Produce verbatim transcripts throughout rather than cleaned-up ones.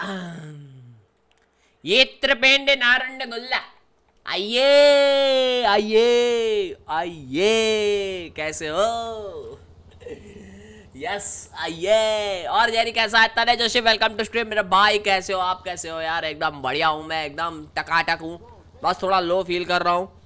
ये त्रिपेंडे नारंड गुल्ला, आइए आइए आइए, कैसे हो? यस आइए। और जेरी कैसा है? तने जोशी वेलकम टू स्ट्रीम। मेरा भाई कैसे हो आप? कैसे हो यार? एकदम बढ़िया हूँ मैं, एकदम टकाटक हूँ, बस थोड़ा लो फील कर रहा हूँ।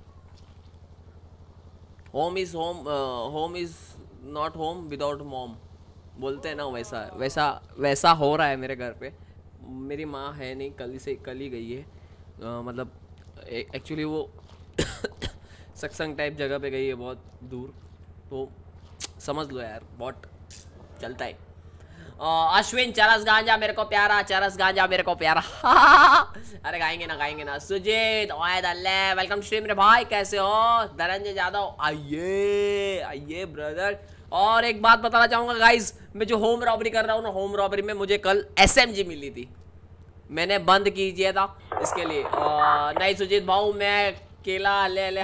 Home is home, home is not home without mom बोलते हैं ना, वैसा वैसा वैसा हो रहा है मेरे घर पे। मेरी माँ है नहीं, कल से कल ही गई है। uh, मतलब एक्चुअली वो सत्संग टाइप जगह पे गई है बहुत दूर, तो समझ लो यार बहुत चलता है। uh, अश्विन चरस गांजा मेरे को प्यारा, चरस गांजा मेरे को प्यारा। अरे गाएंगे ना गाएंगे ना। सुजीत ओए दल्ले वेलकम स्ट्रीम रे भाई, कैसे हो? धनंजय यादव आइए आइए ब्रदर। और एक बात बताना चाहूँगा गाइज, मैं जो होम रॉबरी कर रहा हूँ ना, होम रॉबरी में मुझे कल एसएमजी मिली थी, मैंने बंद कीजिए था इसके लिए। नहीं सुजीत भाऊ मैं केला ले ले।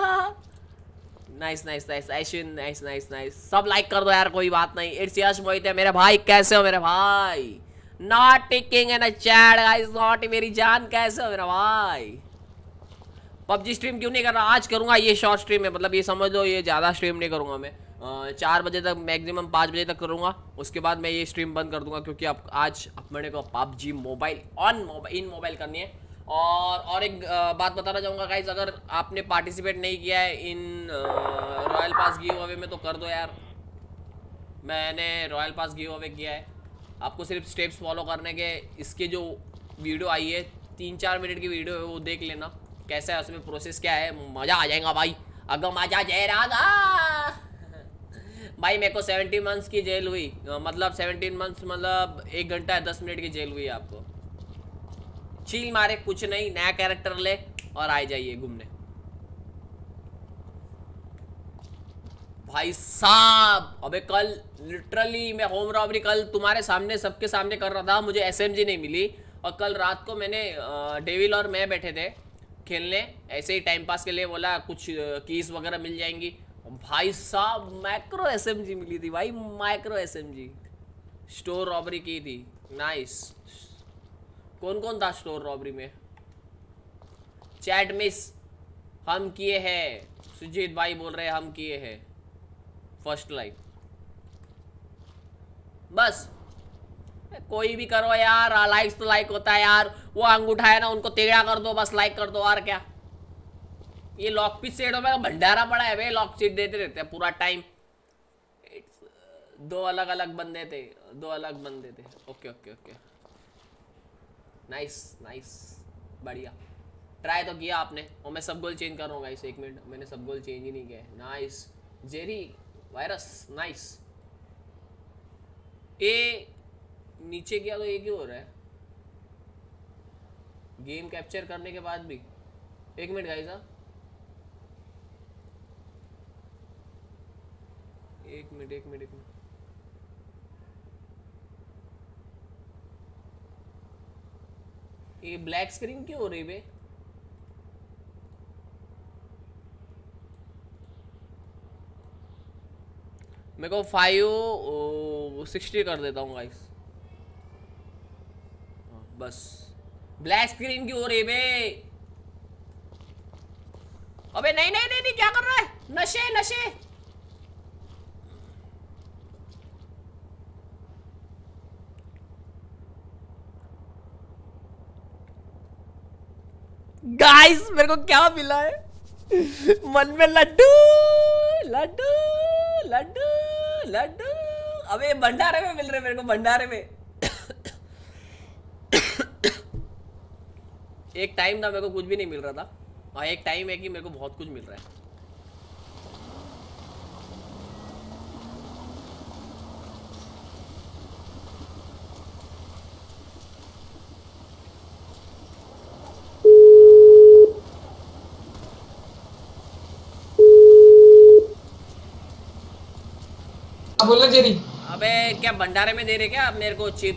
नाइस नाइस नाइस ऐशिन, नाइस नाइस नाइस। सब लाइक कर दो यार, कोई बात नहीं। इट्स यश मोहित है मेरे भाई, कैसे हो मेरे भाई? Not ticking in a chat guys, not मेरी जान, कैसे हो मेरा भाई? पबजी स्ट्रीम क्यों नहीं कर रहा? आज करूंगा, ये शॉर्ट स्ट्रीम है, मतलब ये समझ लो ये ज़्यादा स्ट्रीम नहीं करूंगा मैं। चार बजे तक मैक्सिमम पाँच बजे तक करूंगा, उसके बाद मैं ये स्ट्रीम बंद कर दूंगा, क्योंकि अब आज अपने को PUBG mobile on mobile in mobile करनी है। और और एक आ, बात बताना चाहूँगा गाइज, अगर आपने पार्टिसिपेट नहीं किया है in royal pass giveaway में तो कर दो यार। मैंने रॉयल पास गिव अवे किया है, आपको सिर्फ स्टेप्स फॉलो करने के। इसके जो वीडियो आई है तीन चार मिनट की वीडियो है, वो देख लेना कैसा है, उसमें प्रोसेस क्या है, मज़ा आ जाएगा भाई। अगर मजा जय रागा भाई मेरे को सेवनटीन मंथ्स की जेल हुई, मतलब सेवनटीन मंथ्स मतलब एक घंटा दस मिनट की जेल हुई आपको। चील मारे कुछ नहीं, नया कैरेक्टर ले और आ जाइए घूमने। भाई साहब अबे कल लिटरली मैं होम रॉबरी कल तुम्हारे सामने सबके सामने कर रहा था, मुझे एसएमजी नहीं मिली। और कल रात को मैंने डेविल और मैं बैठे थे खेलने, ऐसे ही टाइम पास के लिए, बोला कुछ कीज वगैरह मिल जाएंगी। भाई साहब मैक्रो एसएमजी मिली थी भाई, माइक्रो एसएमजी। स्टोर रॉबरी की थी, नाइस। कौन कौन था स्टोर रॉबरी में? चैट मिस हम किए हैं, सुजीत भाई बोल रहे हैं हम किए हैं फर्स्ट लाइक। बस कोई भी करो यार, लाइक्स तो लाइक होता है यार। वो अंगूठा है ना, उनको टेढ़ा कर दो बस, लाइक कर दो, और क्या। ये लॉक पिच सेट में भंडारा पड़ा है वे, लॉक सीट देते रहते हैं पूरा टाइम। दो अलग अलग बंदे थे, दो अलग बंदे थे। Okay okay okay nice nice बढ़िया। ट्राई तो किया आपने, और मैं सब गोल चेंज कर रहा हूँ गाइस, एक मिनट, मैंने सब गोल चेंज ही नहीं किया। Nice Jerry virus, nice. ए नीचे गया तो ये क्यों हो रहा है? गेम कैप्चर करने के बाद भी। एक मिनट गाइस, हाँ एक मिनट एक मिनट एक मिनट। ये ब्लैक स्क्रीन क्यों हो रही बे? मेरे को फाइव सिक्सटी कर देता हूँ गाइस, बस। ब्लैक स्क्रीन क्यों हो रही बे? अबे नहीं नहीं नहीं नहीं, क्या कर रहा है? नशे नशे। गाइस मेरे को क्या मिला है? मन में लड्डू लड्डू लड्डू लड्डू। अबे भंडारे में मिल रहे मेरे को, भंडारे में। एक टाइम था मेरे को कुछ भी नहीं मिल रहा था, और एक टाइम है कि मेरे को बहुत कुछ मिल रहा है। बोला जेरी। अबे क्या भंडारे में दे रहे क्या आप मेरे को चिप?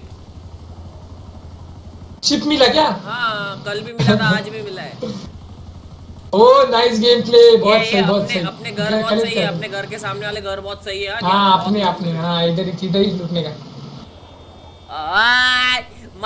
चिप मिला क्या? हाँ कल भी मिला था, आज भी मिला है। ओह नाइस गेम प्ले, बहुत सही बहुत सही। अपने घर बहुत सही है, अपने घर के सामने वाले घर बहुत सही है। हाँ अपने अपने, हाँ इधर इधर ही लूटने का।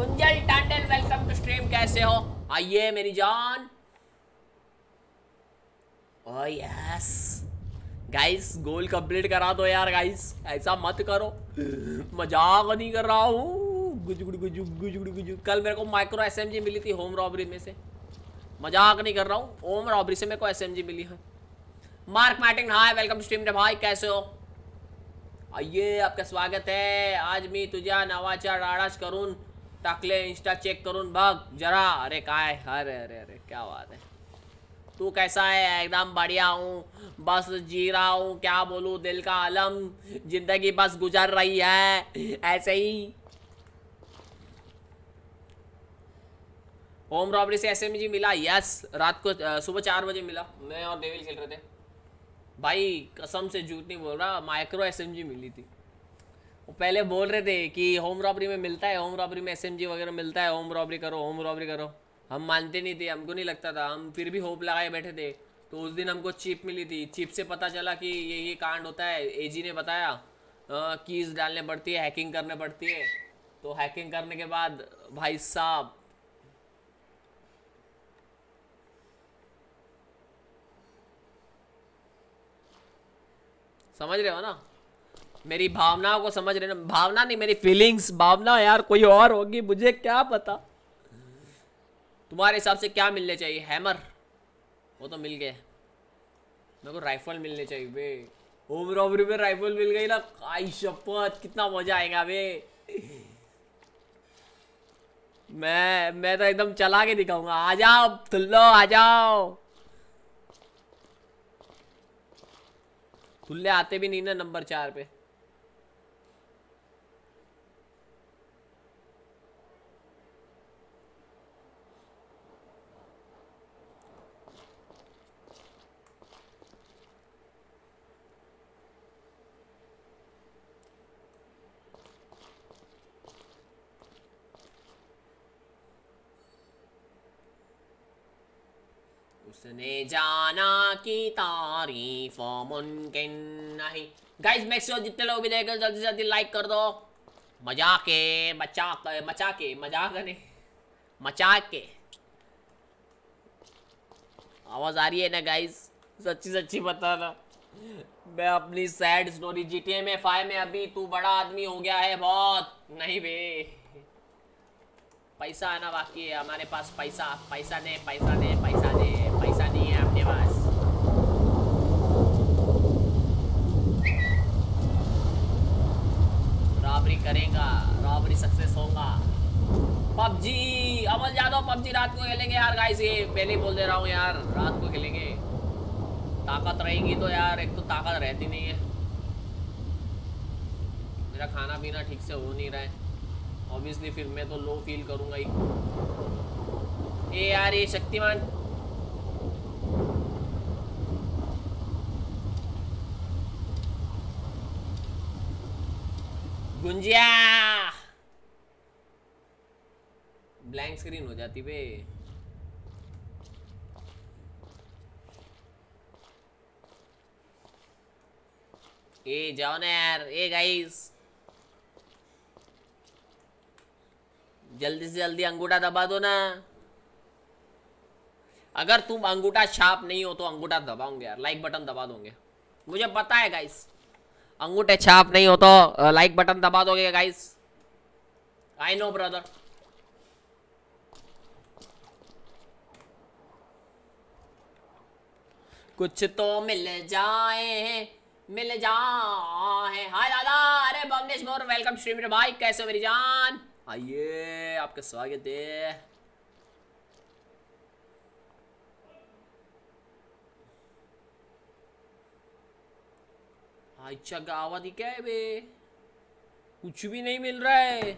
Gunjal Tandon welcome to stream, कैसे हो? आइए मेरी जान। Oh yes guys, goal complete करा दो यार गाइस, ऐसा मत करो, मजाक नहीं कर रहा हूँ। गुजुगुड़ गुजु गुजुगुड़ गुजु। कल मेरे को माइक्रो एसएमजी मिली थी होम रॉबरी में से, मजाक नहीं कर रहा हूँ, होम रॉबरी से मेरे को एसएमजी मिली है। Mark Martin hi welcome to stream रे भाई, कैसे हो? आइए आपका स्वागत है। आज मी तुझ्या नावाचा डाडाच करून टाकले, इंस्टा चेक करून बघ जरा। अरे काय, अरे अरे अरे क्या बात है। तू कैसा है? एकदम बढ़िया हूँ, बस जी रहा हूँ, क्या बोलूँ, दिल का आलम, जिंदगी बस गुजर रही है ऐसे ही। होम रॉबरी से एसएमजी मिला? यस, रात को सुबह चार बजे मिला, मैं और डेविल खेल रहे थे भाई, कसम से झूठ नहीं बोल रहा, माइक्रो एसएमजी मिली थी। वो पहले बोल रहे थे कि होम रॉबरी में मिलता है, होम रॉबरी में एसएमजी वगैरह मिलता है, होम रॉबरी करो, होम रॉबरी करो। हम मानते नहीं थे, हमको नहीं लगता था, हम फिर भी होप लगाए बैठे थे। तो उस दिन हमको चिप मिली थी, चिप से पता चला कि ये ये कांड होता है। एजी ने बताया कीज़ डालने पड़ती है, हैकिंग करने पड़ती है। तो हैकिंग करने के बाद भाई साहब, समझ रहे हो ना, मेरी भावनाओं को समझ रहे ना? भावना नहीं, मेरी फीलिंग्स, भावना यार कोई और होगी, मुझे क्या पता। तुम्हारे हिसाब से क्या मिलने चाहिए? हैमर, वो तो मिल गए, मेरे को राइफल मिलने चाहिए बे। होम रॉबरी में राइफल मिल गई ना, आई शपथ कितना मजा आएगा बे। मैं मैं तो एकदम चला के दिखाऊंगा। आ जाओ तुल्लो, आ जाओ। तुल्ले आते भी नहीं ना नंबर चार पे। उसने जाना कि तारीफ मुमकिन नहीं। गाइस मेक श्योर जितने लोग भी देख रहे हो जल्दी से जल्दी लाइक कर दो। मजा के मचा के मचा के मजाक नहीं, मचा के आवाज आ रही है ना गाइस? सच्ची सच्ची बताना। मैं अपनी सैड स्टोरी जीटीए में फाइव में अभी तू बड़ा आदमी हो गया है बहुत। नहीं बे, पैसा आना बाकी है हमारे पास। पैसा पैसा दे पैसा दे पैसा दे, पैसा नहीं है अपने पास। रॉबरी करेगा, रॉबरी सक्सेस होगा। पबजी, अमल यादव पबजी रात को खेलेंगे यार गाइस, ये पहले ही बोल दे रहा हूँ यार, रात को खेलेंगे। ताकत रहेगी तो यार, एक तो ताकत रहती नहीं है, मेरा खाना पीना ठीक से हो नहीं रहा है ऑब्वियसली, फिर मैं तो लो फील करूंगा ही। ए यार ये शक्तिमान, गुंजिया ब्लैंक स्क्रीन हो जाती बे। ए जाओ ना यार, ए गाइस जल्दी से जल्दी अंगूठा दबा दो ना। अगर तुम अंगूठा छाप नहीं हो तो अंगूठा दबाओगे यार, लाइक बटन दबा दोगे, मुझे पता है गाइस। अंगूठे छाप नहीं हो तो लाइक बटन दबा दोगे गाइस, आई नो ब्रदर। कुछ तो मिल जाए मिल जाए। हाय दादा, अरे बमनेश मोर वेलकम स्ट्रीम रे भाई, कैसे हो मेरी जान? आइए आपका स्वागत है। अच्छा गावा दी क्या है बे, कुछ भी नहीं मिल रहा है।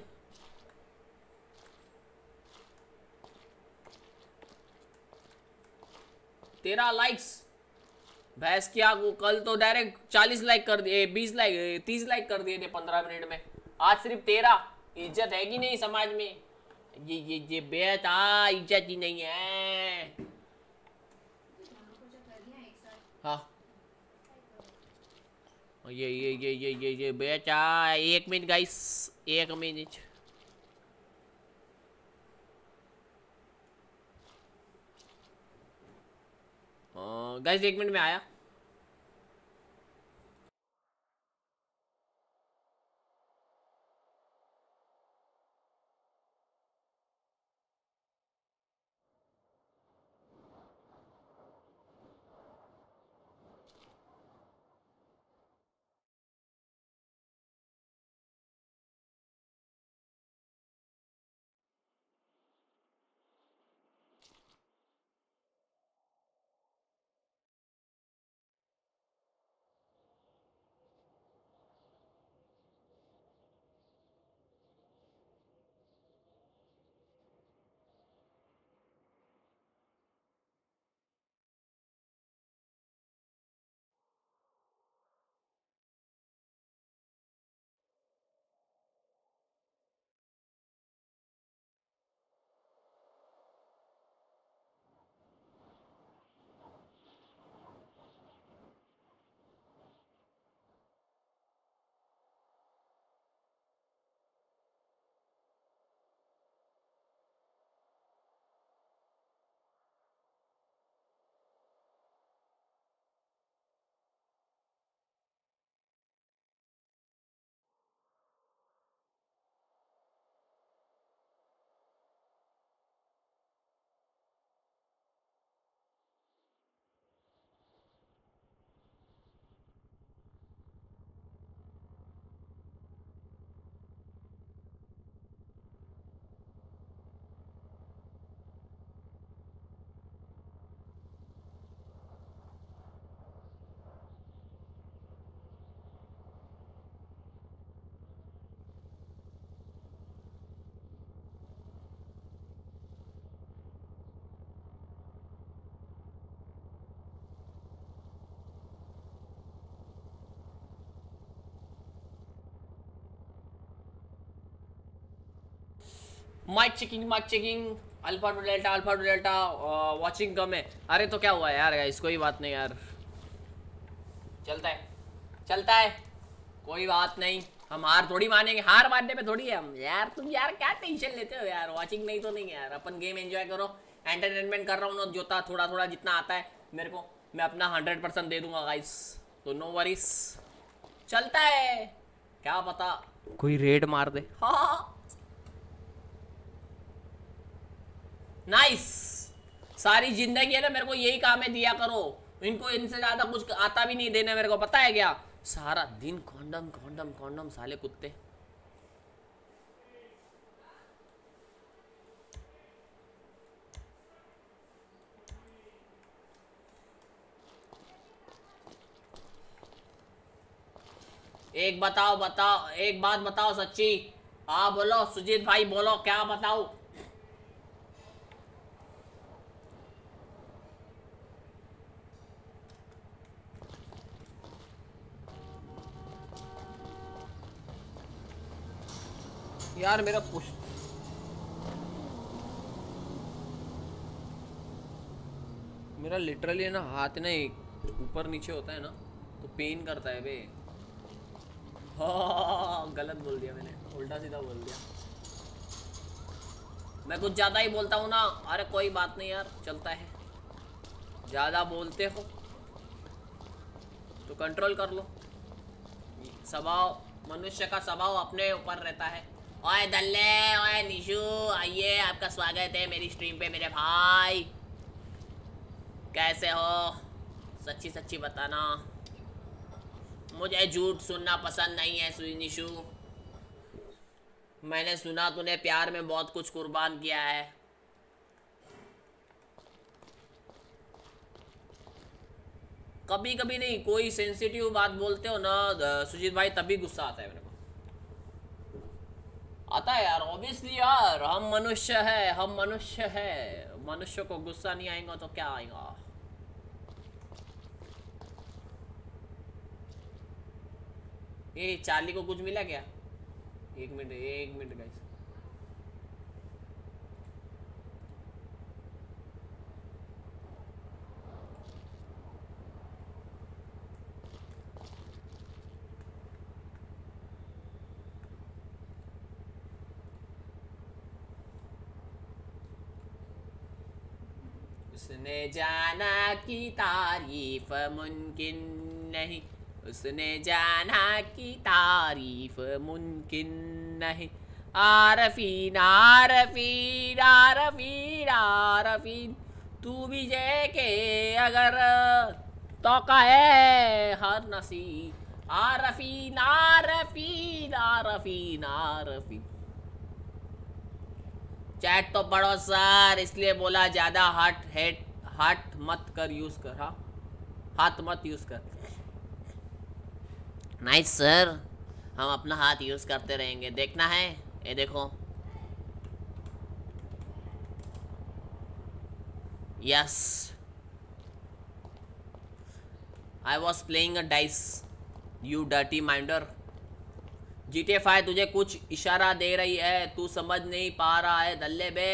तेरह लाइक्स भैंस की आग, कल तो डायरेक्ट चालीस लाइक कर दिए, बीस लाइक तीस लाइक कर दिए थे पंद्रह मिनट में, आज सिर्फ तेरह। इज्जत है कि नहीं समाज में? ये ये ये बेटा इज्जत ही नहीं है। हाँ ये ये ये ये ये ये बेटा, एक मिनट गाइस, एक मिनट। गाइस एक मिनट में आया। Mic checking mic checking. Alpha two delta alpha two delta watching कम है। अरे तो क्या हुआ यार गाइस, कोई बात नहीं यार, चलता है चलता है, कोई बात नहीं। हम हार थोड़ी मानेंगे, हार मानने पे थोड़ी है हम यार। तुम यार क्या टेंशन लेते हो यार, वॉचिंग नहीं तो नहीं है यार, अपन गेम एंजॉय करो। एंटरटेनमेंट कर रहा हूँ ना, जोता थोड़ा थोड़ा जितना आता है मेरे को, मैं अपना हंड्रेड परसेंट दे दूंगा गाइस, तो नो वरीज, चलता है। क्या पता कोई रेड मार दे। हाँ नाइस। सारी जिंदगी है ना मेरे को यही काम है, दिया करो इनको, इनसे ज्यादा कुछ आता भी नहीं देने मेरे को, पता है क्या? सारा दिन कॉन्डम कॉन्डम कॉन्डम, साले कुत्ते। एक बताओ बताओ एक बात बताओ सच्ची, हाँ बोलो सुजीत भाई बोलो, क्या बताओ? यार मेरा पुश, मेरा लिटरली है ना हाथ ना ऊपर नीचे होता है ना तो पेन करता है बे। हाँ गलत बोल दिया मैंने, उल्टा सीधा बोल दिया। मैं कुछ ज़्यादा ही बोलता हूँ ना। अरे कोई बात नहीं यार, चलता है। ज़्यादा बोलते हो तो कंट्रोल कर लो। स्वभाव, मनुष्य का स्वभाव अपने ऊपर रहता है। ओए दल्ले, ओए निशु, आइए, आपका स्वागत है मेरी स्ट्रीम पे मेरे भाई। कैसे हो? सच्ची सच्ची बताना, मुझे झूठ सुनना पसंद नहीं है निशु। मैंने सुना तूने प्यार में बहुत कुछ कुर्बान किया है। कभी कभी नहीं, कोई सेंसिटिव बात बोलते हो ना सुजीत भाई, तभी गुस्सा आता है मेरे को। आता है यार, ऑब्वियसली यार, हम मनुष्य है, हम मनुष्य है, मनुष्य को गुस्सा नहीं आएगा तो क्या आएगा? ये चार्ली को कुछ मिला क्या? एक मिनट एक मिनट गाइस, उसने जाना कि तारीफ मुमकिन नहीं, उसने जाना कि तारीफ मुमकिन नहीं। आरफीन आरफीन आरफीन आरफीन, तू भी जे के अगर तो है हर नसी। आरफीन आरफीन आरफीन आरफीन। चैट तो पढ़ो सर, इसलिए बोला ज्यादा हाथ हेड हाथ मत कर यूज कर। हाँ हाथ मत यूज कर। नाइस सर, हम अपना हाथ यूज करते रहेंगे, देखना है। ये देखो, yes I was playing a dice you dirty minder. G T A five तुझे कुछ इशारा दे रही है, तू समझ नहीं पा रहा है दल्ले बे।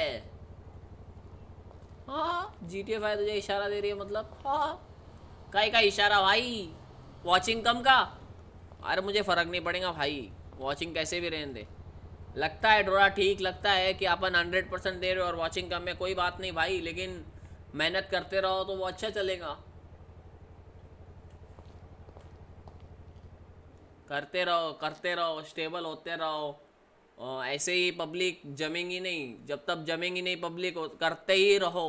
हाँ जी टी ए फाइव तुझे इशारा दे रही है मतलब? हाँ काई का इशारा भाई? वॉचिंग कम का? अरे मुझे फ़र्क नहीं पड़ेगा भाई, वॉचिंग कैसे भी रहने दे। लगता है डोरा ठीक लगता है कि अपन हंड्रेड परसेंट दे रहे हो और वॉचिंग कम है, कोई बात नहीं भाई, लेकिन मेहनत करते रहो तो वो अच्छा चलेगा। करते रहो करते रहो, स्टेबल होते रहो। ऐसे ही पब्लिक जमेंगी नहीं, जब तक जमेंगी नहीं पब्लिक, करते ही रहो।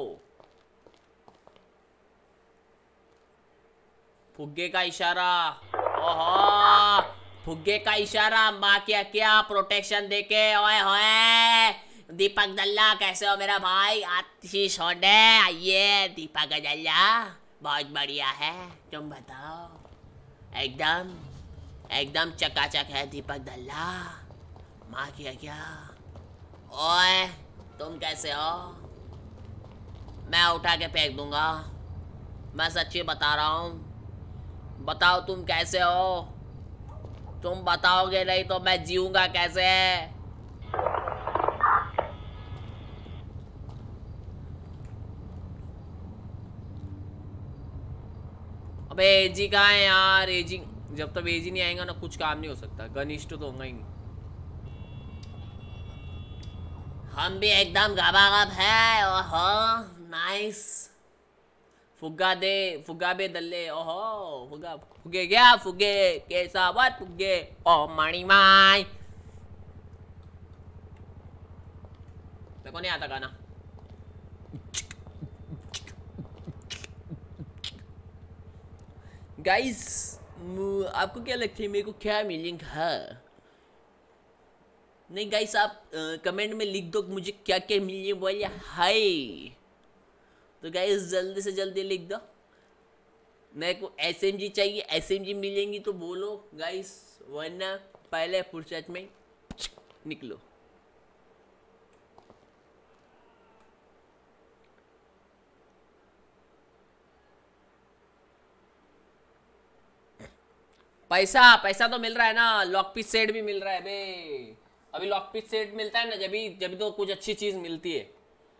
फुग्गे का इशारा, ओहो फुग्गे का इशारा, माँ क्या क्या प्रोटेक्शन देके। ओए होए दीपक दल्ला कैसे हो मेरा भाई? आशीष होंडे आइए। दीपक दल्ला बहुत बढ़िया है, तुम बताओ? एकदम एकदम चकाचक है दीपक दल्ला, माँ किया क्या। ओए तुम कैसे हो? मैं उठा के फेंक दूंगा, मैं सच्ची बता रहा हूँ। बताओ तुम कैसे हो? तुम बताओगे नहीं तो मैं जीऊंगा कैसे? अबे एजी कहाँ है यार? एजी जब तक एजी नहीं आएगा ना कुछ काम नहीं हो सकता। घनिष्ठ तो होगा ही नहीं। हम भी एकदम गबागब है। ओहो नाइस। फुग्गा दे फुग्गा बे दल्ले। ओहो फुग्गा फुगे क्या फुगे कैसा बात फुगे। ओ मणि माई मेरे को नहीं आता गाना। गाइस आपको क्या लगता है मेरे को क्या मिलेगा? नहीं गाइस आप कमेंट में लिख दो मुझे क्या क्या मिलने वाला है। तो गाइस जल्दी से जल्दी लिख दो। मेरे को एसएमजी चाहिए, एसएमजी मिलेंगी तो बोलो गाइस, वरना पहले फुर्सत में निकलो। पैसा पैसा तो मिल रहा है ना, लॉक पीस सेट भी मिल रहा है बे। अभी लॉक पीस सेट मिलता है ना जब भी जब तो कुछ अच्छी चीज मिलती है।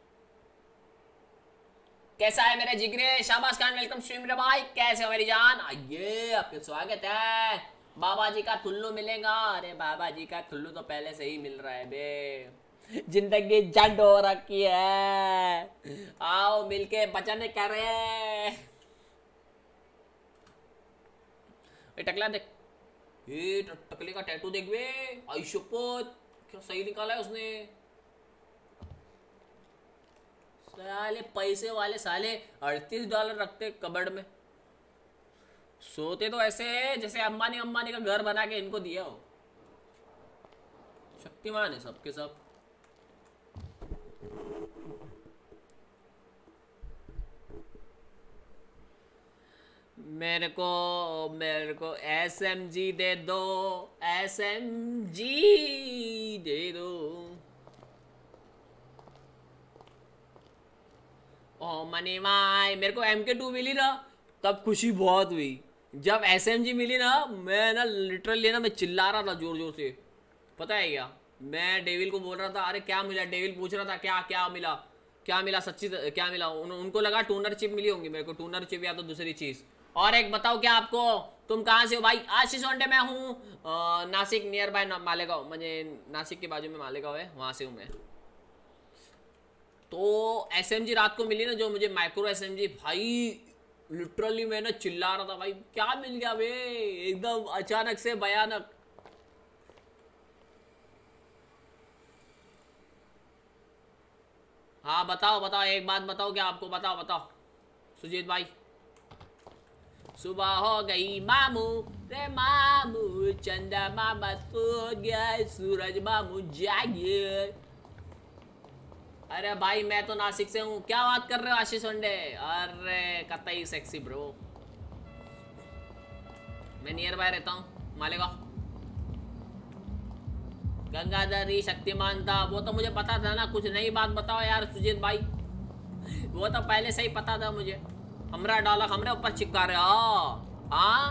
कैसा है मेरे जिगरे? शाबाश खान वेलकम स्ट्रीम रे भाई, कैसे हो मेरी जान? आइए आपका स्वागत है। बाबा जी का ठुल्लू मिलेगा। अरे बाबा जी का ठुल्लू तो पहले से ही मिल रहा है बे। जिंदगी जंड हो रखी है, आओ मिलके बचन करे। टकला देख, ये टकले का टैटू देख बे। आई शपथ क्या सही निकाला है उसने। साले पैसे वाले साले अड़तीस डॉलर रखते कबड़ में, सोते तो ऐसे जैसे अंबानी अंबानी का घर बना के इनको दिया हो। शक्तिमान है सबके सब। मेरे को मेरे को एसएमजी दे दो, एसएमजी दे दो। ओ मनी माई मेरे को एम के टू मिली ना तब खुशी बहुत हुई। जब एसएमजी मिली ना मैं ना लिटरली ना मैं चिल्ला रहा था जोर जोर से। पता है क्या, मैं डेविल को बोल रहा था अरे क्या मिला। डेविल पूछ रहा था क्या क्या मिला क्या मिला सच्ची क्या मिला। उन, उनको लगा टूनर चिप मिली होंगी मेरे को, टूनर चिप या तो दूसरी चीज़। और एक बताओ क्या आपको, तुम कहाँ से हो भाई? आशीष वनडे मैं हूँ नासिक नियर बाय मालेगांव, मुझे नासिक के बाजू में मालेगांव है, वहाँ से हूँ मैं। तो एसएमजी रात को मिली ना, जो मुझे माइक्रो एसएमजी, भाई लिटरली मैं ना चिल्ला रहा था भाई, क्या मिल गया बे एकदम अचानक से भयानक। हाँ बताओ बताओ, एक बात बताओ, क्या आपको बताओ बताओ सुजीत भाई। सुबह हो गई मामू रे मामू, चंदा मामा सो गया, सूरज मामू जागे। अरे भाई मैं तो नासिक से हूँ, क्या बात कर रहे हो आशीष वंडे? अरे कतई सेक्सी ब्रो, मैं नियर बाय रहता हूँ मालेगांव। गंगाधरी शक्तिमान था वो तो मुझे पता था ना, कुछ नई बात बताओ यार सुजीत भाई, वो तो पहले से ही पता था मुझे। हमरा डाला हमरे ऊपर चिपका रहे हो, हाँ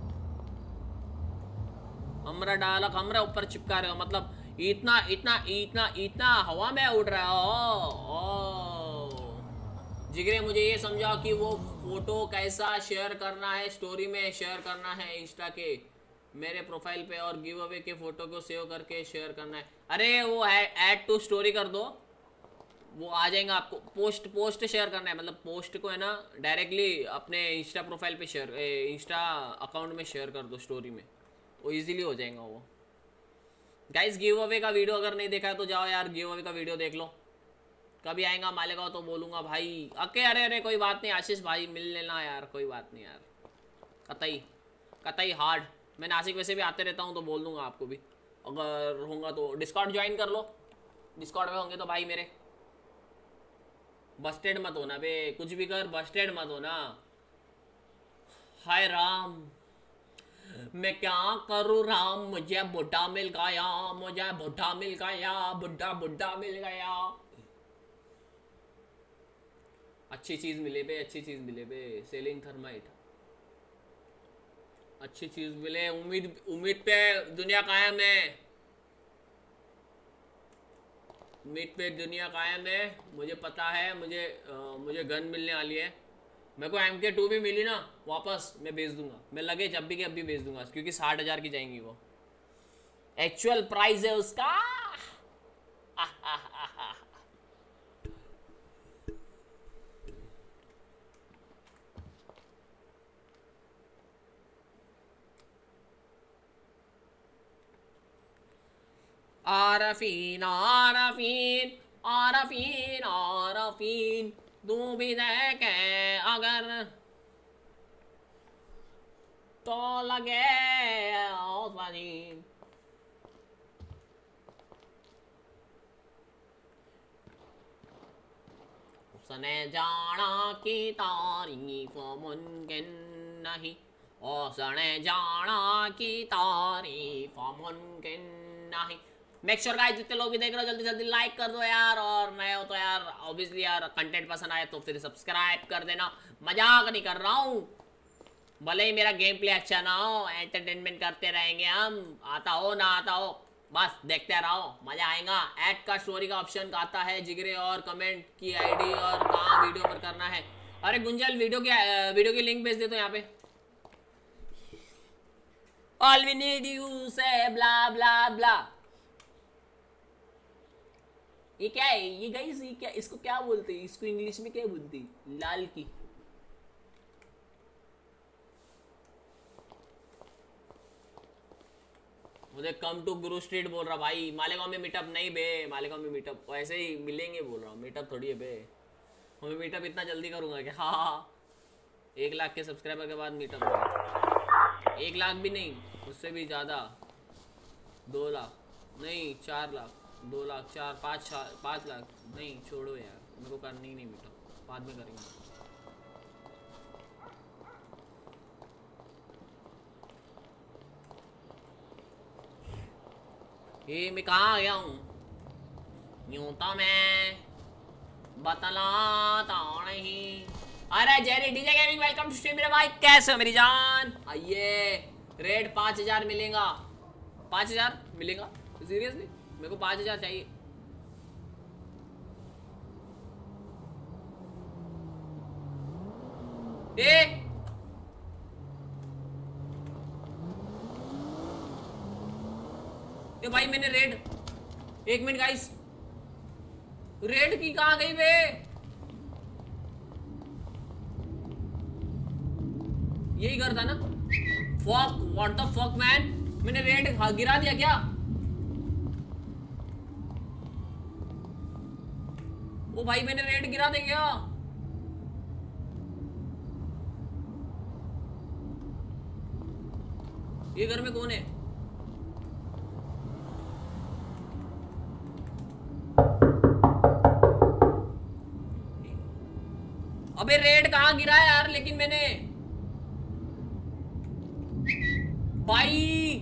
हमरा डाला हमरे ऊपर चिपका रहे हो, मतलब इतना इतना इतना इतना हवा में उड़ रहा हो। ओ जिगरे मुझे ये समझाओ कि वो फोटो कैसा शेयर करना है, स्टोरी में शेयर करना है इंस्टा के मेरे प्रोफाइल पे, और गिव अवे के फोटो को सेव करके शेयर करना है। अरे वो है ऐड टू स्टोरी कर दो, वो आ जाएगा आपको। पोस्ट पोस्ट शेयर करना है, मतलब पोस्ट को है ना डायरेक्टली अपने इंस्टा प्रोफाइल पे शेयर, इंस्टा अकाउंट में शेयर कर दो स्टोरी में, वो इजीली हो जाएगा वो। गाइस गिव अवे का वीडियो अगर नहीं देखा है तो जाओ यार गिव अवे का वीडियो देख लो। कभी आएगा मालेगांव तो बोलूँगा भाई। अके अरे अरे कोई बात नहीं आशीष भाई, मिल लेना यार, कोई बात नहीं यार, कतई कतई हार्ड। मैं नासिक वैसे भी आते रहता हूँ तो बोल दूंगा आपको भी, अगर होगा तो डिस्कॉर्ड ज्वाइन कर लो। डिस्कॉर्ड में होंगे तो भाई मेरे, बस्टेड मत होना बे, कुछ भी कर बस्टेड मत होना। हाय राम मैं क्या करूँ राम, मुझे बुढ़ा मिल गया, मुझे बुढ़ा मिल गया, बुढ़ा बुढ़ा मिल गया। अच्छी चीज मिले बे, अच्छी चीज मिले बे, सेलिंग थर्माइट, अच्छी चीज मिले। उम्मीद उम्मीद पे दुनिया कायम है, उम्मीद पे दुनिया कायम है। मुझे पता है, मुझे आ, मुझे गन मिलने वाली है। मेरे को एम के टू भी मिली ना वापस, मैं भेज दूंगा, मैं लगे जब भी के अब भी भेज दूंगा, क्योंकि साठ हजार की जाएंगी वो, एक्चुअल प्राइस है उसका। आरफीन आरफीन आरफीन आरफीन तू भी देखे अगर तो लगे उसने जाना कि तारीफ मुमकिन नहीं, उसने जाना कि तारीफ मुमकिन नहीं। मेक श्योर गाइस जितने लोग भी देख रहे हो जल्दी जल्दी लाइक कर दो यार, और नए हो तो यार ऑब्वियसली यार कंटेंट पसंद आए तो फिर सब्सक्राइब कर देना। मजाक नहीं कर रहा हूँ, भले ही मेरा गेम प्ले अच्छा ना हो, एंटरटेनमेंट करते रहेंगे हम, आता हो ना आता हो बस देखते रहो, मजा आएगा। ऐड का स्टोरी का ऑप्शन आता है जिगरे, और कमेंट की आईडी और कहाँ वीडियो पर करना है। अरे गुंजल वीडियो की वीडियो की लिंक भेज दे तो यहाँ पे। ऑल वी नीड यू से ब्ला ब्ला ब्ला। ये क्या है ये गाइस, ये क्या, इसको क्या बोलते हैं, इसको इंग्लिश में क्या बोलते हैं? लाल की मुझे कम टू गुरु स्ट्रीट बोल रहा भाई। मालेगांव में मीटअप नहीं बे, मालेगांव में मीटअप ऐसे ही मिलेंगे बोल रहा हूँ, मीटअप थोड़ी है बे। मैं मीटअप इतना जल्दी करूँगा क्या? हाँ एक लाख के सब्सक्राइबर के बाद मीटअप होगा। एक लाख भी नहीं, उससे भी ज़्यादा, दो लाख नहीं, चार लाख, दो लाख, चार, पाँच, पाँच लाख नहीं, छोड़ो यार, मेरे को करनी ही नहीं मीटअप, बाद में करेंगे। ये मैं कहाँ गया हूँ, यूँ तो मैं बतलाता नहीं। अरे Jerry DJ gaming welcome to stream मेरे भाई, कैसे हो मेरी जान? आइए रेड पाँच हजार मिलेगा, पाँच हजार मिलेगा सीरियसली, मेरे को पाँच हजार चाहिए। ए ए भाई मैंने रेड, एक मिनट गाइस, रेड की कहाँ गई बे? यही घर था ना? Fuck, what the fuck man, मैंने रेड गिरा दिया क्या? ओ भाई मैंने रेड गिरा दे क्या? ये घर में कौन है? अबे रेड कहाँ गिरा है यार? लेकिन मैंने भाई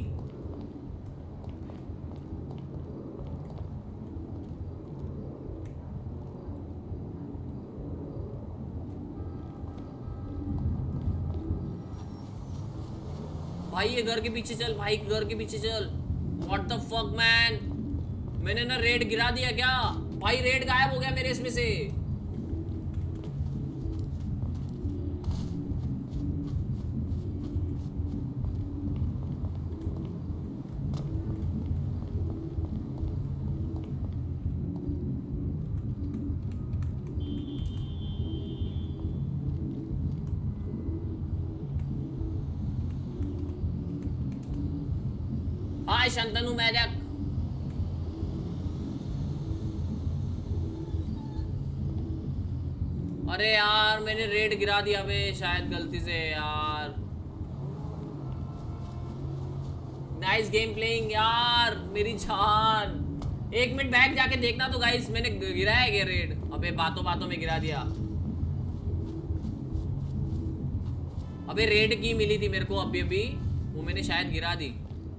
भाई ये घर के पीछे चल, भाई घर के पीछे चल। व्हाट द फक मैन, मैंने ना रेड गिरा दिया क्या? भाई रेड गायब हो गया मेरे इसमें से। हाय शंतनु मैजक। अरे यार मैंने रेड गिरा दिया बे शायद गलती से यार। नाइस गेम प्लेइंग यार मेरी जान। एक मिनट बैक जाके देखना तो गाइस मैंने गिराया क्या रेड? अबे बातों बातों में गिरा दिया। अबे रेड की मिली थी मेरे को अभी अभी, वो मैंने शायद गिरा दी।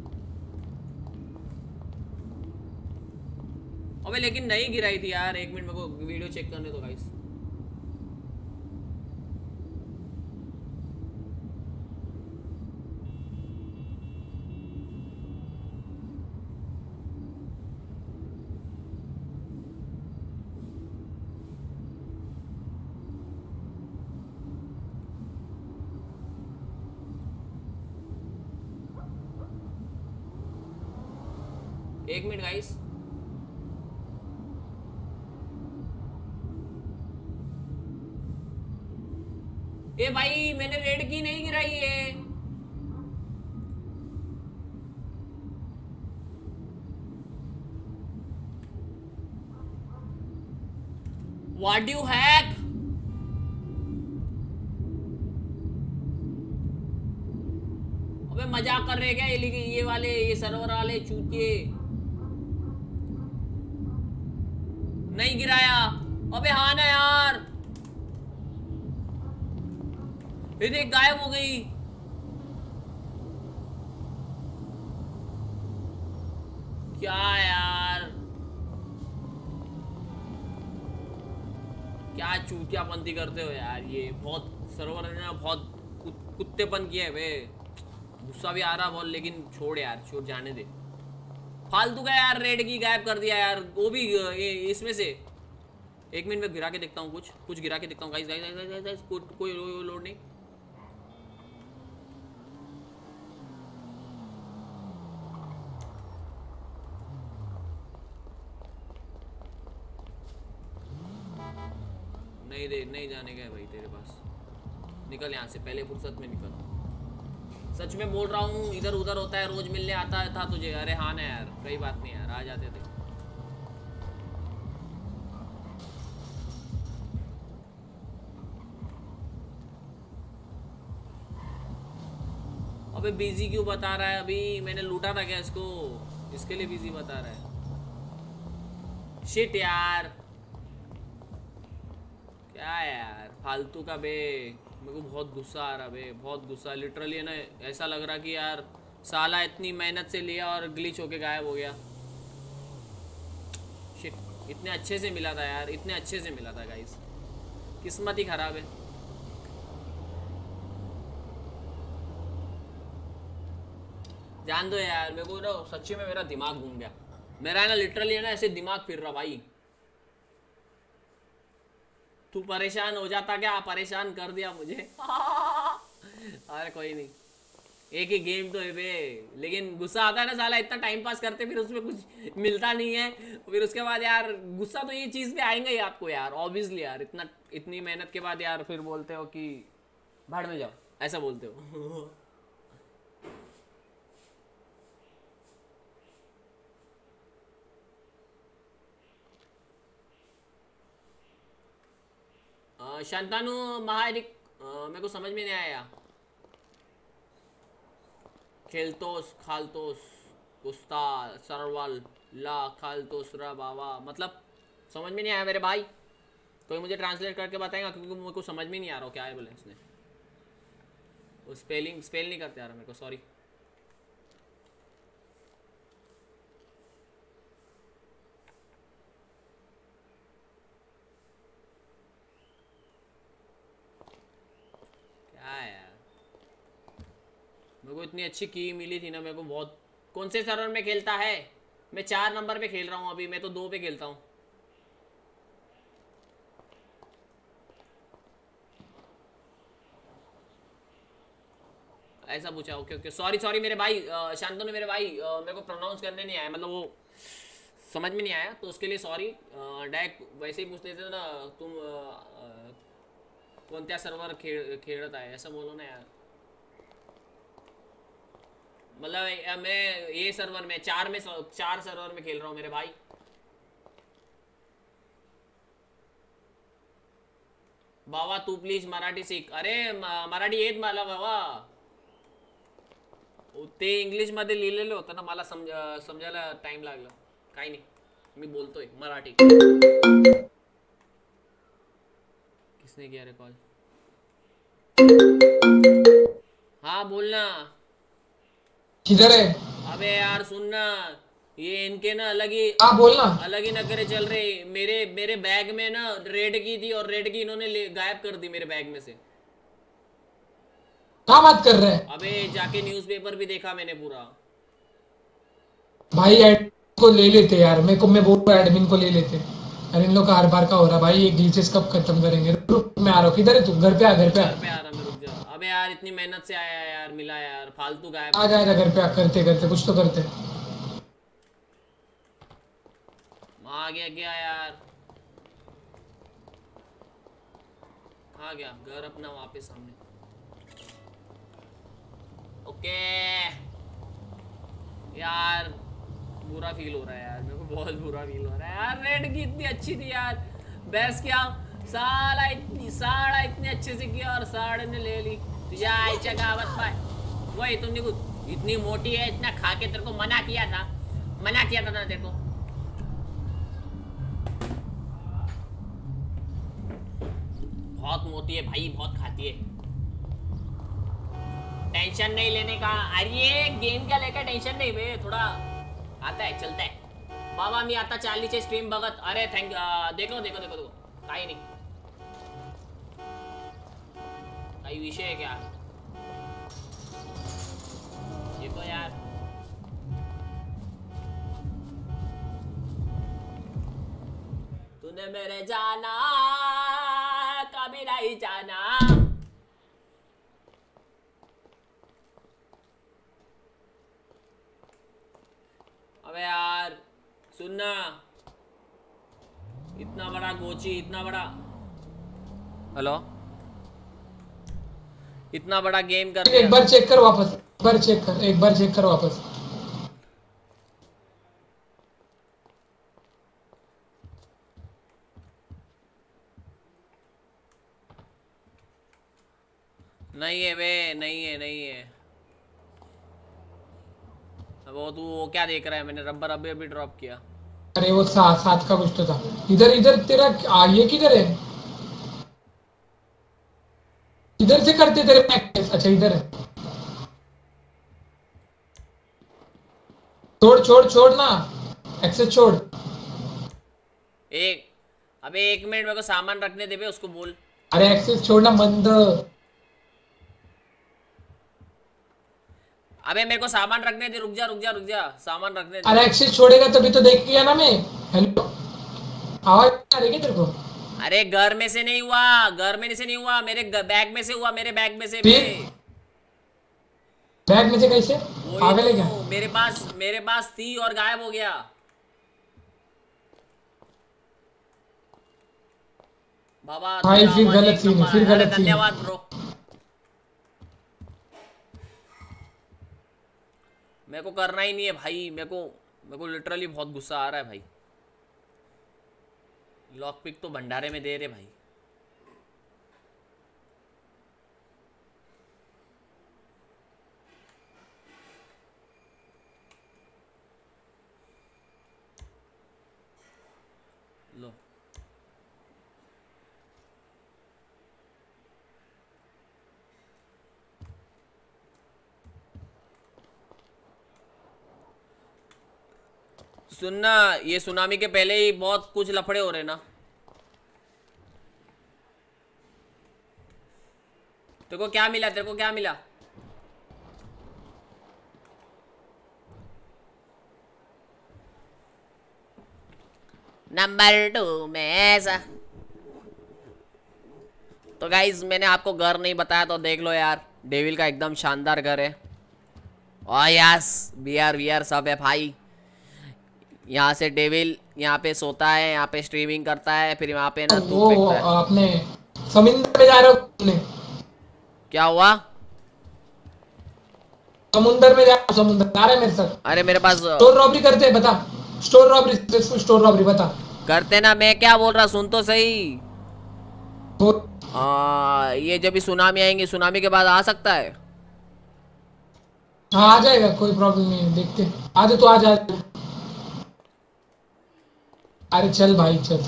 अबे लेकिन नहीं गिराई थी यार। एक मिनट मेरे को वीडियो चेक करने दो गाइस। एक मिनट गाइस। ए भाई मैंने रेड की नहीं गिराई है। What do you hack? अबे मजाक कर रहे क्या ये ये वाले, ये सर्वर वाले चूतिए? नहीं गिराया। अबे हाँ ना यार, ये देख गायब हो गई। क्या यार, क्या चूतियापंती करते हो यार। ये बहुत सर्वर ने बहुत कुत्तेपन किया है वे। गुस्सा भी आ रहा बहुत, लेकिन छोड़ यार, छोड़ जाने दे। फालतू का यार रेड की गायब कर दिया यार, वो भी इसमें से। एक मिनट में गिरा के देखता हूँ, कुछ कुछ गिरा के देखता हूँ गाइस गाइस गाइस गाइस। कोई लोड नहीं। नहीं दे नहीं जाने का है भाई तेरे पास। निकल यहाँ से, पहले फुर्सत में निकल। सच में बोल रहा हूँ, इधर उधर होता है, रोज मिलने आता था तुझे। अरे हाँ ना यार, कोई बात नहीं यार, आ जाते थे। अबे बिजी क्यों बता रहा है? अभी मैंने लूटा था क्या इसको? इसके लिए बिजी बता रहा है। शिट यार, क्या है यार फालतू का बे। मेरे को बहुत गुस्सा आ रहा बे, बहुत गुस्सा लिटरली है ना। ऐसा लग रहा कि यार साला इतनी मेहनत से लिया और ग्लिच होके गायब हो गया। शिट, इतने अच्छे से मिला था यार, इतने अच्छे से मिला था गाइस। किस्मत ही खराब है। जान दो यार, मेरे को ना सच्ची में मेरा दिमाग घूम गया। मेरा है ना लिटरली है ना ऐसे दिमाग फिर रहा भाई। तू परेशान हो जाता क्या? परेशान कर दिया मुझे। अरे कोई नहीं, एक ही गेम तो है बे। लेकिन गुस्सा आता है ना साला, इतना टाइम पास करते फिर उसमें कुछ मिलता नहीं है। फिर उसके बाद यार गुस्सा तो ये चीज़ पे आएगा ही आपको यार, ऑब्वियसली यार। इतना इतनी मेहनत के बाद यार फिर बोलते हो कि भाड़ में जाओ, ऐसा बोलते हो। अ, शांतानु महारिक मेरे को समझ में नहीं आया। खेलतोस खालतोस उस्ता सरवल ला खालतोस रा बाबा मतलब समझ में नहीं आया मेरे भाई। कोई मुझे ट्रांसलेट करके बताएगा क्योंकि मेरे को समझ में नहीं आ रहा क्या है बोले इसने। वो स्पेलिंग स्पेल नहीं करते आ रहा मेरे को, सॉरी। क्या यार, मेरे को इतनी अच्छी की मिली थी ना मेरे को बहुत। कौन से सर्वर में खेलता है? मैं चार नंबर पे खेल रहा हूँ अभी, मैं तो दो पे खेलता हूँ। ऐसा पूछा, ओके ओके सॉरी सॉरी मेरे भाई शांतनु मेरे भाई, आ, मेरे को प्रोनाउंस करने नहीं आया, मतलब वो समझ में नहीं आया तो उसके लिए सॉरी। डायरेक्ट वैसे ही पूछ लेते ना तुम कोणत्या सर्वर खेळ खेळत आहे ऐसा बोलो ना यार। मतलब मैं ये सर्वर में चार में चार सर्वर में खेल रहा हूँ मेरे भाई। बाबा तू प्लीज मराठी सीख। अरे मराठी येत मला बाबा, ते इंग्लिश मध्ये लिहिलेलं होतं ना, मला समज समजायला टाइम लागला। काही नाही मी बोलतोय मराठी। किसने किया रे कॉल? हाँ बोलना। किधर है? अबे यार सुनना, ये इनके ना अलग ही हाँ बोलना। अलग ही नखरे चल रहे। मेरे मेरे बैग में ना रेड की थी और रेड की इन्होंने गायब कर दी मेरे बैग में से। क्या बात कर रहे हैं? अबे जाके न्यूज़पेपर भी देखा मैंने पूरा। भाई एडमिन को ले लेते यार, मेरे को मैं बोल रहा एडमिन को ले लेते। अरे इन लोग का हर बार का हो रहा भाई, ये ग्लिचेस कब खत्म करेंगे? रुक मैं आ रहा हूँ। किधर है तू? घर पे आ, घर पे आ। घर पे आ रहा मैं, रुक जा। अबे यार इतनी मेहनत से आया यार, मिला यार, फालतू गायब आ जाएगा घर पे आ, करते करते कुछ तो करते। आ गया क्या यार? आ गया घर अपना वहाँ पे सामने। ओके यार बुरा फील हो रहा है यार, मेरे को बहुत बुरा फील हो रहा है यार। रेड की इतनी अच्छी थी यार, बेस क्या साला इतनी साड़ा इतने अच्छे से किया और साड़े ने ले ली। तुझे आयच्या गावात पाय वही तुम देखो इतनी मोटी है, इतना खा के तेरे को मना किया था, मना किया था ना तेरे को। बहुत मोटी है भाई, बहुत खाती है। टेंशन नहीं लेने का, अरे गेम का लेकर टेंशन नहीं बे, थोड़ा आता है चलता है। बाबा मी आता चालीचे स्ट्रीम बघत। अरे थैंक देखो देखो देखो देखो काही नाही, काही विषय है क्या? देखो यार तूने मेरे जाना कभी नहीं जाना। अबे यार सुनना, इतना बड़ा गोची, इतना बड़ा हेलो इतना बड़ा गेम कर एक बार चेक कर वापस, एक बार चेक कर, एक बार चेक कर वापस। नहीं है बे, नहीं है नहीं है। वो तू वो क्या देख रहा है? मैंने रबर अभी अभी ड्रॉप किया। अरे वो सात सात का कुछ तो था। इधर इधर तेरा आ, ये किधर है? इधर से करते तेरे पैकेज। अच्छा इधर है, छोड़ छोड़ छोड़ ना, एक्सेस छोड़। एक अबे एक मिनट मेरे को सामान रखने दे बे, उसको बोल। अरे एक्सेस छोड़ना मंद। अबे मेरे को सामान रखने दे, रुक जा रुक जा रुक जा, सामान रखने दे। अरे एक्सेस छोड़ेगा तभी तो देख गया ना मैं। हेलो आवाज आ रही है क्या तेरे को? अरे घर में से नहीं हुआ, घर में से नहीं हुआ, मेरे बैग में से हुआ, मेरे बैग में से। बैग में से कैसे? पागल है क्या? तो मेरे पास मेरे पास थी और गायब हो गया। बाबा भाई फिर गलत सीन है, फिर गलत सीन है। धन्यवाद ब्रो। मेरे को करना ही नहीं है भाई, मेरे को मेरे को लिटरली बहुत गुस्सा आ रहा है भाई। लॉक पिक तो भंडारे में दे रहे भाई। लो सुनना, ये सुनामी के पहले ही बहुत कुछ लफड़े हो रहे ना। तेरे को क्या मिला, तेरे को क्या मिला? नंबर टू में ऐसा। तो गाइज मैंने आपको घर नहीं बताया तो देख लो यार, डेविल का एकदम शानदार घर है। Oh yes, we are we are सब है भाई। यहाँ से डेविल यहाँ पे सोता है, यहाँ पे स्ट्रीमिंग करता है, फिर यहाँ पे ना वो आपने समुद्र में जा रहे हो? क्या हुआ? समुद्र में जा, समुद्र आ रहा है मेरे साथ। अरे मेरे पास स्टोर रॉबरी करते हैं, बता। स्टोर रॉबरी, स्टोर रॉबरी बता। करते ना, मैं क्या बोल रहा, सुन तो सही। तो आ, ये जब भी सुनामी आएंगे, सुनामी के बाद आ सकता है। हाँ आ जाएगा, कोई प्रॉब्लम नहीं है, देखते। आ जा तो आ जा। अरे चल भाई चल।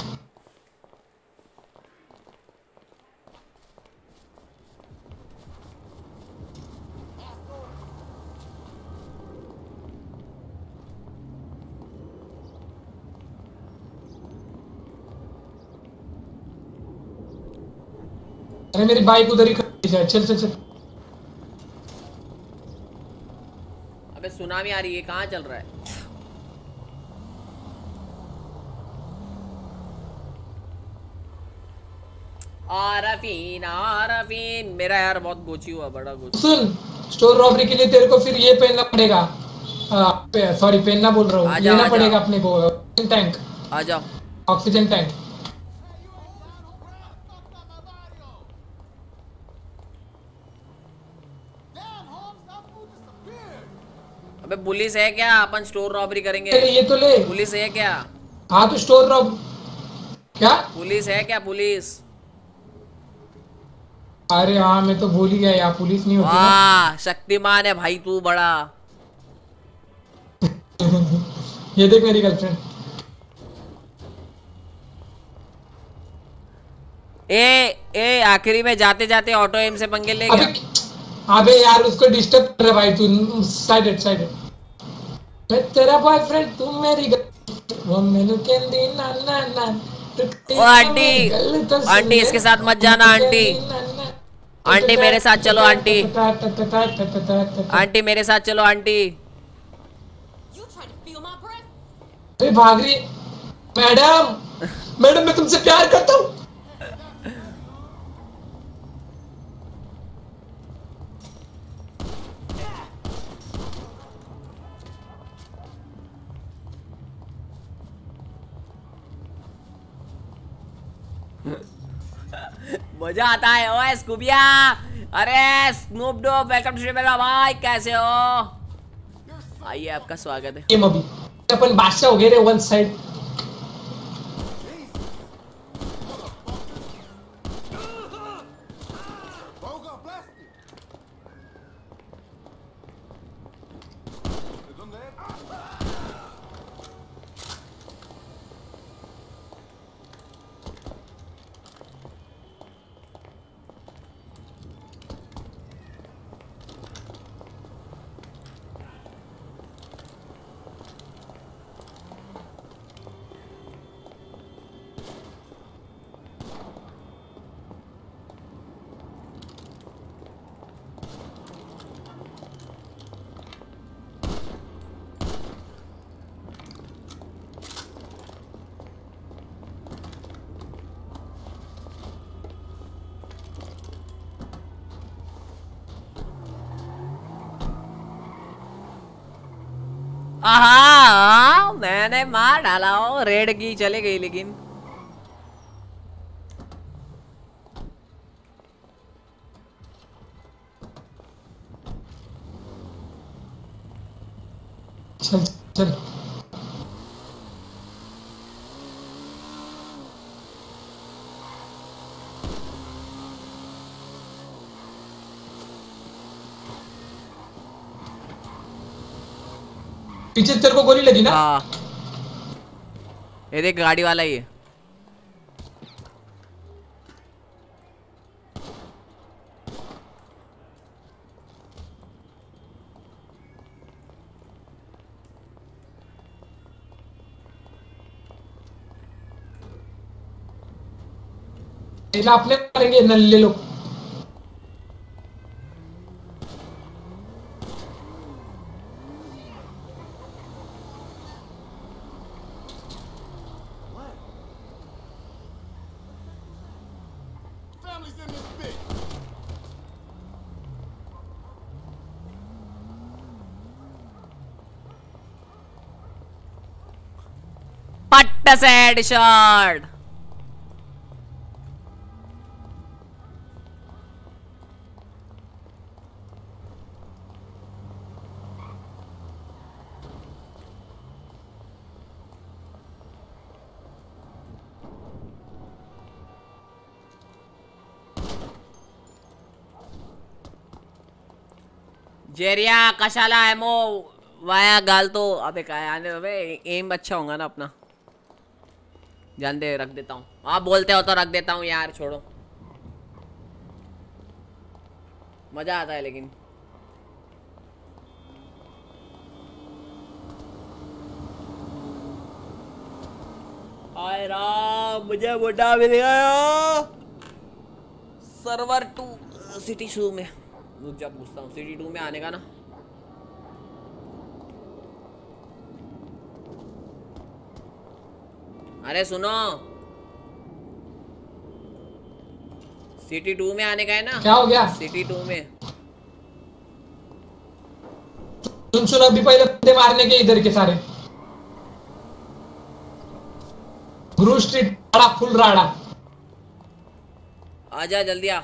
अरे मेरी बाइक उधर ही खड़ी है, चल चल चल। अबे सुनामी आ रही है, कहाँ चल रहा है? आरफीन आरफीन, मेरा यार बहुत गोची हुआ, बड़ा गोची। सुन, स्टोर रॉबरी के लिए तेरे को फिर ये पहनना पड़ेगा। सॉरी पहनना बोल रहा हूँ, लेना पड़ेगा अपने को टैंक। आ जाओ। Oxygen tank. अबे पुलिस है क्या? अपन स्टोर रॉबरी करेंगे। ये तो ले। पुलिस है क्या? हाँ तो स्टोर रॉब क्या? पुलिस है क्या? पुलिस? अरे हाँ मैं तो भूल ही गया यार, पुलिस नहीं होती ना। वाह शक्तिमान है भाई तू बड़ा। ये देख मेरी गर्लफ्रेंड। ए ए आखिरी में जाते जाते ऑटो एम से पंगे ले गया। अबे यार उसको डिस्टर्ब कर रहा भाई तू। Side side. मैं तेरा बॉयफ्रेंड, तू मेरी गर्लफ्रेंड, वो मेनू कहंदी ना ना ना। ओ आंटी, आंटी इसके साथ मत जाना आंटी। आंटी मेरे साथ चलो आंटी। आंटी मेरे साथ चलो आंटी। अरे भाग रही। मैडम मैडम मैं तुमसे प्यार करता हूँ। मजा आता है। ओए स्कूबिया, अरे स्नूप डॉग, वेलकम टू मेरा भाई, कैसे हो? आइए आपका स्वागत है। गेम अभी अपन बादशाह हो गए रे, वन साइड। आहा, मैंने मार डाला हो, रेड की चले गई लेकिन। चल चल पीछे तेरे को गोली लगी ना? हाँ ये देख गाड़ी वाला ही है। अपने मारेंगे नल्ले लोग। पट्ट से हेडशॉट। जेरिया कशाला एमो वाया गाल तो अबे क्या आने अबे एम अच्छा होगा ना अपना। जान दे रख देता हूँ। आप बोलते हो तो रख देता हूँ यार, छोड़ो। मजा आता है लेकिन। हाय राम मुझे बुढ़ा मिल गया। सर्वर टू सिटी टू में रुक जा पूछता हूँ। सिटी टू में आने का ना? अरे सुनो, सिटी टू में आने का है ना? क्या हो गया? सिटी टू में सुन सुन अभी पहले बंदे मारने के इधर के सारे। गुरु स्ट्रीट बड़ा फुल राड़ा। आजा जल्दी आ।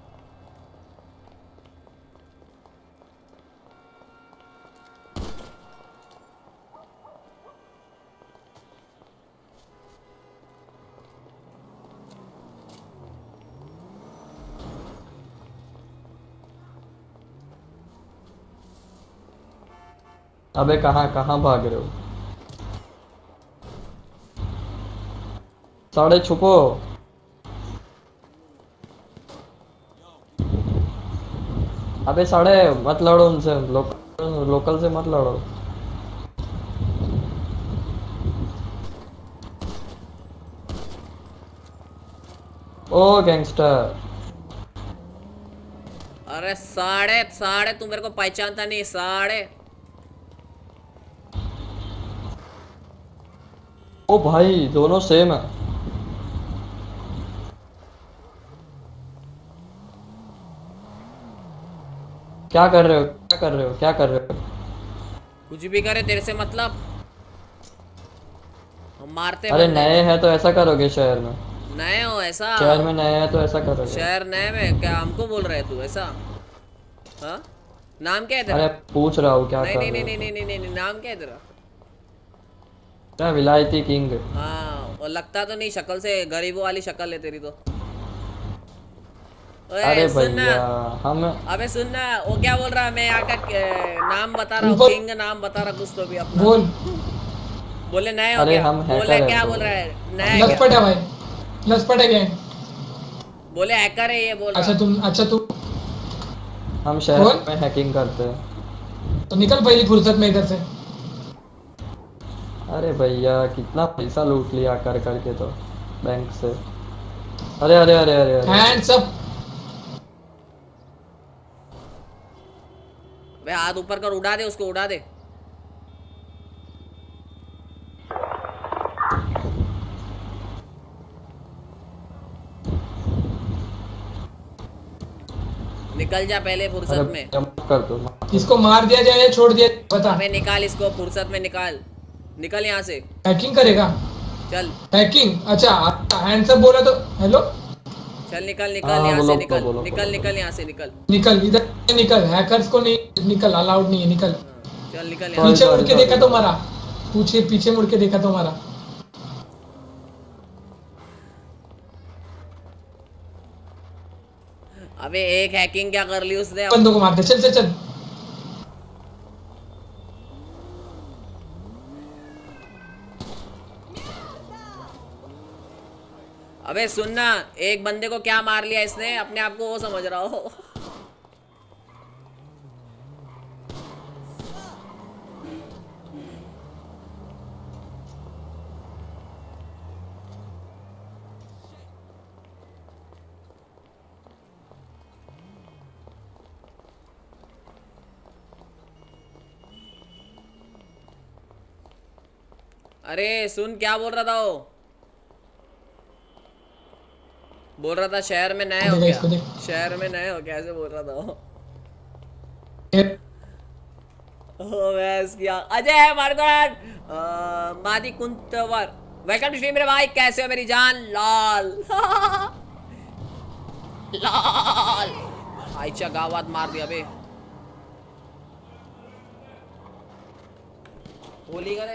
अबे कहाँ कहाँ भाग रहे हो? साढ़े छुपो। अबे साढ़े मत लड़ो उनसे, लोकल लोकल से मत लड़ो। ओ गैंगस्टर। अरे साढ़े साढ़े तू मेरे को पहचानता नहीं? साढ़े ओ भाई दोनों सेम है। क्या कर रहे हो? क्या कर रहे हो? क्या कर रहे हो? कुछ भी करे तेरे से मतलब। हम मारते अरे बंदे। नए हैं तो ऐसा करोगे शहर में? नए हो ऐसा? शहर में नए हैं तो ऐसा करोगे? शहर नए में क्या हमको बोल रहे तू ऐसा? हाँ नाम क्या है तेरा? अरे पूछ रहा हूँ क्या नहीं कर नहीं रहे नहीं हो? नहीं नहीं नहीं नहीं नाम क्या है तेरा? क्या विलायती किंग? हाँ और लगता तो नहीं, शक्ल से गरीबों वाली शक्ल है तेरी तो। ओए अरे सुन ना, भैया हम अबे सुन ना, वो क्या बोल रहा है? मैं यहाँ का अ, नाम बता रहा हूँ, ऊपर- किंग नाम बता रहा कुछ तो भी अपना। बोल। बोले नए हो अरे क्या? हम हैकर बोले हैं क्या तो। बोल रहा है? नए है क्या? लसपट है भाई, लसपट है गैंग। बोले हैकर है ये बोल अच्छा रहा। तुम अच्छा तू हम शहर कौन? में हैकिंग करते हैं। तो निकल पहली फुर्सत में इधर से। अरे भैया कितना पैसा लूट लिया कर करके तो बैंक से। अरे अरे अरे अरे अरे हैंड्स अप। बे हाथ ऊपर कर, उड़ा दे उसको, उड़ा दे। निकल जा पहले फुर्सत अरे में। जंप कर दो। इसको मार दिया जाए या छोड़ दिया जाए? बता। अबे निकाल इसको फुर्सत में, निकाल निकल यहाँ से। हैकिंग करेगा? चल हैकिंग? अच्छा हैंड्स अप बोला तो हेलो। चल निकल निकल हाँ, यहाँ बोलो, से निकल बोलो, निकल बोलो। निकल यहाँ से निकल। निकल इधर से निकल, हैकर्स को नहीं निकल, अलाउड नहीं है, निकल। चल निकल Sorry, यार। पीछे मुड़ sorry, के sorry, देखा तो sorry. मरा। पीछे पीछे मुड़ के देखा तो मरा। अबे एक हैकिंग क्या कर ली उसने। बंदों को मारते, चल चल चल। अबे सुनना, एक बंदे को क्या मार लिया इसने, अपने आप को वो समझ रहा हो। अरे सुन, क्या बोल रहा था वो? बोल रहा था शहर में नए हो देखा क्या? इसको देख। शहर में नए हो क्या, ऐसे बोल रहा था वो। ये- ओह बस क्या अजय मार्गन मादी कुंतवर, वेलकम टू स्ट्रीम मेरे भाई, कैसे हो मेरी जान? लाल लाल आयचा गावात मार दिया बे। होली करे।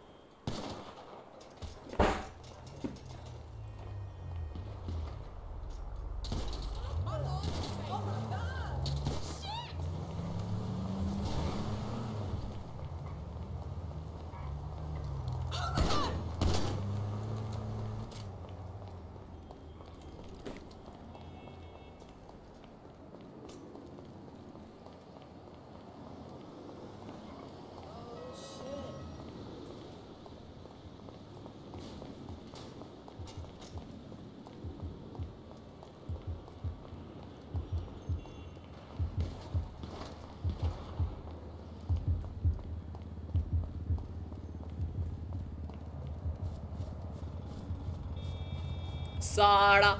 साड़ा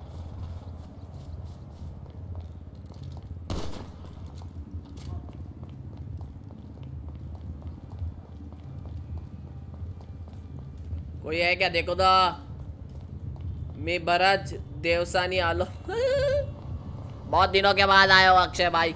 कोई है क्या? देखो दा मैं बरज देवसानी आलो। बहुत दिनों के बाद आए हो अक्षय भाई।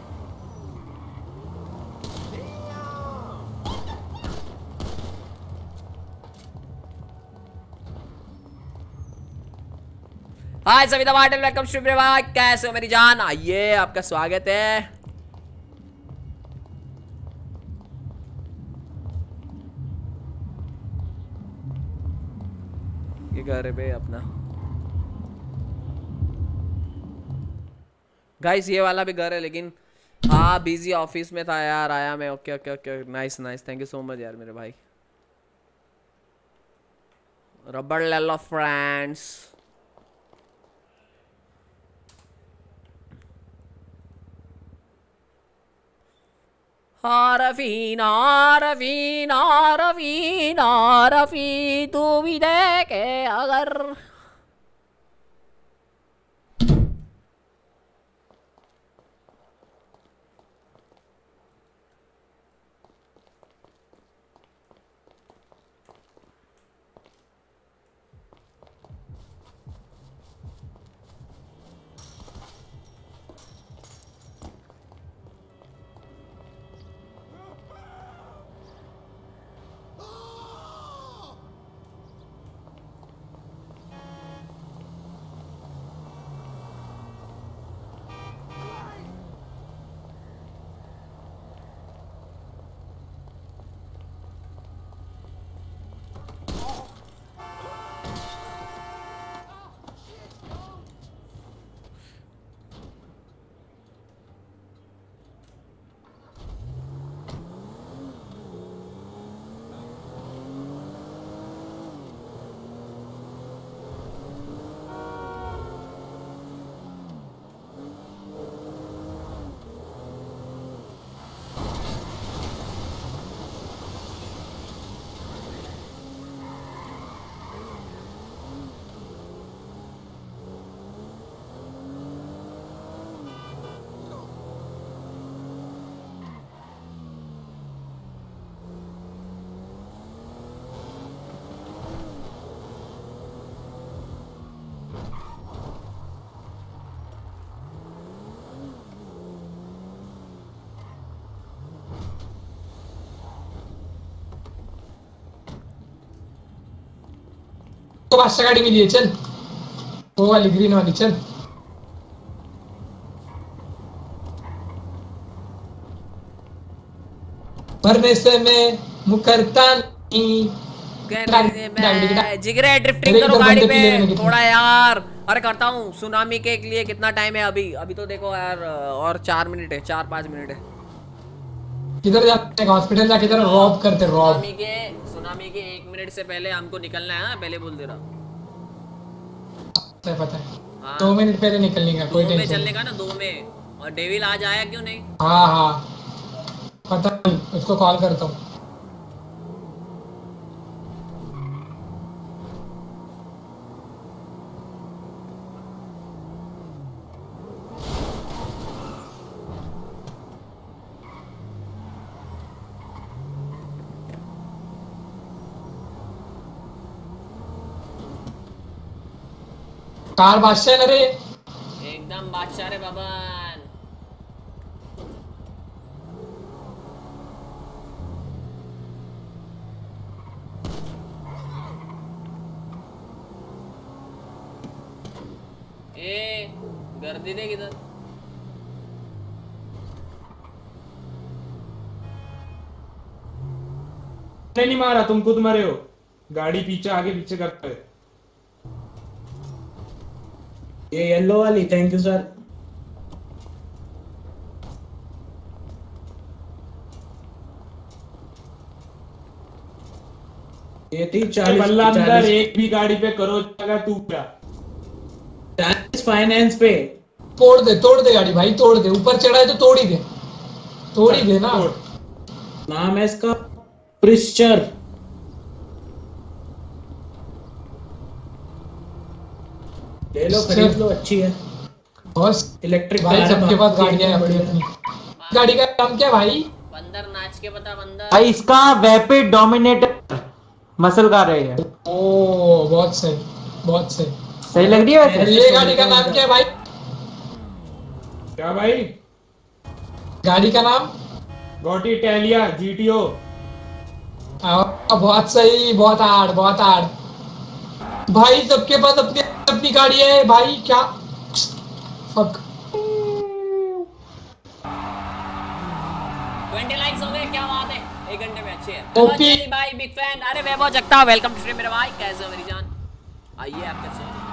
Hi Savita Patil, welcome to भाई, कैसे हो मेरी जान? आइए, आपका स्वागत है। ये घर है बे अपना। गाइस ये वाला भी घर है, लेकिन हाँ बिजी ऑफिस में था यार, आया मैं। Okay okay okay, nice nice, thank you so much यार मेरे भाई। रबड़ ले लो फ्रेंड्स। रफीना रफीना रफीना रफी, तू भी देखे अगर। तो बादशाह गाड़ी मिली है, चल वो वाली ग्रीन वाली चल। मरने से मैं मुकरता नहीं। जिगरे ड्रिफ्टिंग करो गाड़ी पे थोड़ा यार। अरे करता हूँ। सुनामी के लिए कितना टाइम है अभी? अभी तो देखो यार और चार मिनट है, चार पाँच मिनट है। किधर जाते हैं? हॉस्पिटल जाके जरा रॉब करते हैं, रॉब। सुनामी के सुनामी के एक मिनट से पहले हमको निकलना है। पहले बोल दे रहा। पता है पता है। हाँ। दो मिनट पहले निकलने का, कोई दो में टेंशन चलने नहीं। का ना, दो में। और डेविल आज आया क्यों नहीं? हाँ हाँ पता नहीं, उसको कॉल करता हूँ। कार बादशाह है ना रे? एकदम बादशाह रे बबन। ए गर्दी देख इधर। नहीं मारा, तुम खुद मरे हो। गाड़ी पीछे आगे पीछे करते है। ये येलो वाली, थैंक यू सर। ये थी चालीस बल्ला अंदर एक भी गाड़ी पे करो जगह तू क्या चालीस फाइनेंस पे। तोड़ दे तोड़ दे गाड़ी भाई, तोड़ दे। ऊपर चढ़ा है तो तोड़ ही दे, तोड़ ही दे ना। नाम है इसका प्रिस्चर। ले लो, खरीद लो, अच्छी है। बस इलेक्ट्रिक भाई सबके पास गाड़ियां हैं अपनी अपनी। गाड़ी का नाम क्या भाई? बंदर नाच के बता बंदर। भाई इसका रैपिड डोमिनेटर मसल कार है। ओ बहुत सही, बहुत सही। सही लग रही है वैसे। ये गाड़ी का नाम क्या है भाई? क्या भाई? गाड़ी का नाम? गॉटी टेलिया जीटीओ। बहुत सही, बहुत हार्ड, बहुत हार्ड। भाई सबके पास अपनी अपनी गाड़ी है भाई। क्या फक। बीस लाइक्स हो गए, क्या बात है। एक घंटे में अच्छे है। ओपी भाई बिग फैन। अरे वैभव जगता वेलकम टू स्ट्रीम मेरे भाई। कैसे हो मेरी जान? आइए आप कैसे हो?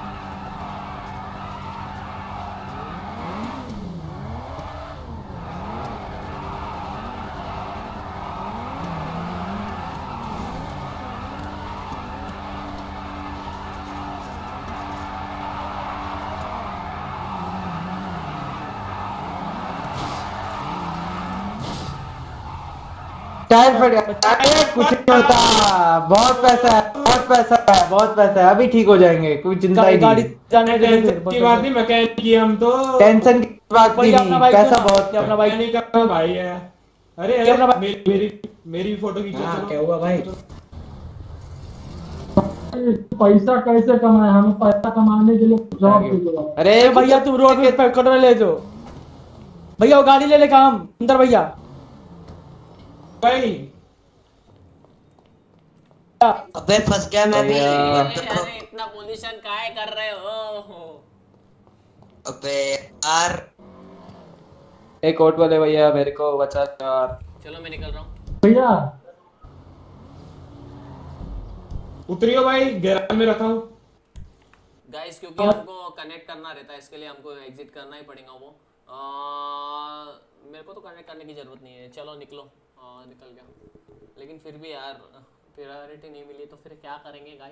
टायर फट गया, टायर कुछ नहीं होता। बहुत पैसा है, बहुत पैसा है, बहुत पैसा है। अभी ठीक हो जाएंगे, कोई चिंता ही नहीं। जाने की बात नहीं, मैकेनिक की हम तो टेंशन की बात नहीं, पैसा बहुत। अपना बाइक नहीं करना भाई है। अरे अरे मेरी मेरी मेरी फोटो खींचो। हाँ, क्या हुआ भाई? पैसा कैसे कमाए? हमें पैसा कमाने के लिए जॉब दो। अरे भैया तुम रोड पे पेट्रोल ले दो भैया, वो गाड़ी ले ले काम अंदर भैया। भाई अबे फंस गया मैं भी। अरे इतना पोल्यूशन काहे कर रहे हो? अबे यार एक ऑटो वाले भैया मेरे को बचा यार। चलो मैं निकल रहा हूँ भैया। उतरियो भाई, गैराज में रखा हूँ गाइस, क्योंकि हमको कनेक्ट करना रहता है, इसके लिए हमको एग्जिट करना ही पड़ेगा। वो आ, मेरे को तो कनेक्ट करने की जरूरत नहीं है। चलो निकलो। आ, निकल गया। लेकिन फिर भी यार प्रायोरिटी नहीं मिली तो फिर क्या करेंगे गाइस?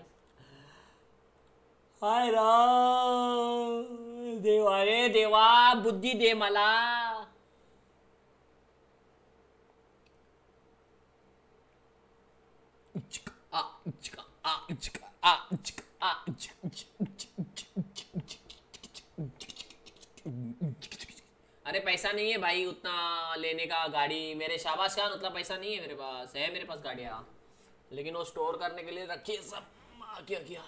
हाय राम देवा रे देवा, बुद्धि दे मला। आ, आ, आ, आ, अरे पैसा नहीं है भाई उतना लेने का गाड़ी। मेरे शाबाश खान उतना पैसा नहीं है मेरे पास। है मेरे पास गाड़ियाँ, लेकिन वो स्टोर करने के लिए रखी है सब। क्या किया?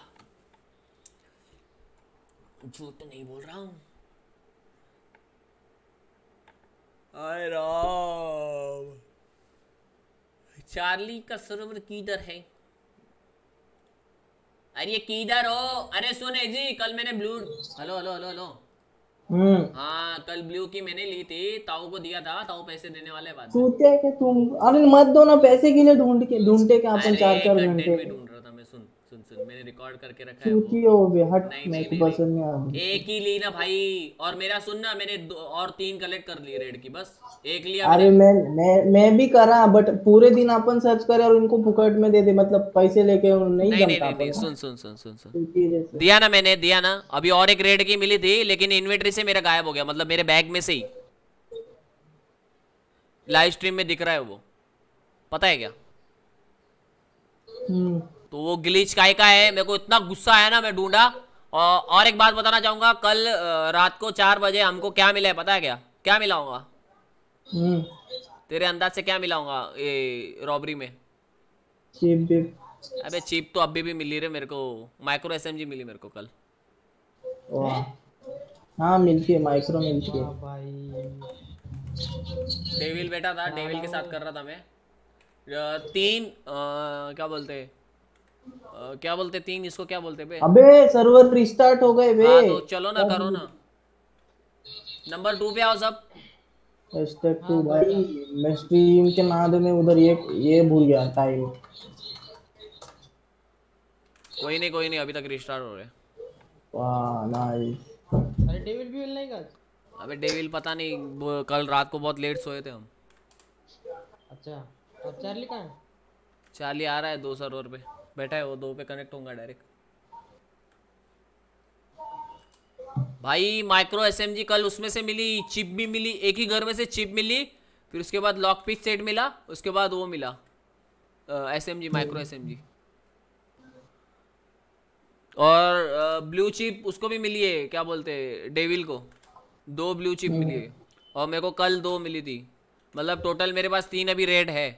झूठ नहीं बोल रहा हूँ। हाय राम। चार्ली का सर्वर किधर है? अरे ये किधर हो? अरे सुन जी, कल मैंने blue hello hello hello hello hmm हाँ कल ब्लू की मैंने ली थी, ताऊ को दिया था, ताऊ पैसे देने वाले बाद में। सोचे कि तुम अरे मत दो ना पैसे के लिए ढूंढ के ढूंढते क्या अपन चार चार कंटेंट घंटे भी ढूंढ रहा था मैं। सुन सुन सुन मैंने रिकॉर्ड करके रखा है सूची वो। हो गए हट नहीं मेरे नहीं को नहीं, पसंद नहीं आ नहीं। एक ही ली ना भाई, और मेरा सुन ना, मैंने दो और तीन कलेक्ट कर लिए रेड की, बस एक लिया अरे मैंने। मैं मैं मैं भी करा बट पूरे दिन अपन सर्च करे और उनको फुकट में दे दे मतलब पैसे लेके नहीं नहीं नहीं जमता नहीं, नहीं अपन सुन सुन सुन सुन सुन सूची जैसे दिया ना मैंने, दिया ना। अभी और एक रेड की मिली थी, लेकिन इन्वेंटरी से मेरा गायब हो गया, मतलब मेरे बैग में से ही। लाइव स्ट्रीम में दिख रहा है वो, पता है क्या? हम्म तो वो ग्लिच काय का है, मेरे को इतना गुस्सा आया ना, मैं ढूंढा। और, और एक बात बताना चाहूंगा, कल अ, रात को चार बजे हमको क्या मिला है पता है क्या? क्या मिला होगा हम्म तेरे अंदाज से? क्या मिला होगा ये रॉबरी में? चिप बिप अबे चिप तो अभी भी मिली रे मेरे को, माइक्रो एसएमजी मिली मेरे को कल। वाह हाँ मिलती है माइक्रो मिलती है डेविल बैठा था, डेविल के साथ कर रहा था मैं। अ, तीन अ, क्या बोलते अ, क्या बोलते तीन, इसको क्या बोलते बे? अबे सर्वर रिस्टार्ट हो गए बे हाँ तो चलो ना, करो ना। नंबर टू पे आओ सब। हैशटैग टू भाई मैं स्ट्रीम के नाद में उधर ये ये भूल गया टाइम। कोई नहीं कोई नहीं, अभी तक रिस्टार्ट हो रहे हैं। वाह नाइस। अरे डेविल भी नहीं का। अबे डेविल पता नहीं, वो कल रात को बहुत लेट सोए थे हम। अच्छा अब चार्ली कहाँ है? चार्ली आ रहा है दो सर्वर पे बैठा है, वो दो पे कनेक्ट होगा डायरेक्ट। भाई माइक्रो एसएमजी कल उसमें से मिली, चिप भी मिली, एक ही घर में से चिप मिली, फिर उसके बाद लॉक पिक सेट मिला, उसके बाद वो मिला एसएमजी, माइक्रो एसएमजी। और ब्लू चिप उसको भी मिली है, क्या बोलते हैं डेविल को, दो ब्लू चिप मिली है। और मेरे को कल दो मिली थी, मतलब टोटल मेरे पास तीन अभी रेड है।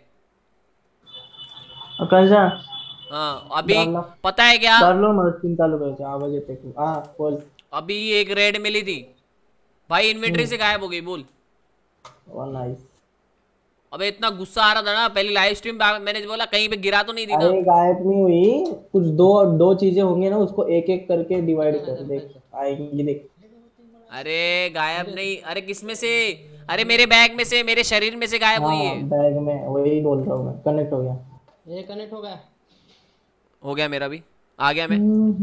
आकाशा हाँ अभी डालना। पता है क्या, कर लो मत चिंता लो कर आवाज आते को हां बोल। अभी एक रेड मिली थी भाई, इन्वेंटरी से गायब हो गई, बोल। वाह नाइस। अबे इतना गुस्सा आ रहा था ना, पहले लाइव स्ट्रीम मैंने बोला कहीं पे गिरा तो नहीं दी ना। अरे गायब नहीं हुई, कुछ दो दो चीजें होंगी ना, उसको एक एक करके डिवाइड कर देख आएंगी देख। अरे गायब नहीं, अरे किस में से? अरे मेरे बैग में से, मेरे शरीर में से गायब हुई है। बैग में वही बोल रहा हूँ मैं, कनेक्ट हो गया। ये कनेक्ट हो गया, हो गया मेरा भी, आ गया मैं।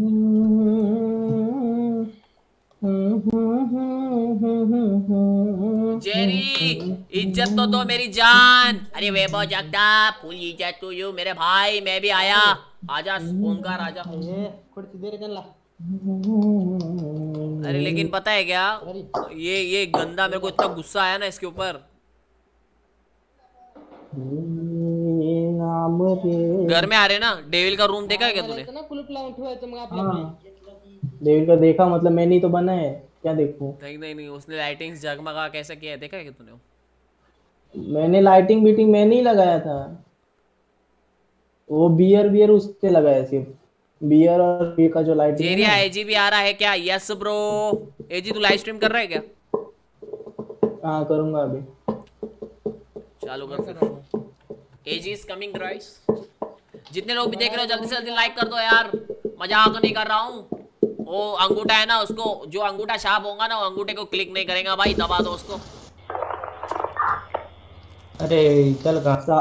जेरी इज्जत तो दो मेरी जान। अरे वैभव जगताप फुल इज्जत टू यू मेरे भाई, मैं भी आया। आजा ओमकार आजा। ये कुछ देर चल ला। अरे लेकिन पता है क्या, ये ये गंदा, मेरे को इतना गुस्सा आया ना इसके ऊपर। घर में आ रहे ना, डेविल का रूम देखा है क्या तूने? ना कुलूप लाऊं ठुआ तो मैं आप डेविल का देखा, मतलब मैंने ही तो बना है, क्या देखूं? नहीं नहीं नहीं, उसने लाइटिंग्स जगमगा कैसा किया है देखा है क्या तूने? मैंने लाइटिंग बीटिंग मैंने ही लगाया था, वो बियर बियर उससे लगाया, सिर्फ बियर और बियर का जो लाइटिंग। जेरिया एजी भी आ रहा है क्या? Yes bro. एजी तू लाइव स्ट्रीम कर रहा है क्या? हाँ करूंगा अभी, चालू कर फिर। AG is coming guys. जितने लोग भी देख रहे हो जल्दी से जल्दी लाइक कर दो यार, मजाक नहीं कर रहा हूँ। वो अंगूठा है ना, उसको जो अंगूठा छाप होगा ना, वो अंगूठे को क्लिक नहीं करेगा भाई, दबा दो उसको। अरे चल गासा।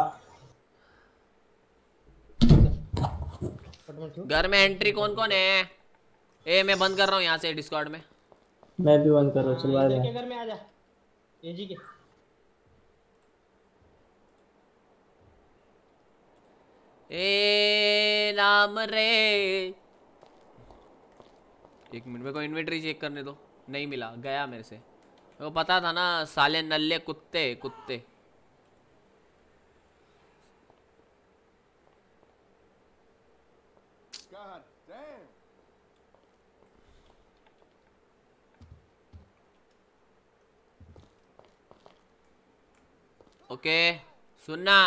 घर में एंट्री कौन कौन है? ए मैं बंद कर रहा हूँ यहाँ से डिस्कॉर्ड में। मैं भी बंद कर रहा हूँ, चल बाय बाय। घर में आ जा एजी के। ए नाम रे, एक मिनट मेरे को इन्वेंटरी चेक करने दो। नहीं मिला, गया मेरे से। मेरे को पता था ना, साले नल्ले कुत्ते कुत्ते। ओके सुनना,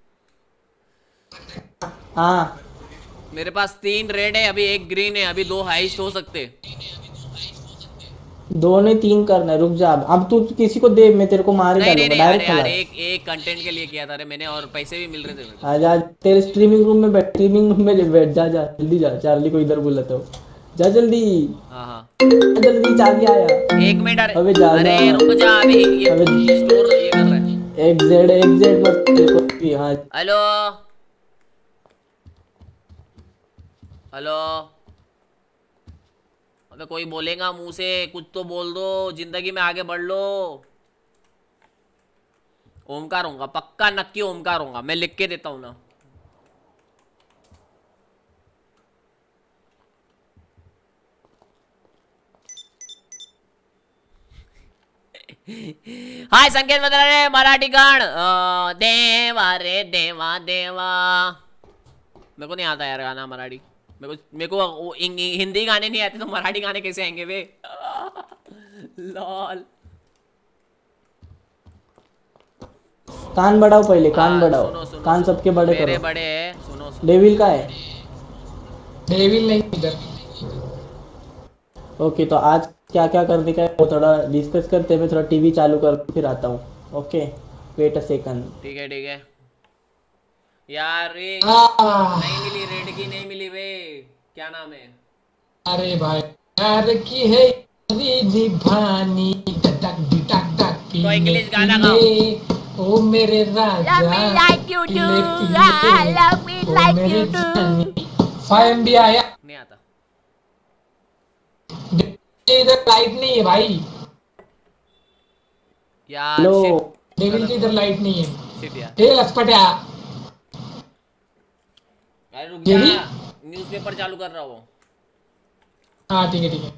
हाँ मेरे पास तीन रेड है, अभी एक ग्रीन है, अभी दो हाइस्ट हो सकते। दो नहीं तीन करना है, रुक जा। अब तू किसी को दे, मैं तेरे को मार ही नहीं नहीं डालूंगा नहीं, अरे डायरेक्ट यार खिला। एक एक कंटेंट के लिए किया था रे मैंने और पैसे भी मिल रहे थे मेरे को। आजा तेरे स्ट्रीमिंग रूम में बैठ, स्ट्रीमिंग रूम में बैठ जा, जा जल्दी जा, चार्ली को इधर बुलाता हूँ, जा जल्दी हाँ हाँ जल्दी, चार्ली आया। एक मिनट, अरे अबे जा अरे जा। रुक जा, अभी ये अबे स्टोर ये कर रहा है। एक जेड एक जेड मत तेरे को भी। हाँ हेलो हेलो, अबे कोई बोलेगा मुंह से, कुछ तो बोल दो, जिंदगी में आगे बढ़ लो। ओमकार होगा पक्का, नक्की ओमकार होगा, मैं लिख के देता हूँ ना। हाय संकेत बता रहे मराठी गान अ, देवा रे देवा देवा। मेरे को नहीं आता यार गाना मराठी, मेरे को मेरे को वो इंग- हिंदी गाने नहीं आते तो मराठी गाने कैसे आएंगे वे। लॉल। कान बढ़ाओ पहले, कान हाँ, बढ़ाओ, सुनो, सुनो, कान सुनो, सबके बड़े मेरे करो। बड़े है, सुनो सुनो। डेविल का है। डेविल नहीं इधर। ओके तो आज क्या क्या करने का है वो थोड़ा डिस्कस करते हैं। मैं थोड़ा टीवी चालू कर फिर आता हूँ। Okay wait a second. ठीक है ठीक है यार, ये हाँ, नहीं मिली, रेड की नहीं मिली वे, क्या नाम है। अरे भाई प्यार की है यारी निभानी, टक टक टक तो इंग्लिश गाना पीले ओ मेरे राजा, Love me like you do, पीले I love me ओ like मेरे you do। जानी। फाइव भी आया। नहीं आता। इधर लाइट नहीं है भाई, यार हेलो shit, डेविल गलत की इधर लाइट नहीं है। shit यार। ए लसपटिया, अरे रुक ये जा, भी? न्यूज़पेपर चालू कर रहा हूँ। हाँ ठीक है ठीक है।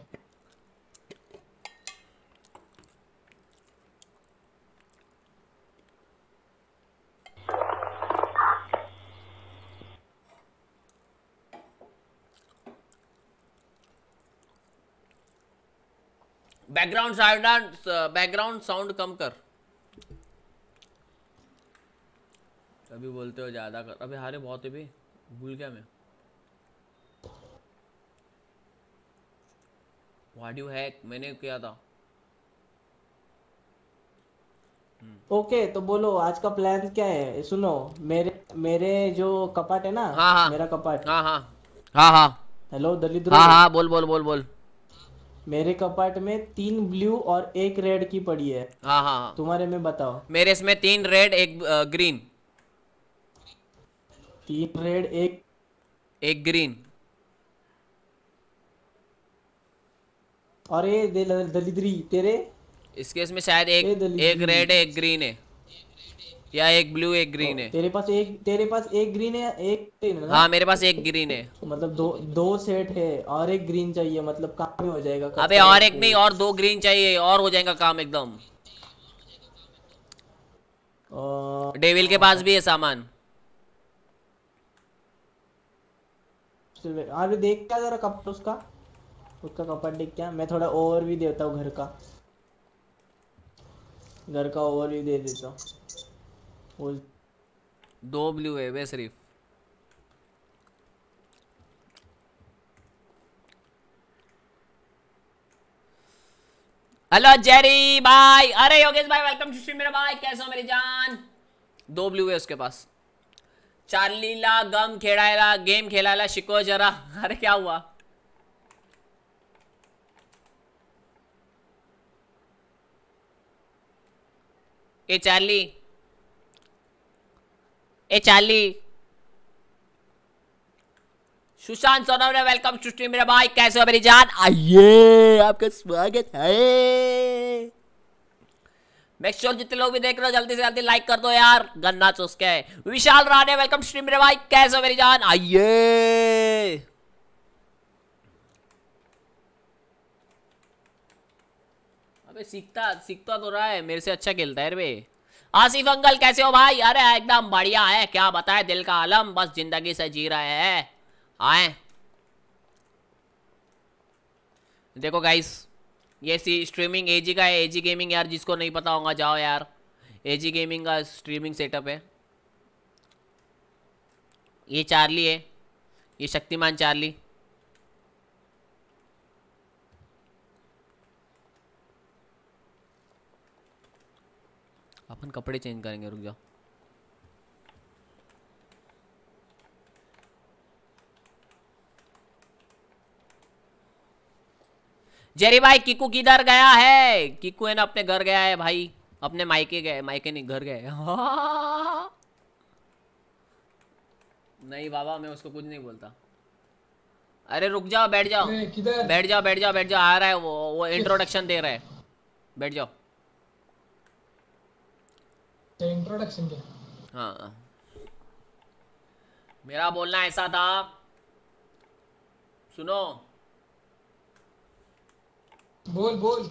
बैकग्राउंड साउंड, बैकग्राउंड साउंड कम कर। अभी बोलते हो ज्यादा कर, अबे हारे बहुत है भी, भूल गया मैं। व्हाट यू हैक मैंने किया था। ओके तो बोलो आज का प्लान क्या है। सुनो मेरे मेरे जो कपाट है ना, हाँ हाँ मेरा कपाट। हाँ हाँ हाँ हाँ हेलो दलित हाँ हाँ बोल बोल बोल बोल। मेरे कपाट में तीन ब्लू और एक रेड की पड़ी है। हाँ हाँ हाँ तुम्हारे में बताओ। मेरे इसमें तीन रेड एक ग्रीन, तीन रेड एक एक ग्रीन। और ये दे- दलिद्री तेरे। इसके इसमें शायद एक ए दलित एक जी। रेड है एक ग्रीन है, या एक ब्लू एक ग्रीन है। तेरे पास एक तेरे पास एक ग्रीन है एक ग्रीन है ना? हाँ मेरे पास एक ग्रीन है। मतलब दो दो सेट है और एक ग्रीन चाहिए, मतलब काम ही हो जाएगा। अबे और एक नहीं, और दो ग्रीन चाहिए और हो जाएगा काम एकदम। और डेविल के पास भी है सामान। अरे देख क्या जरा कपट उसका उसका कपट देख क्या। मैं थोड़ा ओवर भी देता हूँ घर का घर का ओवर भी दे देता हूँ। वो दो ब्लू है वे सिर्फ। हेलो जेरी भाई, अरे योगेश भाई वेलकम टू स्ट्रीम मेरे भाई, कैसे हो मेरी जान। दो ब्लू है उसके पास। चार्लीला गम खेळायला गेम खेळायला शिको जरा। अरे क्या हुआ। ए चार्ली, ए Charlie. Sushant Sonawane welcome to stream मेरे भाई, कैसे हो मेरी जान। आइए आपका स्वागत है। मेक श्योर जितने लोग भी देख रहे हो जल्दी से जल्दी लाइक कर दो यार, गन्ना चुस्के है। Vishal Rane welcome to stream मेरे भाई, कैसे हो मेरी जान। आइए अबे सीखता सीखता तो रहा है, मेरे से अच्छा खेलता है रे। आसिफ अंकल कैसे हो भाई। अरे एकदम बढ़िया है, क्या बताए दिल का आलम, बस जिंदगी से जी रहे हैं। आए देखो गाइस, ये सी स्ट्रीमिंग एजी का है, एजी गेमिंग यार, जिसको नहीं पता होगा जाओ यार, एजी गेमिंग का स्ट्रीमिंग सेटअप है। ये चार्ली है, ये शक्तिमान चार्ली। अपन कपड़े चेंज करेंगे, रुक जाओ। जेरी भाई किकू किधर गया है? किकू है ना अपने घर गया है भाई, अपने मायके गए, मायके नहीं घर गए। नहीं बाबा मैं उसको कुछ नहीं बोलता। अरे रुक जाओ, बैठ जाओ, किधर? बैठ जाओ, बैठ जाओ, बैठ जाओ, आ रहा है वो वो इंट्रोडक्शन दे रहा है, बैठ जाओ। इंट्रोडक्शन क्या? हाँ मेरा बोलना ऐसा था, सुनो। बोल बोल।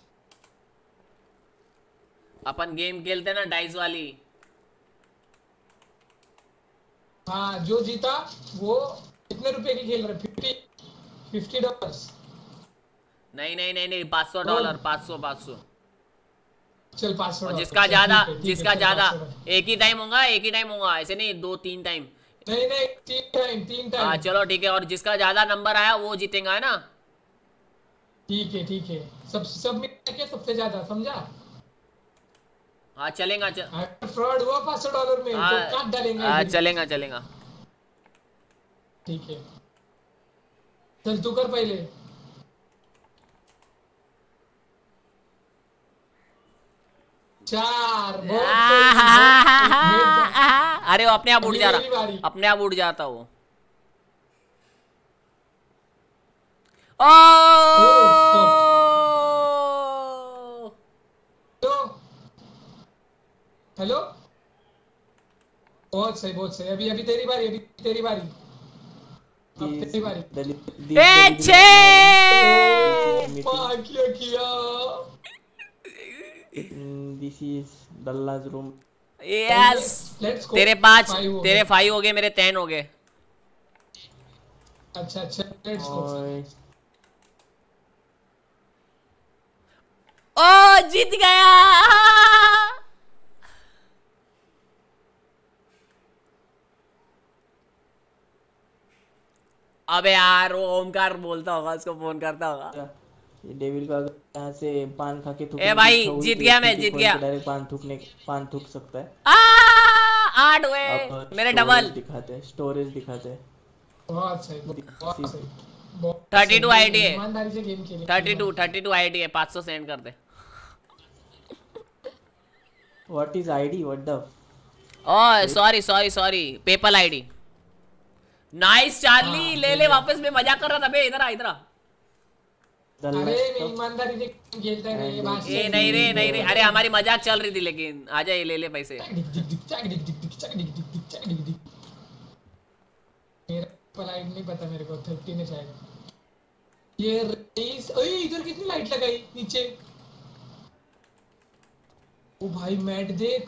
अपन गेम खेलते ना डाइस वाली। हाँ जो जीता वो कितने रुपए की खेल रहे? Fifty fifty dollars? नहीं नहीं नहीं नहीं पाँच सौ डॉलर, पाँच सौ पाँच सौ। चल पाँच सौ। जिसका ज्यादा जिसका ज्यादा एक ही टाइम होगा, एक ही टाइम होगा, ऐसे नहीं दो तीन टाइम। नहीं नहीं तीन टाइम, तीन टाइम। हाँ चलो ठीक है, और जिसका ज्यादा नंबर आया वो जीतेगा, है ना? ठीक है ठीक है, सब सब मिला के सबसे ज्यादा, समझा? हाँ चलेगा चल... अगर फ्रॉड हुआ पाँच सौ डॉलर में हाँ, तो काट डालेंगे। हाँ चलेगा चलेगा। ठीक है चल तू कर पहले। चार। बहुत सही, बहुत सही। अरे वो अपने आप उड़ जा अभी मेरी रहा, बारी। अपने आप उड़ जाता वो। ओ हेलो, बहुत सही बहुत सही। अभी अभी तेरी बारी, अभी तेरी बारी, अब तेरी बारी। ए छे वाह, किया किया। This is dallas room. Yes let's go. तेरे पांच, फाइव हो तेरे गए। फाइव हो गए, मेरे टेन हो गए। अच्छा अच्छा लेट्स गो। ओ जीत गया। अबे यार वो ओमकार बोलता होगा, उसको फोन करता होगा। ये डेविल का यहाँ से पान खा के थूकने ए की भाई इच्छा हुई जीत तो गया एक मैं, टीटी जीत खोल गया। के डायरेक्ट पान थूकने पान थूक सकता है। आ आठ हुए अब मेरे स्टोरेज डबल। दिखाते हैं, स्टोरेज दिखाते हैं। बहुत सही बहुत सही। बहुत थर्टी टू सही। आईडी है, ईमानदारी से गेम खेले। Thirty two thirty two ID है, पाँच सौ सेंड कर दे। What is ID? What the? Oh sorry sorry sorry, PayPal ID. Nice Charlie, हाँ, ले ले वापस, मैं मजाक कर रहा था बे। इधर आ, इधर आ। अरे मैं ईमानदारी से गेम खेलता है रे बात। ए नहीं रे नहीं रे, अरे हमारी मजाक चल रही थी, लेकिन आजा ये ले ले पैसे। मेरा लाइट नहीं पता मेरे को, थर्टी में शायद। ये रेस, ओए इधर कितनी लाइट लगाई नीचे। ओ भाई मैट देख,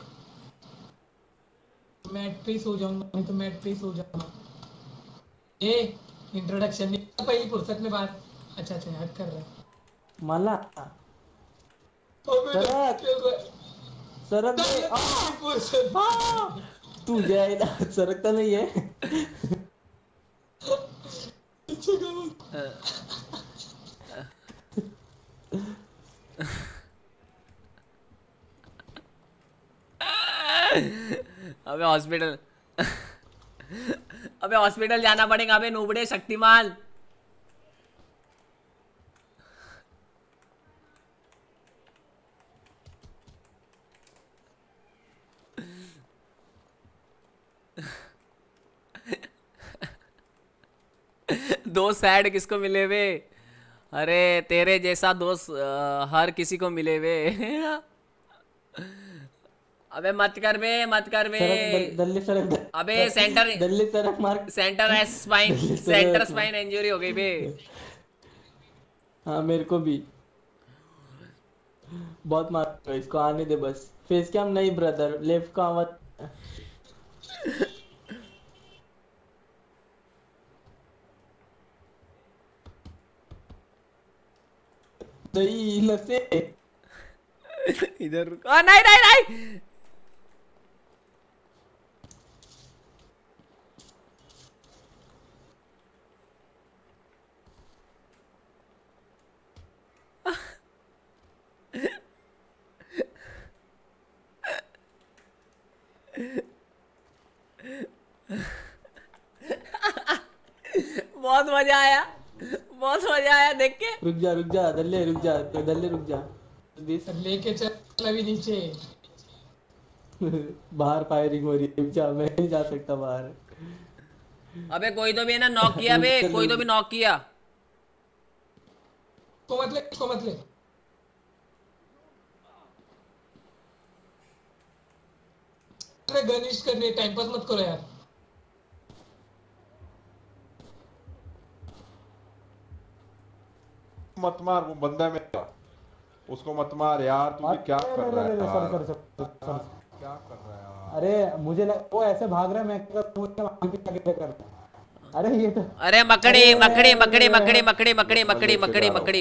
मैट पे सो जाऊंगा नहीं तो मैट पे सो जाऊंगा। ए इंट्रोडक्शन नहीं पहली फुर्सत में बात। अच्छा अच्छा याद कर रहा है मला अबे सरक। चल रहा है। सरक दे। आ! फुर्सत। आ! तू जाएगा, सरकता नहीं है। अच्छा करो। अबे हॉस्पिटल अबे हॉस्पिटल जाना पड़ेगा। अबे नूबड़े शक्तिमान। दोस्त सैड किसको मिले वे? अरे तेरे जैसा दोस्त अ, हर किसी को मिले वे। अबे मत कर बे, मत कर बे। सरक दल, दल्ले सरक दल, अबे सेंटर दल्ले सरक मार। Center spine center spine injury हो गई बे। हाँ मेरे को भी बहुत मार। इसको आने दे बस। फेस कैम नहीं ब्रदर, लेफ्ट का मत। दही लसे इधर रुको। आ, नहीं नहीं नहीं। बहुत मजा आया, बहुत मजा आया देख के। रुक जा रुक जा दल्ले, रुक जा दल्ले, रुक जा। बीस लेके चल अभी नीचे। बाहर फायरिंग हो रही है, रुक जा, मैं नहीं जा सकता बाहर। अबे कोई तो भी है ना नॉक किया बे, कोई तो भी नॉक किया। इसको मत ले, इसको मत ले। अरे गनिश करने टाइम पास मत करो यार। मत मार, वो बंदा है मेरा, उसको मत मार यार। तू भी क्या कर रहा है? Sorry sorry sorry. क्या कर रहा है यार? अरे मुझे लग, वो ऐसे भाग रहा है, मैं कर कर। अरे ये तो, अरे मकड़ी मकड़ी मकड़ी मकड़ी मकड़ी मकड़ी मकड़ी मकड़ी मकड़ी।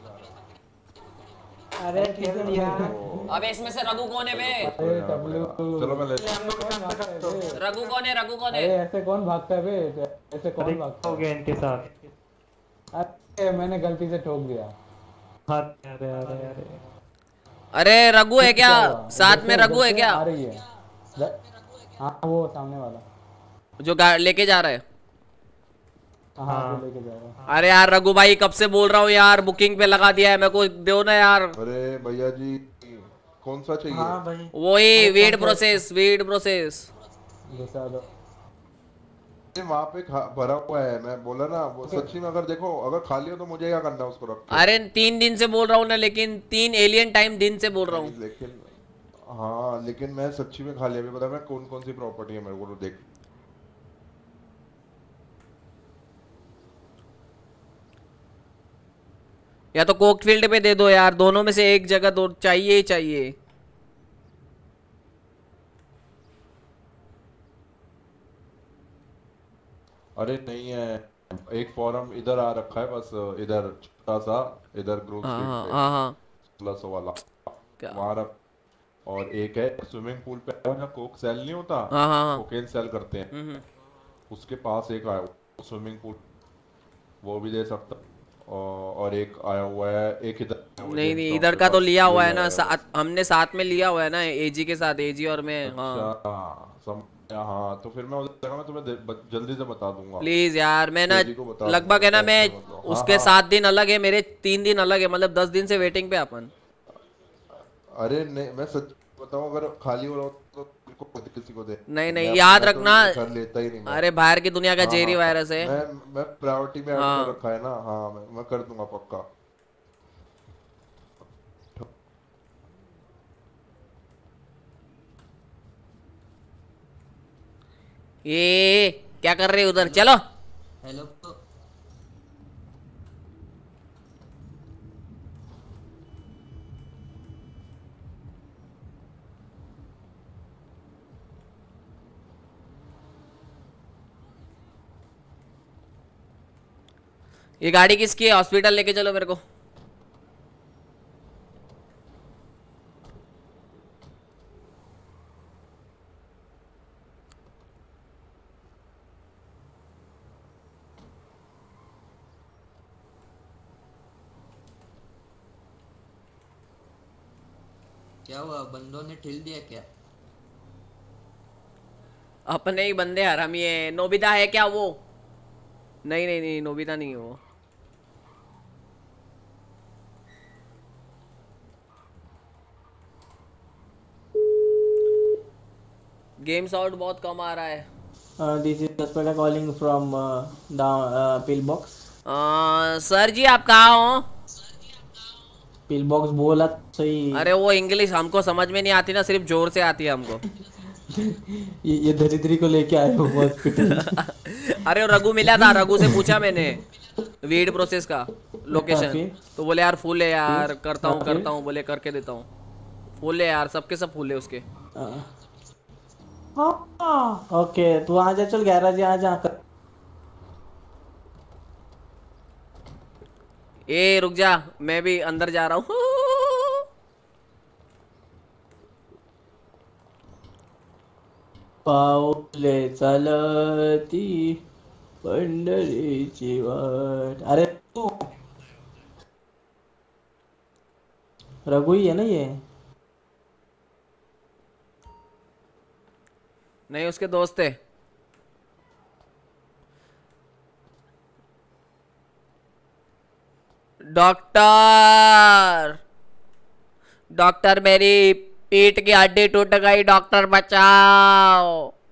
अरे खेल यार। अबे इसमें से रघु कौन है बे? अरे डब्लू, चलो मैं ले। रघु कौन है? रघु कौन अरे है? ऐसे कौन भागता है बे? ऐसे कौन भागता हो गया इनके साथ। है? मैंने गलती से ठोक दिया। अरे अरे अरे अरे रघु है क्या साथ में? रघु है क्या? आ रही है। हाँ वो सामने वाला जो लेके जा रहा है। हाँ वो लेके जा रहा है। अरे यार रघु भाई कब से बोल रहा हूँ यार, बुकिंग पे लगा दिया है, मेरे को दो ना यार। अरे भैया जी कौन सा चाहिए? हाँ भाई वही वेट प्रोसेस, वेट प्रोसेस। घुसा दो। वहाँ पे भरा हुआ है, मैं बोला ना। वो सच्ची में अगर देखो, अगर खाली हो तो मुझे क्या करना है उसको रख के? अरे तीन दिन से बोल रहा हूँ ना, लेकिन तीन एलियन टाइम दिन से बोल रहा हूँ। लेकिन हाँ, लेकिन मैं सच्ची में खाली अभी पता मैं कौन कौन सी प्रॉपर्टी है मेरे को तो देख। या तो कोकफील्ड पे दे दो यार, दोनों में से एक जगह दो चाहिए ही चाहिए। अरे नहीं है, एक फॉर्म इधर आ रखा है बस, इधर छोटा सा, इधर ग्रोव हाँ स्ट्रीट हाँ पे हाँ हाँ। प्लस वाला क्या? वहाँ रख। और एक है स्विमिंग पूल पे जहाँ कोक सेल नहीं होता, हाँ हाँ हाँ। कोकेन सेल करते हैं, हम्म, उसके पास एक आया स्विमिंग पूल, वो भी दे सकता। और और एक आया हुआ है, एक इधर नहीं नहीं इधर का तो लिया हुआ है ना, साथ हमने साथ में लिया हुआ है ना, एजी के साथ, एजी और मैं। हाँ अच्छा सम हाँ, तो फिर मैं उधर जगह में तुम्हें दे- ब- जल्दी से बता दूंगा। प्लीज यार, मैं ना एजी को बता लगभग है ना, दूंगा, मैं टेंशन मत लो। उसके हाँ, सात दिन अलग है, मेरे तीन दिन अलग है, मतलब दस दिन से वेटिंग पे अपन। हाँ। अरे नहीं, मैं सच बताऊं, अगर खाली हो रहा हो तो मेरे को खुद किसी को दे। नहीं नहीं मैं- याद मैं तो रखना। घर लेता ही नहीं मैं। अरे बाहर की दुनिया का हाँ, जेरी हाँ, वायरस है। मैं मैं प्रायोरिटी में ऐड हाँ। कर रखा है ना। हाँ मैं, मैं कर दूंगा पक्का। ये क्या कर रहे हो उधर? चलो हेलो। ये गाड़ी किसकी है? हॉस्पिटल लेके चलो मेरे को। क्या हुआ, बंदों ने ठिल दिया क्या? अपने ही बंदे हरामी है। नोबिता है क्या वो? नहीं नहीं नहीं नोबिता नहीं है वो। गेम्स आउट बहुत कम आ रहा है। This is suspect calling from the pill box. Sir ji आप कहाँ हो? पिल बॉक्स बोला तो सही। अरे वो इंग्लिश हमको समझ में नहीं आती ना, सिर्फ जोर से आती है हमको। ये ये दरिद्री को लेके आए हो हॉस्पिटल। अरे रघु मिला था, रघु से पूछा मैंने वीड प्रोसेस का लोकेशन, तो बोले यार फुल है यार, करता हूँ करता हूँ, बोले करके देता हूँ। फुल है यार, सबके सब फुल है उसके। ओके तू आ जा, चल गैराज आ जा। ए रुक जा, मैं भी अंदर जा रहा हूँ। पाऊले चालती पंढरीची वाट। अरे तू रघु ही है ना ये? नहीं उसके दोस्त है। डॉक्टर डॉक्टर मेरी पीठ की हड्डी टूट गई, डॉक्टर बचाओ।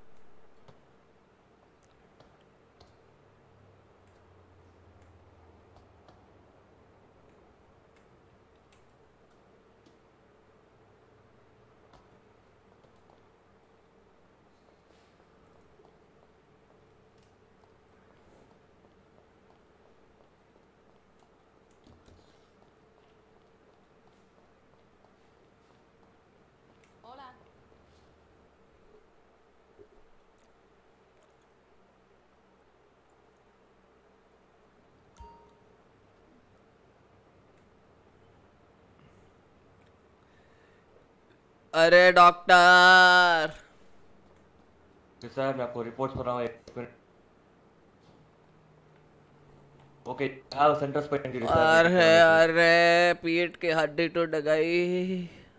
अरे डॉक्टर सर मैं आपको रिपोर्ट कर रहा हूँ एक मिनट। ओके हाँ सेंटर स्पाइन इंजरी। अरे अरे पीठ की हड्डी टूट गई।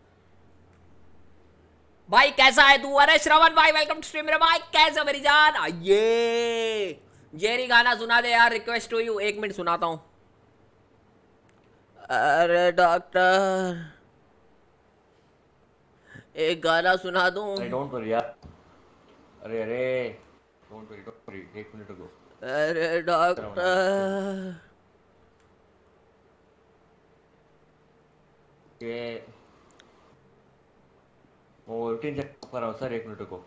भाई कैसा है तू? अरे श्रवण भाई वेलकम टू स्ट्रीम। मेरे भाई कैसे मेरी जान? ये जेरी गाना सुना दे यार, रिक्वेस्ट टू यू। एक मिनट सुनाता हूँ। अरे डॉक्टर एक गाना सुना दूं? अरे डोंट वरी यार। अरे अरे डोंट वरी डोंट वरी एक मिनट रुको। अरे डॉक्टर ये वो रूटीन चेक कर रहा हूँ सर, एक मिनट रुको।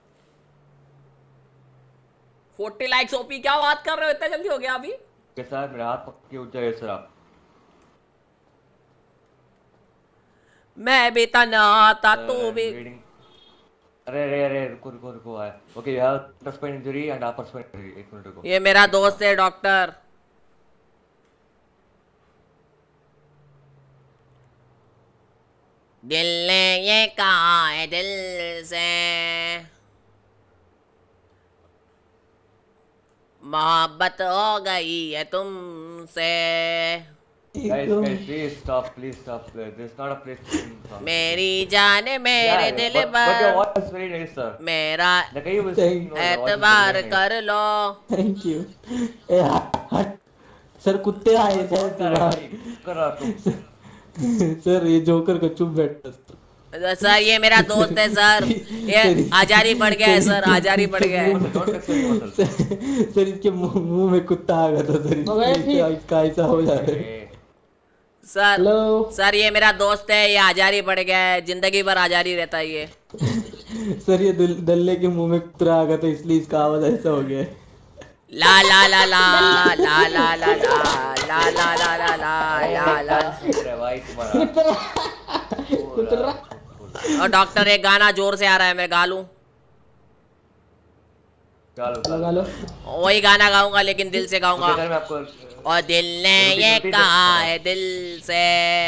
फोर्टी लाइक्स ओपी, क्या बात कर रहे हो? इतना जल्दी हो गया अभी? के सर मेरे हाथ पक्के उठ जाए सर आप। मैं भी तना था तू भी। अरे अरे अरे रुको रुको रुको आया। Okay you have spine injury and upper spine injury. एक मिनट रुको। ये मेरा दोस्त है डॉक्टर। दिल ने ये कहा है दिल से मोहब्बत हो गई है तुमसे। Guys, guys, please stop, please stop. This is not a place to sing songs. मेरी जान मेरे Yeah, दिल but, but your voice is very nice, sir. मेरा The guy was singing, no, your voice is एतबार very nice. कर लो। Thank you. ए हट sir, कुत्ते आए सर तुम्हारे। कर रहा तुम। सर ये जोकर को चुप बैठ। सर ये मेरा दोस्त है सर, ये आजारी पड़ गया है सर, आजारी पड़ गया है। सर इसके मुंह मुंह में कुत्ता आ गया था सर, इसका इसका ऐसा हो जाता है। सर सर ये मेरा दोस्त है, ये आजारी पड़ गया है, जिंदगी भर आजारी रहता है ये। सर ये दल्ले के मुंह में कुत्ता आ गया था, इसलिए इसका आवाज ऐसा हो गया है। ला ला ला ला ला ला ला ला ला ला ला ला ला ला ला। और डॉक्टर एक गाना जोर से आ रहा है, मैं गा लूं? गा लो। वही गाना गाऊंगा लेकिन दिल से गाऊंगा। और दिल ने ये कहा है दिल से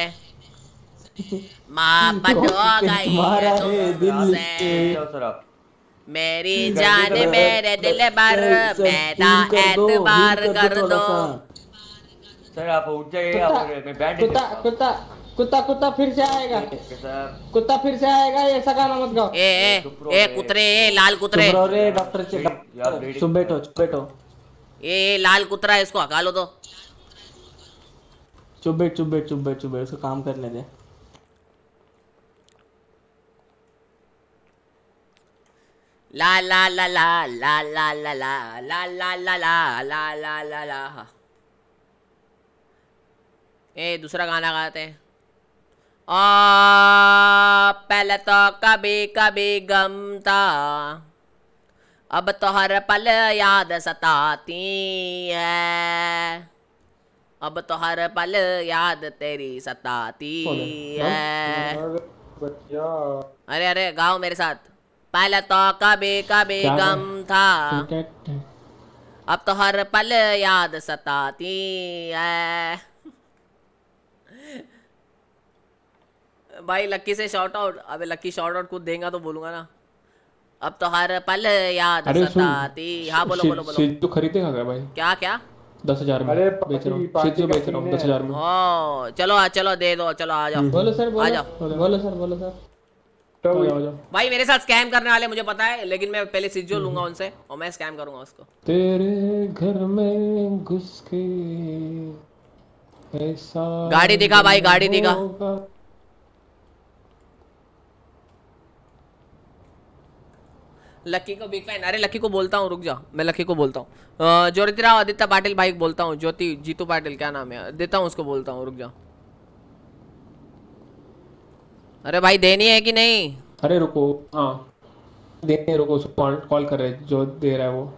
मोहब्बत हो गई है तुमसे। मेरी जान मेरे दिल पर मेरा एतबार कर दो। सर आप उठ जाइए, आप मैं बैंड कुत्ता कुत्ता कुत्ता कुत्ता फिर से आएगा, कुत्ता फिर से आएगा, ऐसा गाना मत गाओ। ए ए ए कुतरे, ए लाल कुतरे। रे डॉक्टर चुप बैठो चुप बैठो। ए लाल कुतरा, इसको हटा लो तो। चुप बैठ चुप बैठ चुप बैठ चुप बैठ, उसको काम करने दे। ला ला ला ला ला ला ला ला ला ला ला ला ला ला ला ला। ए दूसरा गाना गाते हैं। आ पहले तो कभी कभी गम था, अब तो हर पल याद सताती है, अब तो हर पल याद तेरी सताती है। अरे अरे गाओ मेरे साथ। पहले तो कभी कभी गम था, अब तो हर पल याद सताती है। भाई लक्की से शॉर्ट आउट। अबे लक्की शॉर्ट आउट खुद देगा तो बोलूंगा ना। अब तो हर पल याद सताती। हाँ बोलो बोलो बोलो। सीट तो खरीदेगा क्या भाई? क्या क्या? दस हजार में बेच रहा हूँ, सीट बेच रहा हूँ दस हजार में। ओ चलो चलो दे दो, चलो आ जाओ। बोलो सर बोलो, आ जाओ बोलो सर बोलो सर। भाई मेरे साथ स्कैम करने वाले मुझे पता है, लेकिन मैं पहले सिज्जो लूंगा उनसे और मैं स्कैम करूंगा उसको। तेरे घर में घुस के ऐसा गाड़ी दिखा भाई, गाड़ी दिखा। होगा। लक्की को बिग फैन। अरे लक्की को बोलता हूँ, रुक जा, मैं लक्की को बोलता हूँ। ज्योतिराव आदित्य पाटिल भाई बोलता हूँ, ज्योति जीतू पाटिल क्या नाम है, देता हूँ उसको, बोलता हूँ, रुक जा। अरे भाई देनी है कि नहीं? अरे रुको, हाँ दे रुको, उसको कॉल कॉल कर रहे जो दे रहा है वो।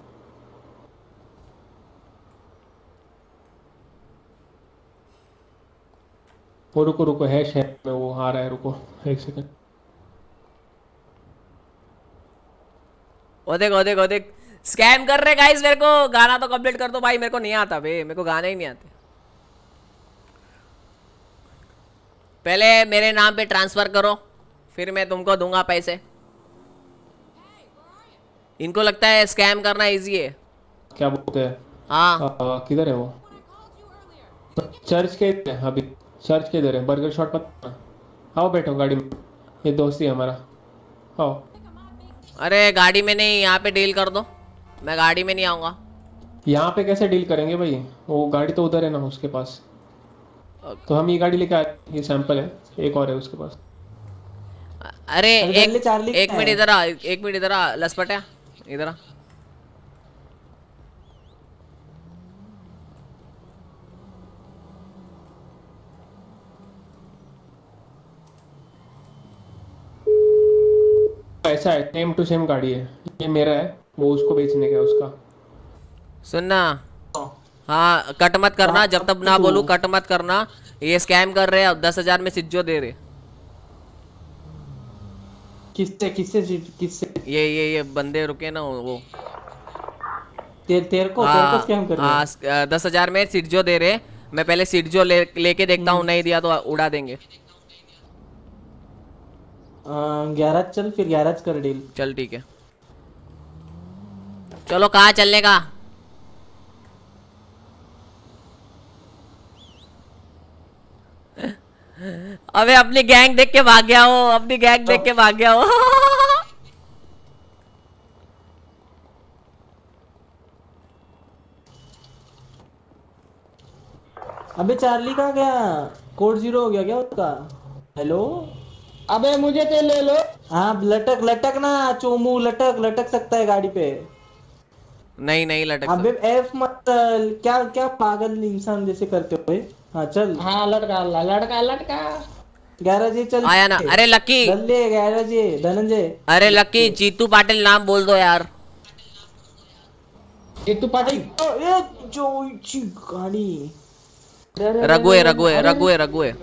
वो रुको रुको है शहर में, वो आ रहा है, रुको एक सेकंड। ओ देख ओ देख ओ देख, स्कैम कर रहे गाइस मेरे को। गाना तो कंप्लीट कर दो भाई, मेरे को नहीं आता बे, मेरे को गाने ही नहीं आते। पहले मेरे नाम पे ट्रांसफर करो, फिर मैं तुमको दूंगा पैसे। इनको लगता है स्कैम करना इजी है। क्या बोलते हैं? हाँ किधर है वो? चर्च के इधर है, अभी चर्च के इधर है। बर्गर शॉट पता। आओ बैठो गाड़ी में, ये दोस्ती है हमारा, आओ। अरे गाड़ी में नहीं, यहाँ पे डील कर दो, मैं गाड़ी में नहीं आऊंगा। यहाँ पे कैसे डील करेंगे भाई, वो गाड़ी तो उधर है ना उसके पास। तो हम ये गाड़ी लेके आए, ये सैंपल है, एक और है उसके पास। अरे एक एक मिनट इधर आ, एक मिनट इधर आ लसपटा, इधर आ। ऐसा है, सेम टू सेम गाड़ी है, ये मेरा है, वो उसको बेचने का है उसका। सुनना, हाँ कट मत करना, जब तक ना बोलूं कट मत करना। ये स्कैम कर रहे हैं, दस हजार में सिज्जो दे रहे। किससे किससे किससे? ये ये ये बंदे रुके ना वो, तेर तेर को तेर को स्कैम कर रहे हैं। हाँ दस हजार में सिज्जो दे रहे। मैं पहले सिज्जो ले लेके देखता हूँ, नहीं दिया तो उड़ा देंगे। ग्यारह चल, फिर ग्यारह कर डील। चल ठीक है, चलो कहाँ चलने का? अबे अपनी गैंग देख के भाग गया हो, अपनी गैंग देख के भाग गया हो। अबे चार्ली कहाँ गया? कोड जीरो हो गया क्या उसका? हेलो, अबे मुझे तो ले लो। हाँ लटक लटक ना, चोमू लटक लटक सकता है गाड़ी पे। नहीं नहीं लटक। अबे एफ मत, क्या क्या पागल इंसान जैसे करते हो भाई। हाँ चल। हाँ लड़का लड़का लड़का गैराज ही चल। आया ना। अरे लक्की, गैराज ही धनंजय। अरे लक्की जीतू पाटिल नाम बोल दो यार। जीतू पाटिल ये जो गाड़ी रघु है रघु है रघु है रघु है।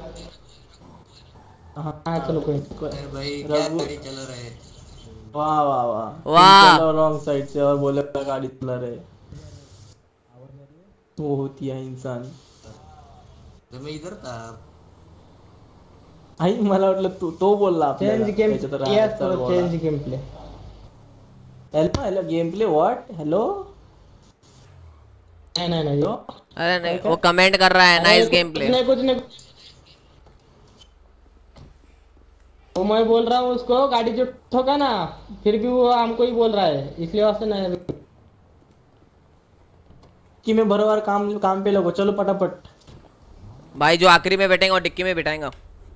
हाँ चलो कोई भाई क्या गाड़ी चला रहे हैं? वाह वाह वाह वाह, रॉन्ग साइड से और बोले गाड़ी चला रहे। वो होती है इंसान। तो मैं इधर था। आई मला वाटलं तू तो बोलला चेंज गेम यस तो change game play. Hello hello game play what? Hello नहीं नहीं नहीं अरे नहीं, वो कमेंट कर रहा है नाइस गेम प्ले। नहीं कुछ नहीं, वो मैं बोल रहा हूँ उसको गाड़ी जो ठोका ना, फिर भी वो हमको ही बोल रहा है, इसलिए वास्ते नहीं कि मैं बरोबर काम काम पे लगो। चलो फटाफट भाई, जो आखिरी में बैठेगा और डिक्की में बिठाएगा।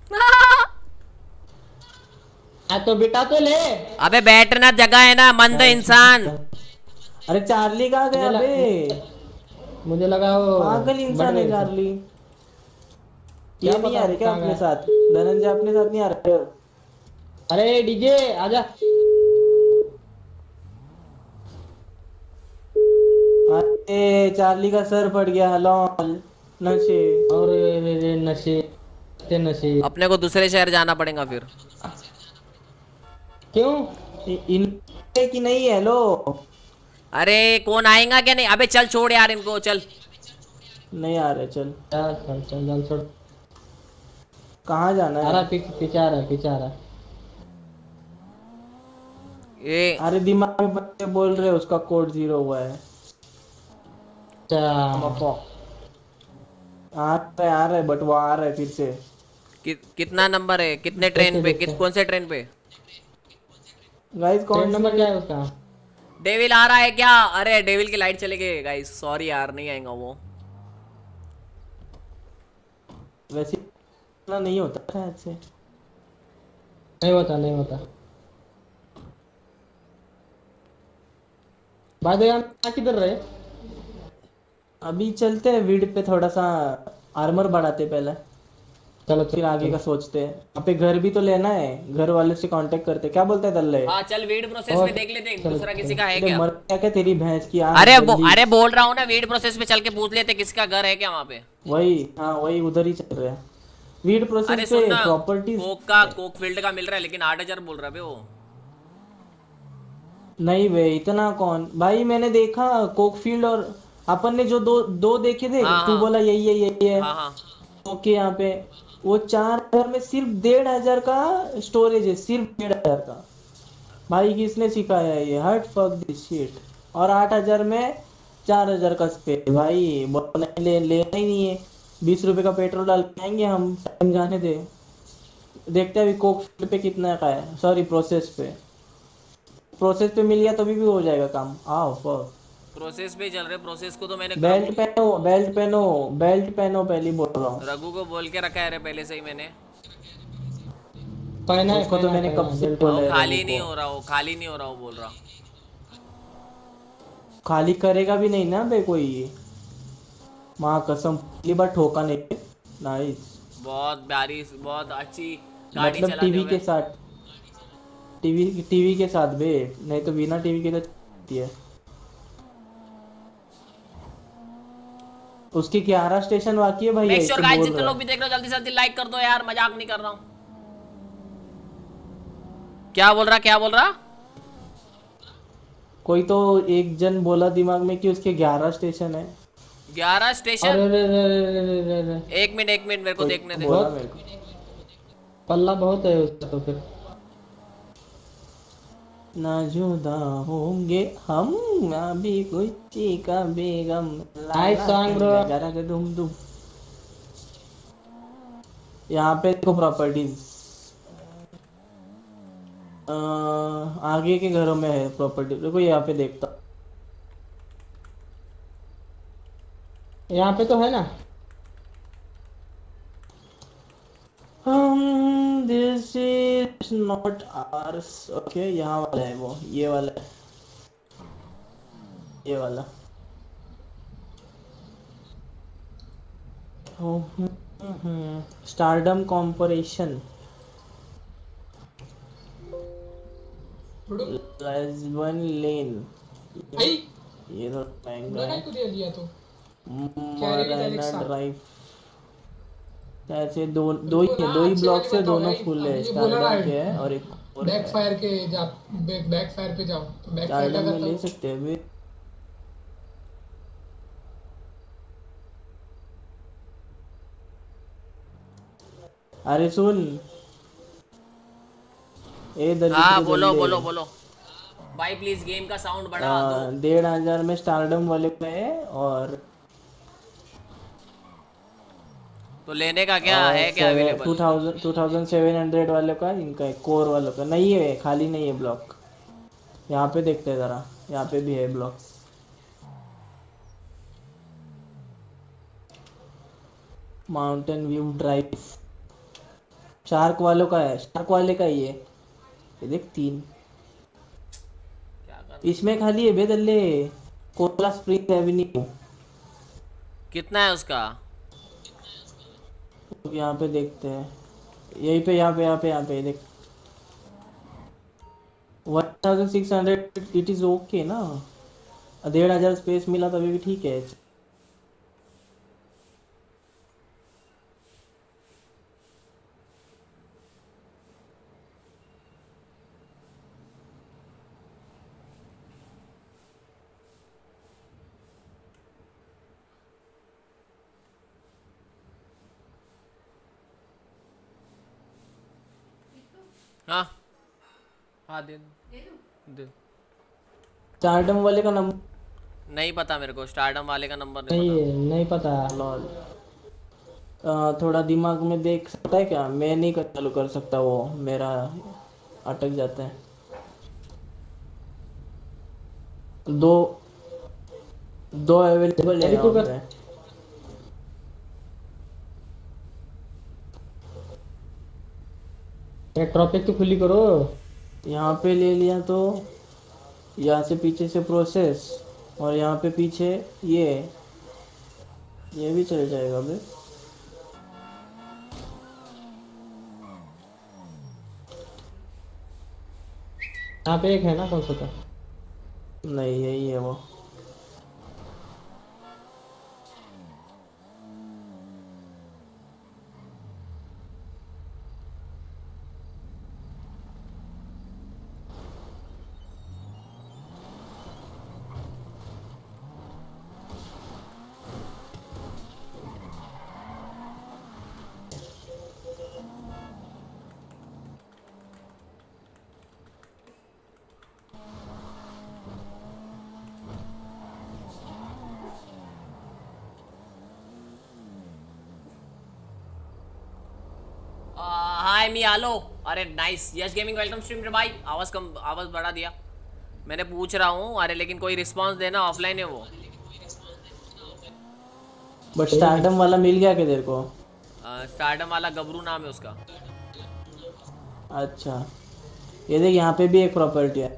हाँ तो बिठा तो ले। अबे बैठना जगह है ना, मंद इंसान। अरे चार्ली कहाँ गया बे? मुझे लगा वो पागल इंसान है चार्ली। ये नहीं आ रहे क्या अपने साथ? धनंजय अपने साथ नहीं आ रहे? अरे डीजे आजा। अरे चार्ली का सर फट गया। लॉल नशे और नशे नशे। अपने को दूसरे शहर जाना पड़ेगा फिर। क्यों? इन की नहीं है। लो अरे कौन आएगा क्या? नहीं अबे चल छोड़ यार इनको, चल। नहीं आ रहे। चल चल चल चल चल छोड़। कहाँ जाना है? अरे पीछे पीछे आ रहा है, पीछे आ रहा है ये। अरे दिमाग में बच्चे बोल रहे उसका कोड जीरो हुआ है। आ रहे आ रहे बट वो आ रहे फिर से। कि, कितना नंबर है? कितने ट्रेन पे? कित कौन से ट्रेन पे? गाइस कौन नंबर क्या है उसका? डेविल आ रहा है क्या? अरे डेविल की लाइट चले गई गाइस, सॉरी यार नहीं आएगा वो। इतना नहीं होता शायद से। नहीं होता नहीं होता। बाद में किधर रहे? अभी चलते हैं वीड पे, थोड़ा सा आर्मर बढ़ाते पहले, चलो फिर आगे का सोचते हैं। यहाँ पे घर भी तो लेना है, घर वाले से कांटेक्ट करते। क्या बोलता है दल्ले? हाँ चल वेड प्रोसेस में देख लेते हैं दूसरा किसी का है अरे क्या। मर क्या क्या तेरी भैंस की आँख अरे बो, जल्दी। अरे बोल रहा हूँ ना वेड प्रोसेस में चल के पूछ लेते किसी का घर है क्या वहाँ पे। वही हाँ वही उधर ही चल रहा है वीड अरे प्रोसेस सुन पे। ना प्रॉपर्टीज कोक का कोक फील्ड का मिल रहा है लेकिन आठ हजार बोल रहा है बे वो। नहीं वे इतना कौन भाई, मैंने देखा कोकफील्ड और अपन ने जो दो दो देखे थे। हाँ, तू हाँ। बोला यही है यही है। हाँ हाँ ओके यहाँ पे वो चार हजार में सिर्फ डेढ़ हजार का स्टोरेज है, सिर्फ डेढ़ हजार का। भाई किसने सिखाया है ये? हट फक दिस शिट। और आठ हजार में चार हजार का स्पेस। भाई बहुत नहीं ले लेना ही नहीं है। बीस रुपए का पेट्रोल डाल के आएंगे हम, टाइम जाने दे। देखते हैं अभी कोक फील्ड पे कितना का है, सॉरी प्रोसेस पे। प्रोसेस पे मिल गया तभी भी हो जाएगा काम। आओ फक। प्रोसेस पे चल रहे प्रोसेस को तो मैंने बेल्ट रघु- पहनो बेल्ट पहनो बेल्ट पहनो पहले बोल रहा हूँ। रघु को बोल के रखा है रे पहले से ही मैंने। पहना है उसको तो पहना है, मैंने पहना कब है, से बिल्कुल। बोला वो है खाली रघु नहीं को। हो रहा वो खाली नहीं हो रहा वो बोल रहा। खाली करेगा भी नहीं ना बे कोई ये। माँ कसम पहली बार ठोका नहीं। नाइस। बहुत प्यारी बहुत अच्छी गाड़ी मतलब चलाते टीवी हुए। के साथ, टीवी टीवी के साथ बे, नहीं तो बिना टीवी के तो चलती है। उसके ग्यारह स्टेशन बाकी है भाई। मेक ऐसे श्योर गाइस बोल जितने रहा लोग भी देख रहे हो जल्दी से जल्दी लाइक कर दो यार, मजाक नहीं कर रहा हूँ। क्या बोल रहा क्या बोल रहा? कोई तो एक जन बोला दिमाग में कि उसके ग्यारह स्टेशन है। ग्यारह अरे स्टेशन। रे रे रे रे रे रे। एक मिनट एक मिनट मेरे को कोई देखने दे। बोला मेरे को। पल्ला बहुत है उसका तो फिर। ना जुदा होंगे हम अभी कुछ का बेगम। Nice song, bro. दुम दुम। यहाँ पे देखो प्रॉपर्टीज। आगे के घरों में है प्रॉपर्टी। देखो यहाँ पे देखता। यहाँ पे तो है ना। हम this is not ours. Okay यहाँ वाला है वो, ये वाला है, ये वाला। Stardom Corporation Lisbon Lane. भाई ये तो महंगा उन्होंने है। को दे दिया तो कैरी विद मराना एलेक्सा। ड्राइव। ऐसे दो दो ही है, दो ही ब्लॉक से दोनों फुल है। ये बोला स्टारडम ना, के है और एक और बैक फायर के जा बैक बैक फायर पे जाओ तो बैक फायर स्टारडम का में ले करता सकते हैं अभी। अरे सुन ए दलित हाँ रे बोलो दल्ले। बोलो बोलो भाई प्लीज गेम का साउंड बढ़ा दो। आ, डेढ़ हजार में स्टारडम वाले पे है। और तो लेने का क्या है क्या two available? Thousand two thousand seven hundred वाले का, इनका है कोर वालों का। नहीं है खाली नहीं है ब्लॉक। यहाँ पे देखते हैं जरा, यहाँ पे भी है block. Mountain view drive shark वालों का है, शार्क वाले का ही है ये। देख तीन क्या कर इसमें खाली है बेदल्ले। Cola spring Avenue. कितना है उसका? यहाँ पे देखते हैं, यहीं पे यहाँ पे यहाँ पे यहाँ पे देख। One thousand six hundred it is okay ना। डेढ़ हजार स्पेस मिला तभी भी ठीक है। हाँ हाँ दे दो दे। स्टारडम वाले का नंबर नहीं पता मेरे को, स्टारडम वाले का नंबर नहीं नहीं पता। नहीं पता। लॉल। आ, थोड़ा दिमाग में देख सकता है क्या? मैं नहीं कर चालू कर सकता, वो मेरा अटक जाता है। दो दो अवेलेबल है अभी तू यहाँ कर। पे। ट्रॉपिक तो खुली करो। यहाँ पे ले लिया तो यहाँ से पीछे से प्रोसेस और यहाँ पे पीछे ये ये भी चल जाएगा बे। यहाँ पे एक है ना, कौन सा था? नहीं यही है वो। हाय मी आलो। अरे nice Yash gaming welcome stream रे भाई। आवाज कम आवाज बढ़ा दिया मैंने, पूछ रहा हूँ। अरे लेकिन कोई रिस्पांस देना, ऑफलाइन है वो। बट स्टारडम वाला मिल गया क्या तेरे को? स्टारडम वाला गबरू नाम है उसका। अच्छा ये देख यहाँ पे भी एक प्रॉपर्टी है।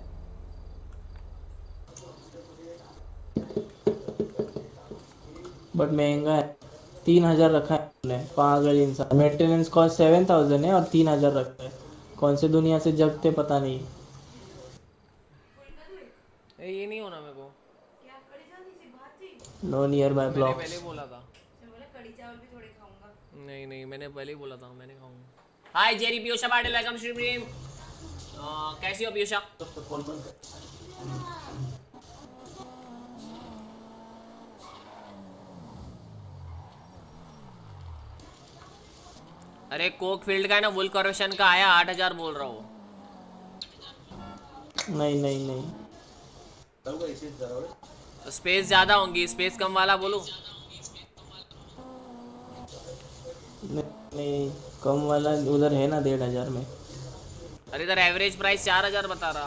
बट महंगा है, तीन हजार रखा है हमने। पागल इंसान। मेंटेनेंस कॉस्ट सेवन थाउजेंड है और तीन हजार रखा है। कौन से दुनिया से जगते पता नहीं। ए, ये नहीं होना मेरे को। No nearby block. पहले बोला था। नहीं नहीं मैंने पहले ही बोला था मैंने खाऊंगा। Hi Jerry Piyusha Patil welcome stream. कैसी हो पीयूषा? अरे कोक फील्ड का है ना, वुल कॉर्पोरेशन का आया, आठ हजार बोल रहा हूँ। नहीं नहीं नहीं स्पेस ज्यादा होंगी, स्पेस कम वाला बोलूं? नहीं, नहीं कम वाला उधर है ना डेढ़ हजार में। अरे इधर एवरेज प्राइस चार हजार बता रहा।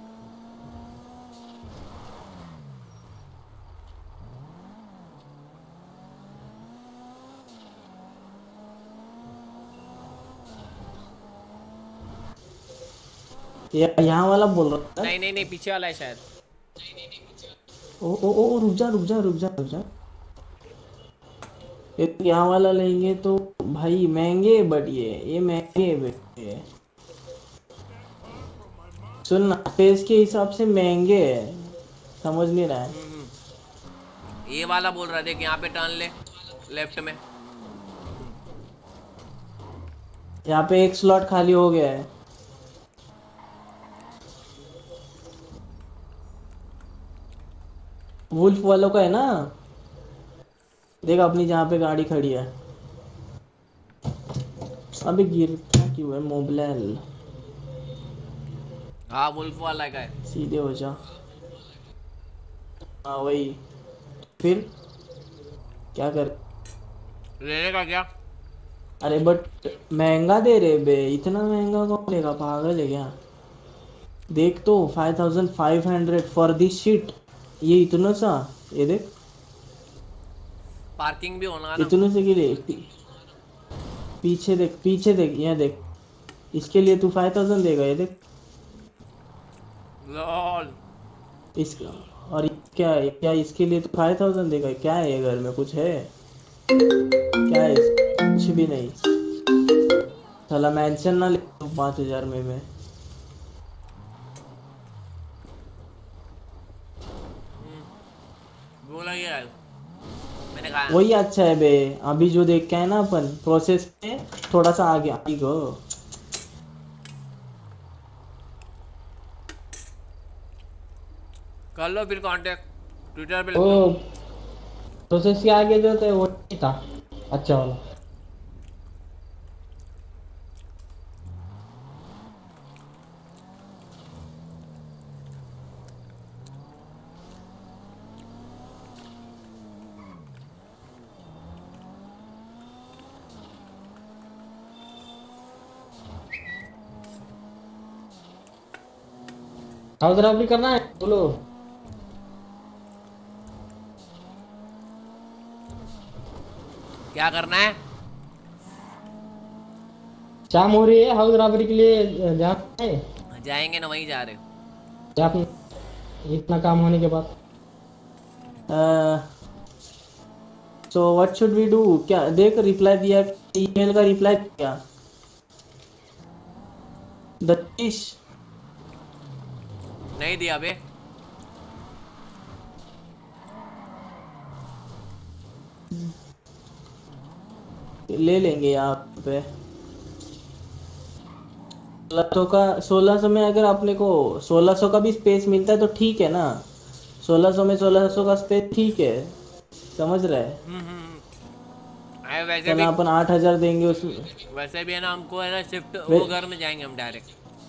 यहाँ वाला बोल रहा है। नहीं नहीं नहीं पीछे वाला है शायद। ओ ओ ओ रुक जा रुक जा रुक जा रुक जा। यहाँ वाला लेंगे तो भाई महंगे, बट ये ये महंगे। सुन ना, स्पेस के हिसाब से महंगे है, समझ नहीं रहा है। ये वाला बोल रहा, देख यहाँ पे टर्न ले लेफ्ट में। यहाँ पे एक स्लॉट खाली हो गया है। वुल्फ वालों का है ना, देख अपनी जहाँ पे गाड़ी खड़ी है। अबे गिरता क्यों है मोबाइल? हाँ वुल्फ वाला का है। सीधे हो जा। हाँ वही। फिर क्या कर लेने का क्या? अरे बट महंगा दे रहे बे, इतना महंगा कौन लेगा? पागल है क्या? देख तो five thousand five hundred for this sheet. ये इतना सा, ये देख पार्किंग भी होना ना। इतने से के लिए पी, पीछे देख पीछे देख, ये देख, इसके लिए तू फाइव थाउजेंड देगा। ये देख लॉल। इसका और क्या है? क्या इसके लिए तो फाइव थाउजेंड देगा? क्या है ये घर में कुछ है? क्या है? कुछ भी नहीं। साला मेंशन ना ले पाँच हजार में मैं। बोला ये मैंने कहा वही अच्छा है बे। अभी जो देख के है ना अपन प्रोसेस में थोड़ा सा आगे आगे गो। कर लो फिर कांटेक्ट ट्विटर पे। वो प्रोसेस के आगे जो थे वो नहीं था अच्छा वाला। उधर भी करना है बोलो। क्या करना है? शाम हो रही है, हाउस रॉबरी के लिए जाना है। जाएंगे ना, वहीं जा रहे या अपने इतना काम होने के बाद। So what should we do? क्या देख रिप्लाई दिया, ईमेल का रिप्लाई क्या? दत्तीश नहीं दिया बे। ले लेंगे यहाँ पे सोलह सौ का। सोलह सौ में अगर अपने को सोलह सौ का भी स्पेस मिलता है तो ठीक है ना। सोलह सौ में सोलह सौ का स्पेस ठीक है, समझ रहे हैं। हम्म हम्म अरे वैसे भी अपन आठ हजार देंगे उसमें। वैसे भी है ना, हमको है ना शिफ्ट वो घर में जाएंगे हम डायरेक्ट।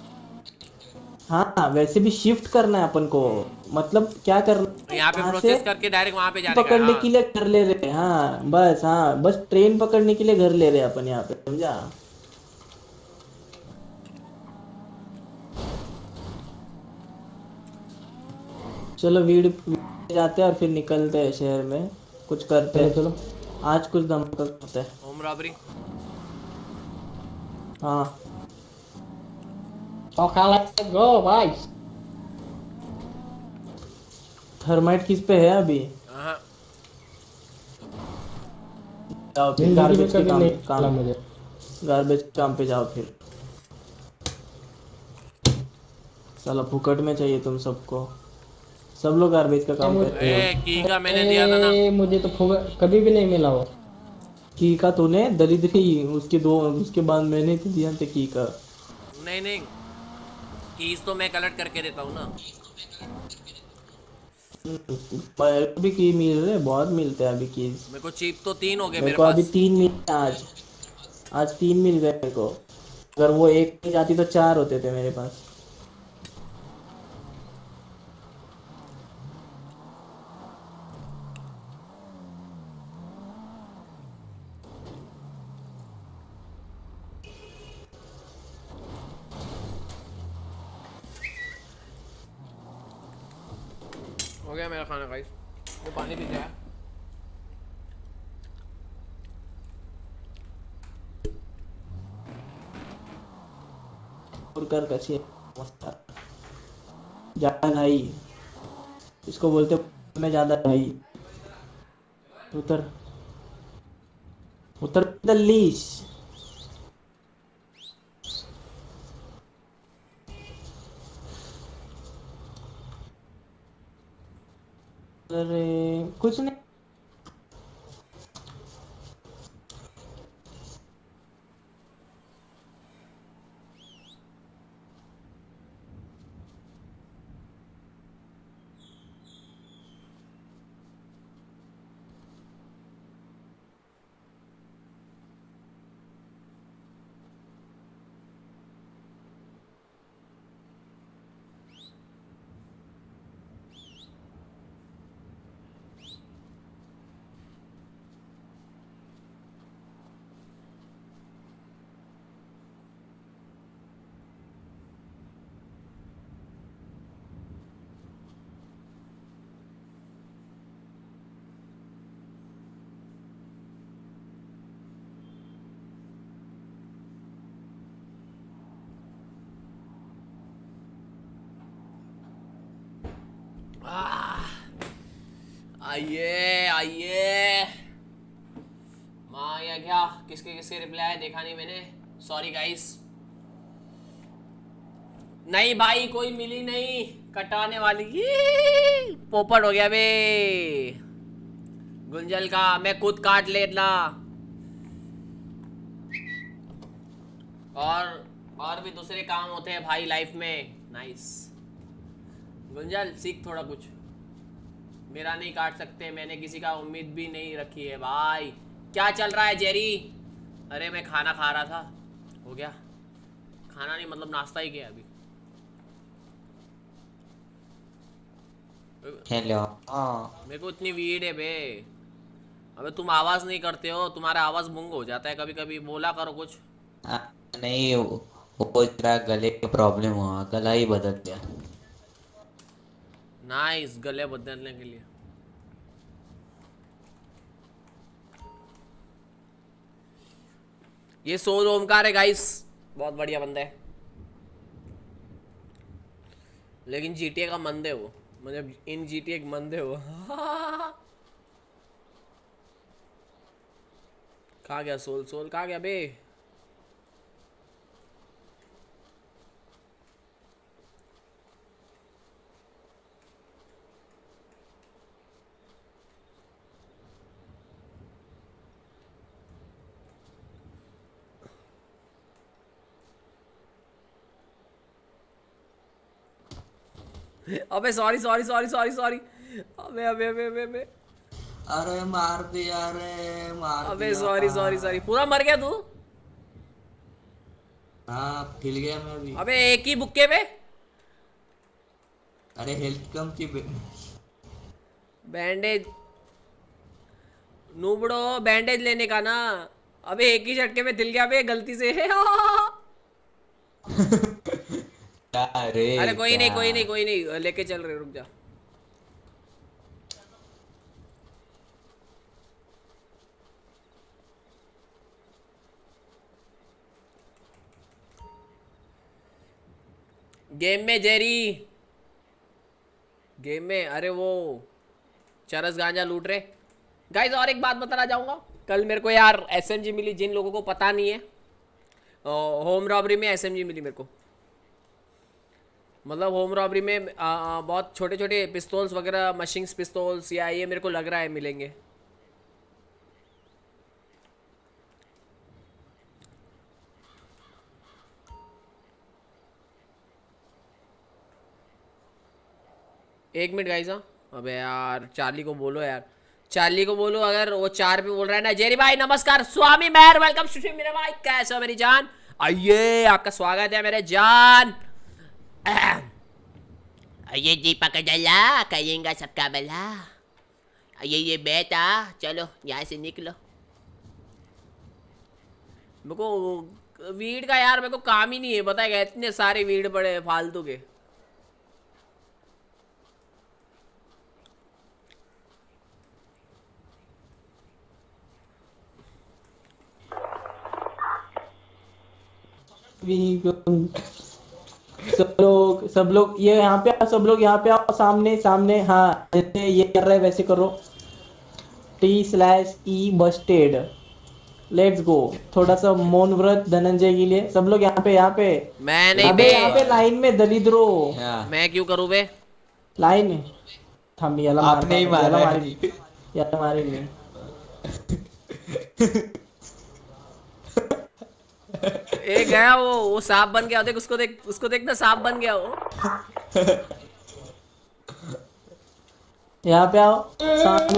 हाँ वैसे भी शिफ्ट करना है अपन को, मतलब क्या करना यहाँ पे प्रोसेस करके डायरेक्ट वहाँ पे जाने का। पकड़ने हाँ। के लिए घर ले रहे हैं। हाँ बस, हाँ बस ट्रेन पकड़ने के लिए घर ले रहे हैं अपन यहाँ पे, समझा। चलो वीड जाते हैं और फिर निकलते हैं शहर में, कुछ करते हैं। चलो आज कुछ धमाका करते हैं। Home robbery. हाँ गो भाई। थर्माइट किस पे है अभी? हाँ। जाओ फिर गार्बेज के काम काम मुझे गार्बेज काम पे जाओ फिर। साला फुकट में चाहिए तुम सबको, सब लोग गार्बेज का काम करते ए, हैं। की का मैंने दिया था ना। मुझे तो फुकट कभी भी नहीं मिला वो। की का तूने दरिद्री, उसके दो उसके बाद मैंने तो दिया था की का। नहीं नहीं, कीज तो मैं कलेक्ट करके देता हूँ ना। अभी की मिल रहे, बहुत मिलते हैं अभी कीज। मेरे को चीप तो तीन हो गए मेरे मेरे को पास। अभी तीन मिले आज आज तीन मिल गए मेरे को। अगर वो एक नहीं जाती तो चार होते थे मेरे पास। हो गया मेरा खाना गाइस। वो पानी पी जाए। और कर कसी मस्त ज्यादा भाई, इसको बोलते मैं ज्यादा भाई। उतर उतर दलीश। अरे कुछ नहीं। आइए आइए। माँ या क्या किसके किसके रिप्लाई देखा नहीं मैंने, सॉरी गाइस। नहीं भाई कोई मिली नहीं कटाने वाली। पोपट हो गया बे गुंजल का, मैं खुद काट लेना। और और भी दूसरे काम होते हैं भाई लाइफ में। नाइस गुंजल, सीख थोड़ा कुछ। मेरा नहीं काट सकते, मैंने किसी का उम्मीद भी नहीं रखी है भाई। क्या चल रहा है जेरी? अरे मैं खाना खा रहा था। हो गया खाना नहीं मतलब नाश्ता ही किया अभी। हेलो। हाँ मेरे को इतनी वीड है बे। अबे तुम आवाज नहीं करते हो, तुम्हारा आवाज गुंग हो जाता है कभी कभी, बोला करो कुछ। आ, नहीं वो वो तेरा गले का प्रॉब्लम हुआ, गला ही बदल गया। नाइस, गले बदलने के लिए। ये सोल ओमकार है गाइस, बहुत बढ़िया बंदा है, लेकिन जीटीए का मंद है वो, मतलब इन जीटीए का मंद है वो। कहाँ गया सोल? सोल कहाँ गया बे? अबे sorry sorry sorry sorry sorry अबे अबे अबे अबे अबे अरे मार दिया रे, मार अबे दिया। सॉरी सॉरी सॉरी पूरा मर गया तू? हाँ हिल गया मैं भी। अबे एक ही बुक्के पे? अरे हेल्थ कम थी बे। बैंडेज नूबड़ो, बैंडेज लेने का ना। अबे एक ही झटके में दिल गया बे गलती से। अरे अरे कोई नहीं कोई नहीं कोई नहीं, लेके चल रहे, रुक जा। गेम में जेरी, गेम में अरे वो चरस गांजा लूट रहे। गाइस और एक बात बताना चाहूंगा, कल मेरे को यार एसएमजी मिली, जिन लोगों को पता नहीं है, होम रॉबरी में एसएमजी मिली मेरे को। मतलब होम रॉबरी में आ, आ, बहुत छोटे छोटे पिस्तौल्स वगैरह, मशीन्स पिस्तौल्स या ये मेरे को लग रहा है मिलेंगे। एक मिनट गाइस। हाँ अबे यार चार्ली को बोलो यार, चार्ली को बोलो, अगर वो चार पे बोल रहा है ना। जेरी भाई नमस्कार, स्वामी मेहर वेलकम सुशी मेरे भाई, कैसे हो मेरी जान? आइए आपका स्वागत है मेरे जान। ये दीपक डला करेंगे सबका भला। ये ये बेटा चलो यहाँ से निकलो। मेरे को वीड का यार मेरे को काम ही नहीं है, बताएगा इतने सारे वीड पड़े फालतू के। सब लोग सब लोग ये यहाँ पे आओ, सब लोग यहाँ पे आओ, सामने सामने। हाँ जैसे ये कर रहे वैसे करो। T slash E busted, let's go. थोड़ा सा मौन व्रत धनंजय के लिए। सब लोग यहाँ पे यहाँ पे मैं नहीं अबे बे, यहाँ पे लाइन में दलिद्रो। मैं क्यों करूँ बे लाइन में? थम याला आपने ही मारा याला है। मारी याला मारी नहीं। ए गया वो वो सांप बन गया, देख उसको, देख उसको, देखना सांप बन गया वो। यहाँ पे आओ सामने।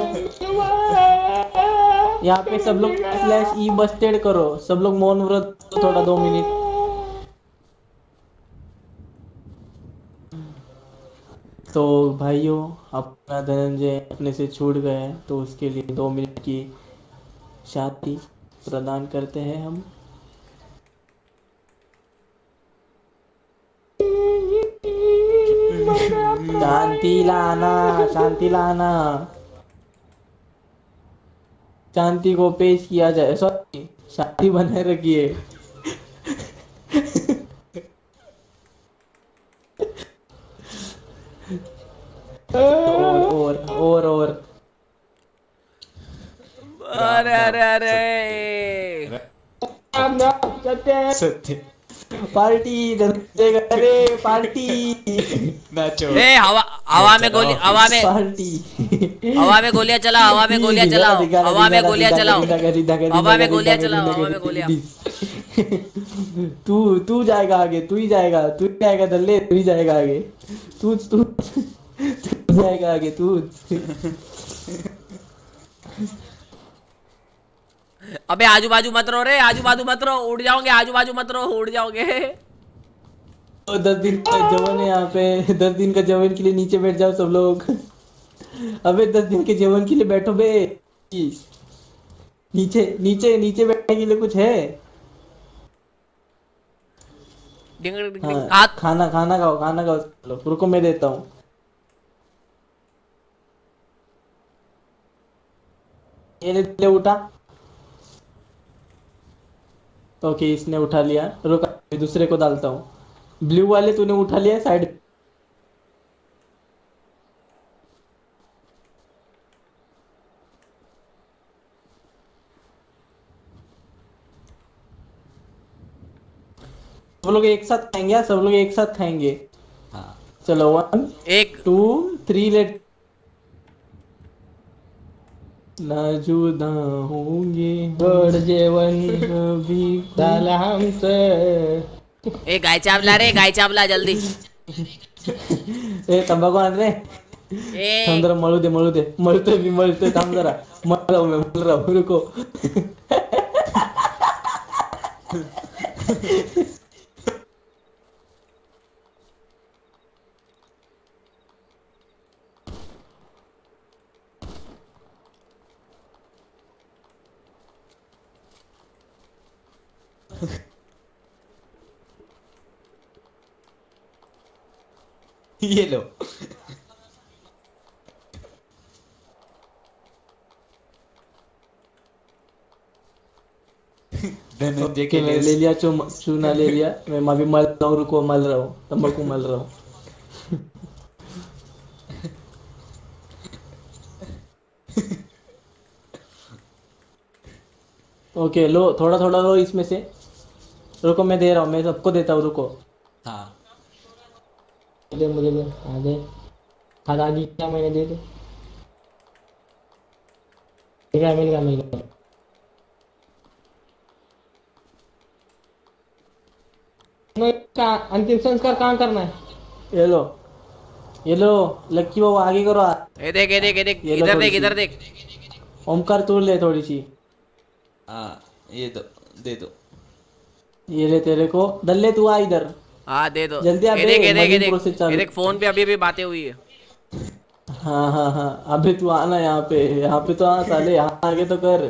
यहाँ पे सब लोग स्लैश ई बस्टेड करो, सब लोग मौन व्रत थोड़ा दो मिनट। तो भाइयों अपना धनंजय अपने से छूट गए, तो उसके लिए दो मिनट की शांति प्रदान करते हैं हम। शांति लाना, शांति लाना, शांति को पेश किया जाए। सॉरी शांति बनाए रखिए। और और और अरे अरे अरे सत्य पार्टी अरे पार्टी नाचो। ए हवा हवा में गोली, हवा में पार्टी, हवा में गोलियां चलाओ, हवा में गोलियां चलाओ, हवा में गोलियां चलाओ, हवा में गोलियां चलाओ, हवा में गोलियां। तू तू जाएगा आगे, तू ही जाएगा, तू ही जाएगा दल्ले, तू ही जाएगा आगे, तू तू तू जाएगा आगे तू। अबे आजू बाजू मत रहो रे, आजू बाजू मत रहो, उड़ जाओगे, आजू बाजू मत रहो, उड़ जाओगे। तो दस दिन का जवन है यहाँ पे, दस दिन का जवन के लिए नीचे बैठ जाओ सब लोग। अबे दस दिन के जवन के लिए बैठो बे। नीचे नीचे नीचे बैठने के लिए कुछ है? हाँ, खाना खाना खाओ, खाना खाओ। चलो रुको मैं देता हूँ। ये ले उठा। ओके इसने उठा लिया, रुका। मैं दूसरे को डालता हूँ। ब्लू वाले तूने उठा लिया साइड। सब लोग एक साथ खाएंगे, सब लोग एक साथ खाएंगे। हाँ चलो वन एक टू थ्री लेट। ना जुदा होंगे गोड जेवण कभी। झालं आमचं। ए गाय चावला रे, गाय चावला जल्दी। ए तंबाखू आण रे। ए थांब जरा मळू दे मळू दे मळतोय मी मळतोय थांब जरा मळ रहा हूं मैं मळ रहा हूं रुको। ये लो। धनंजय के मैं लिए ले लिया चू, चूना ले लिया मैं अभी मल रहा हूँ रुको मल रहा हूँ तंबाकू मल रहा हूँ। ओके लो थोड़ा थोड़ा लो इसमें से। रुको मैं दे रहा हूँ मैं सबको देता हूँ रुको। हाँ दे मुझे दे। हाँ दे। खा दी क्या मैंने दे दे। मिल गया मिल गया मिल गया। का अंतिम संस्कार कहाँ करना है? ये लो ये लो लक्की बाबू आगे करो। ये देख ये देख ये देख ये लो इधर थोड़ी देख सी। इधर देख। ओमकार तोड़ ले थोड़ी सी। हाँ ये दो दे दो। ये ले तेरे को दल्ले तू आ इधर। हाँ दे दो। जल्दी आ ये बे, देख ये देख ये मलिन देख प्रोसेस चालू। ये देख फोन पे अभी अभी बातें हुई है। हाँ हाँ हाँ अबे तू आना यहाँ पे यहाँ पे तो आ साले यहाँ आगे तो कर।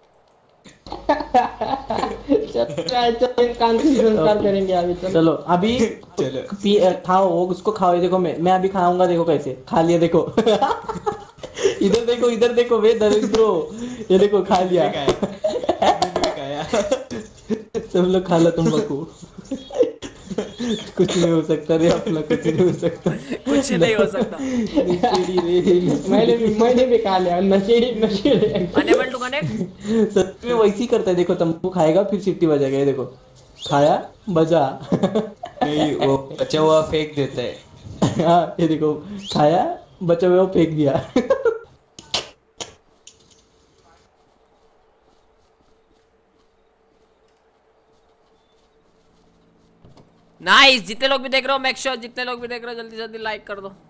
संस्कार करेंगे अभी। चलो चलो अभी चलो पी खाओ वो उसको खाओ। ये देखो मैं मैं अभी खाऊंगा देखो कैसे खा लिया देखो। इधर देखो इधर देखो वे दरिद्रो ये देखो खा लिया। मैंने भी खाया। सब लोग खा लो तंबाकू। कुछ नहीं हो सकता रे अपना कुछ नहीं हो सकता। कुछ नहीं हो सकता। नशेड़ी रे मैंने भी मैंने भी खा लिया नशेड़ी नशेड़ी। Unable to connect. सच में वैसे ही करता है देखो तंबाकू खाएगा फिर सिट्टी बजाएगा। ये देखो खाया बजा। नहीं वो बचा हुआ फेंक देता है। हाँ ये देखो खाया बचा हुआ फेंक दिया। नाइस। जितने लोग भी देख रहे हो मेक श्योर जितने लोग भी देख रहे हो जल्दी जल्दी लाइक कर दो।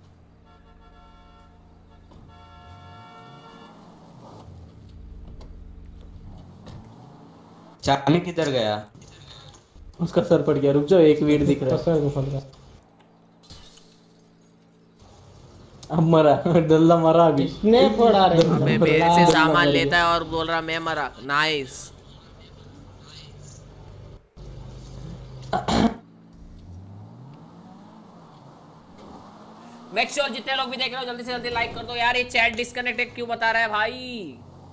चार्ली किधर गया? उसका सर पड़ गया। रुक जाओ एक वीड दिख रहा है। सर को फट गया। अब मरा डल्ला मरा अभी। किसने फोड़ा रे? अबे मेरे से सामान लेता है और बोल रहा मैं मरा। नाइस। मेक श्योर जितने लोग भी देख रहे हो जल्दी से जल्दी लाइक कर दो यार। ये चैट डिस्कनेक्टेड क्यों बता रहा है भाई?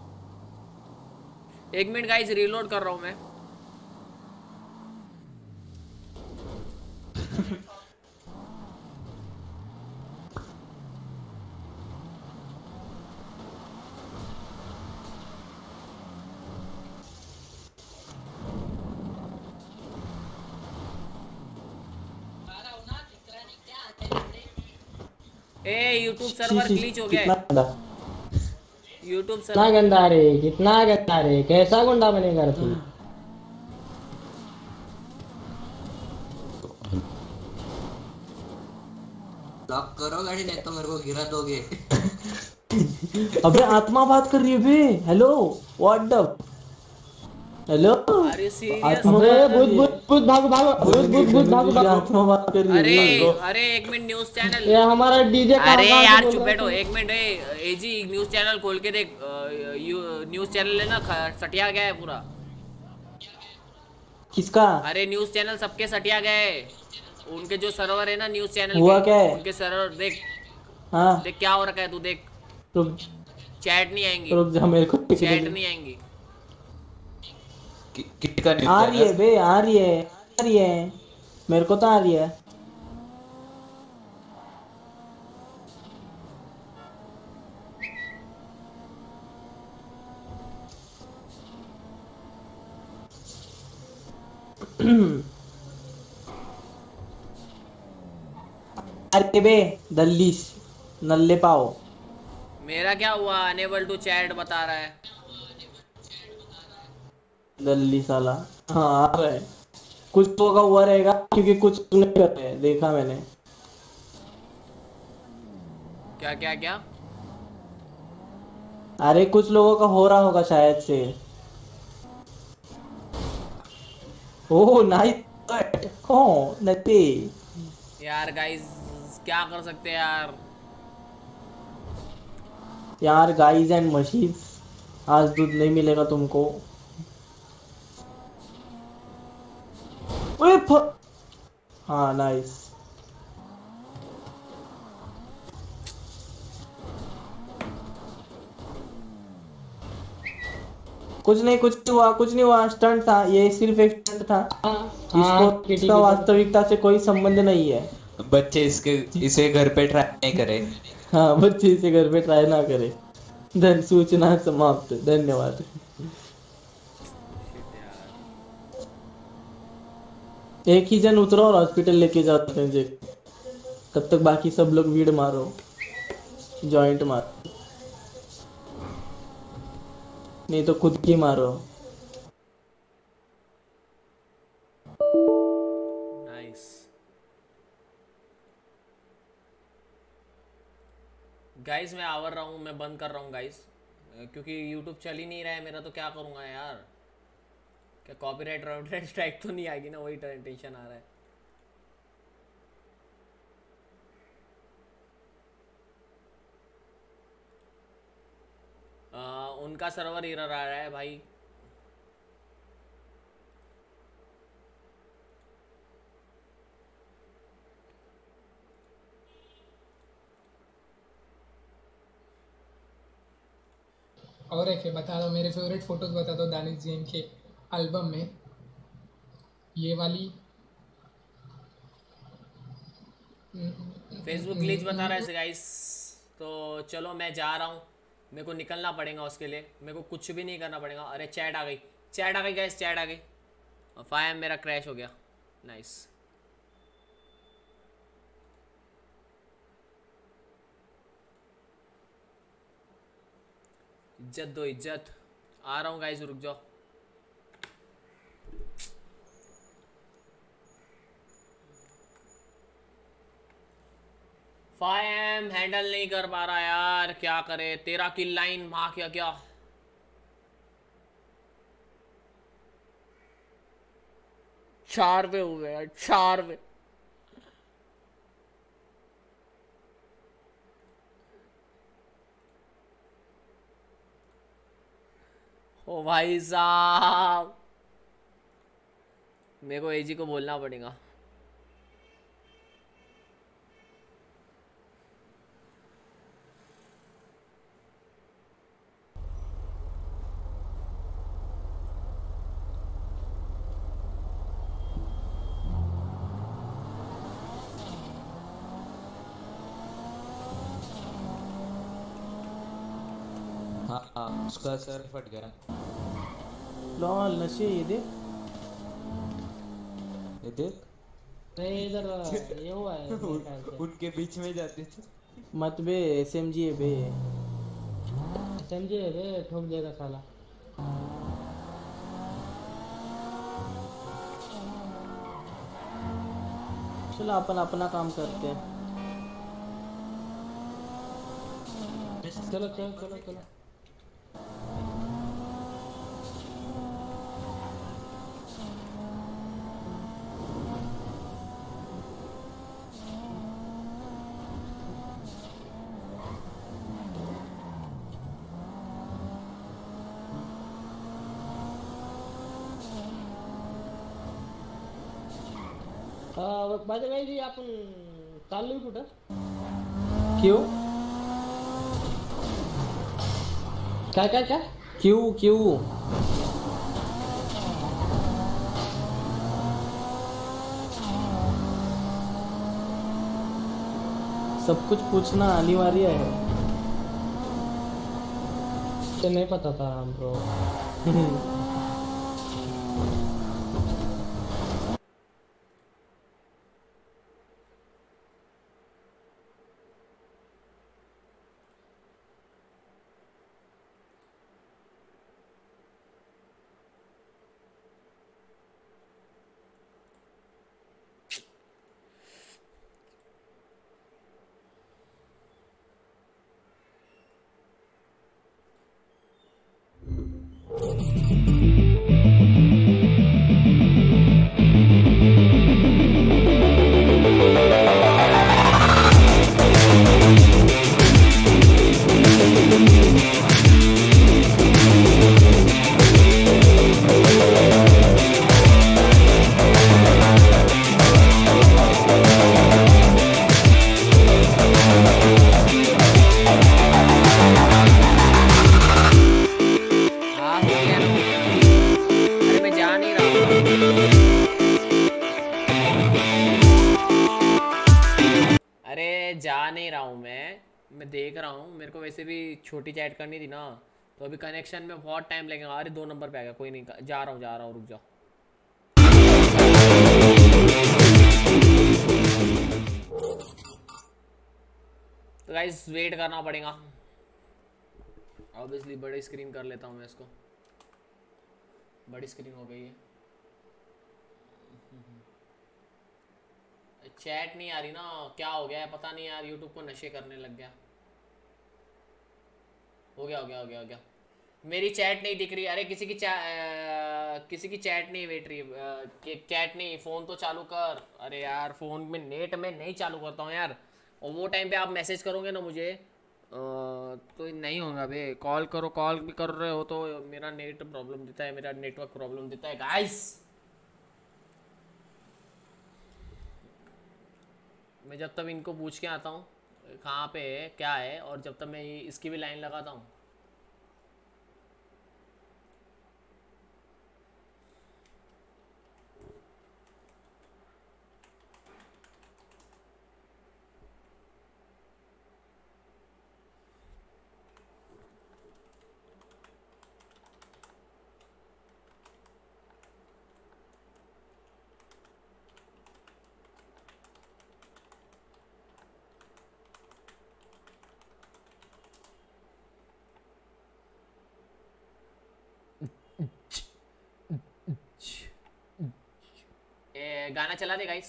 एक मिनट गाइस रीलोड कर रहा हूं मैं। ए यूट्यूब सर्वर ग्लिच हो गया है। यूट्यूब सर्वर कितना गंदा रे कितना गंदा रे कैसा गुंडा बनेगा रे तू? लॉक करो गाड़ी नहीं तो मेरे को गिरा दोगे। अबे आत्मा बात कर रही है बे। हेलो व्हाट द हेलो अरे सीरियस? आत्मा अरे बात कर भूत रही है। भूत भूत भागो भागो भूत भूत भूत भागो भागो। आत्मा बात कर रही है। अरे अरे एक मिनट न्यूज चैनल। ये हमारा डीजे अरे यार चुप बैठो एक मिनट। ए एजी न्यूज चैनल खोल के देख। न्यूज चैनल है ना सटिया गया है पूरा। किसका? अरे न्यूज चैनल सबके सटिया गए। उनके जो सर्वर है ना न्यूज चैनल हुआ के, क्या है? उनके सर्वर देख। हाँ देख क्या हो रखा है तू देख। रुक चैट नहीं आएंगी। रुक जा मेरे को चैट नहीं आएंगी। कि- किसका न्यूज़ आ रही है चैनल? बे आ रही है। आ रही है, मेरे को तो आ रही है। अरे बे दल्लीस नल्ले पाओ। मेरा क्या हुआ? अनेबल टू चैट बता रहा है। दल्ली साला। हाँ आ रहा है, कुछ तो का हुआ रहेगा क्योंकि कुछ नहीं कर रहे हैं, देखा मैंने। क्या क्या क्या? अरे कुछ लोगों का हो रहा होगा शायद से। Oh nice. कौन नते यार गाइस क्या कर सकते हैं यार। यार गाइस एंड मशीन्स, आज दूध नहीं मिलेगा तुमको। ओए फ... हाँ नाइस। कुछ नहीं कुछ नहीं हुआ, कुछ नहीं हुआ, स्टंट था ये, सिर्फ एक स्टंट था। इसको इसका वास्तविकता से कोई संबंध नहीं है। बच्चे इसके इसे घर पे ट्राई नहीं करे। हाँ बच्चे इसे घर पे ट्राई ना करे। धन सूचना समाप्त, धन्यवाद। एक ही जन उतरो और हॉस्पिटल लेके जाओ मुझे, तब तक बाकी सब लोग वीड मारो, जॉइंट मारो, नहीं तो खुद की मारो। नाइस गाइस, मैं आवर रहा हूँ, मैं बंद कर रहा हूँ गाइस, क्योंकि यूट्यूब चल ही नहीं रहा है मेरा, तो क्या करूँगा यार। क्या कॉपीराइट वॉपीराइट स्ट्राइक तो नहीं आएगी ना, वही टेंशन आ रहा है। आ, उनका सर्वर एरर आ रहा है भाई। और एक है, बता दो मेरे फेवरेट फोटोज बता दो दानिश जैन के एल्बम में। ये वाली फेसबुक ग्लिच बता रहा है गाइस, तो चलो मैं जा रहा हूँ, मेरे को निकलना पड़ेगा उसके लिए, मेरे को कुछ भी नहीं करना पड़ेगा। अरे चैट आ गई, चैट आ गई गाइस, चैट आ गई। फाइव मेरा क्रैश हो गया। नाइस। इज्जत दो इज्जत। आ रहा हूँ गाइस, रुक जाओ। फाइम हैंडल नहीं कर पा रहा यार, क्या करे। तेरा किल लाइन माँ क्या क्या। चार पे हुए यार, चार पे। ओ भाई साहब, मेरे को एजी को बोलना पड़ेगा। हाँ हाँ उसका सर फट गया। लॉल नशे, ये देख ये देख। नहीं इधर ये हुआ है मेरे ख्याल से। उनके बीच में जाते थे। मत बे, एसएमजी है बे, एसएमजी है बे, ठोक देगा साला। चलो अपन अपना काम करते हैं। चलो चलो चलो चलो। बाय द वे जी आपण चाललोय कुठं? क्यों काय काय काय क्यों क्यों सब कुछ पूछना अनिवार्य है। तो नहीं पता था ब्रो। छोटी चैट करनी थी ना, तो अभी कनेक्शन में बहुत टाइम लगेगा। अरे दो नंबर पे आ गया, कोई नहीं, जा रहा हूँ जा रहा हूँ, रुक जाओ। तो गाइस वेट करना पड़ेगा। ऑब्वियसली बड़ी स्क्रीन कर लेता हूँ मैं इसको, बड़ी स्क्रीन हो गई है। चैट नहीं आ रही ना, क्या हो गया है पता नहीं यार, यूट्यूब को नशे करने लग गया। हो गया हो गया हो गया हो गया मेरी चैट नहीं दिख रही। अरे किसी की चा, आ, किसी की चैट नहीं वेट रही, चैट नहीं, फ़ोन तो चालू कर। अरे यार फ़ोन में नेट में नहीं चालू करता हूँ यार, और वो टाइम पे आप मैसेज करोगे ना मुझे आ, तो नहीं होगा बे। कॉल करो, कॉल भी कर रहे हो तो मेरा नेट प्रॉब्लम देता है, मेरा नेटवर्क प्रॉब्लम देता है गाइस। मैं जब तक इनको पूछ के आता हूँ कहाँ पे है क्या है, और जब तक मैं इसकी भी लाइन लगाता हूँ। गाना चला दे गाइस।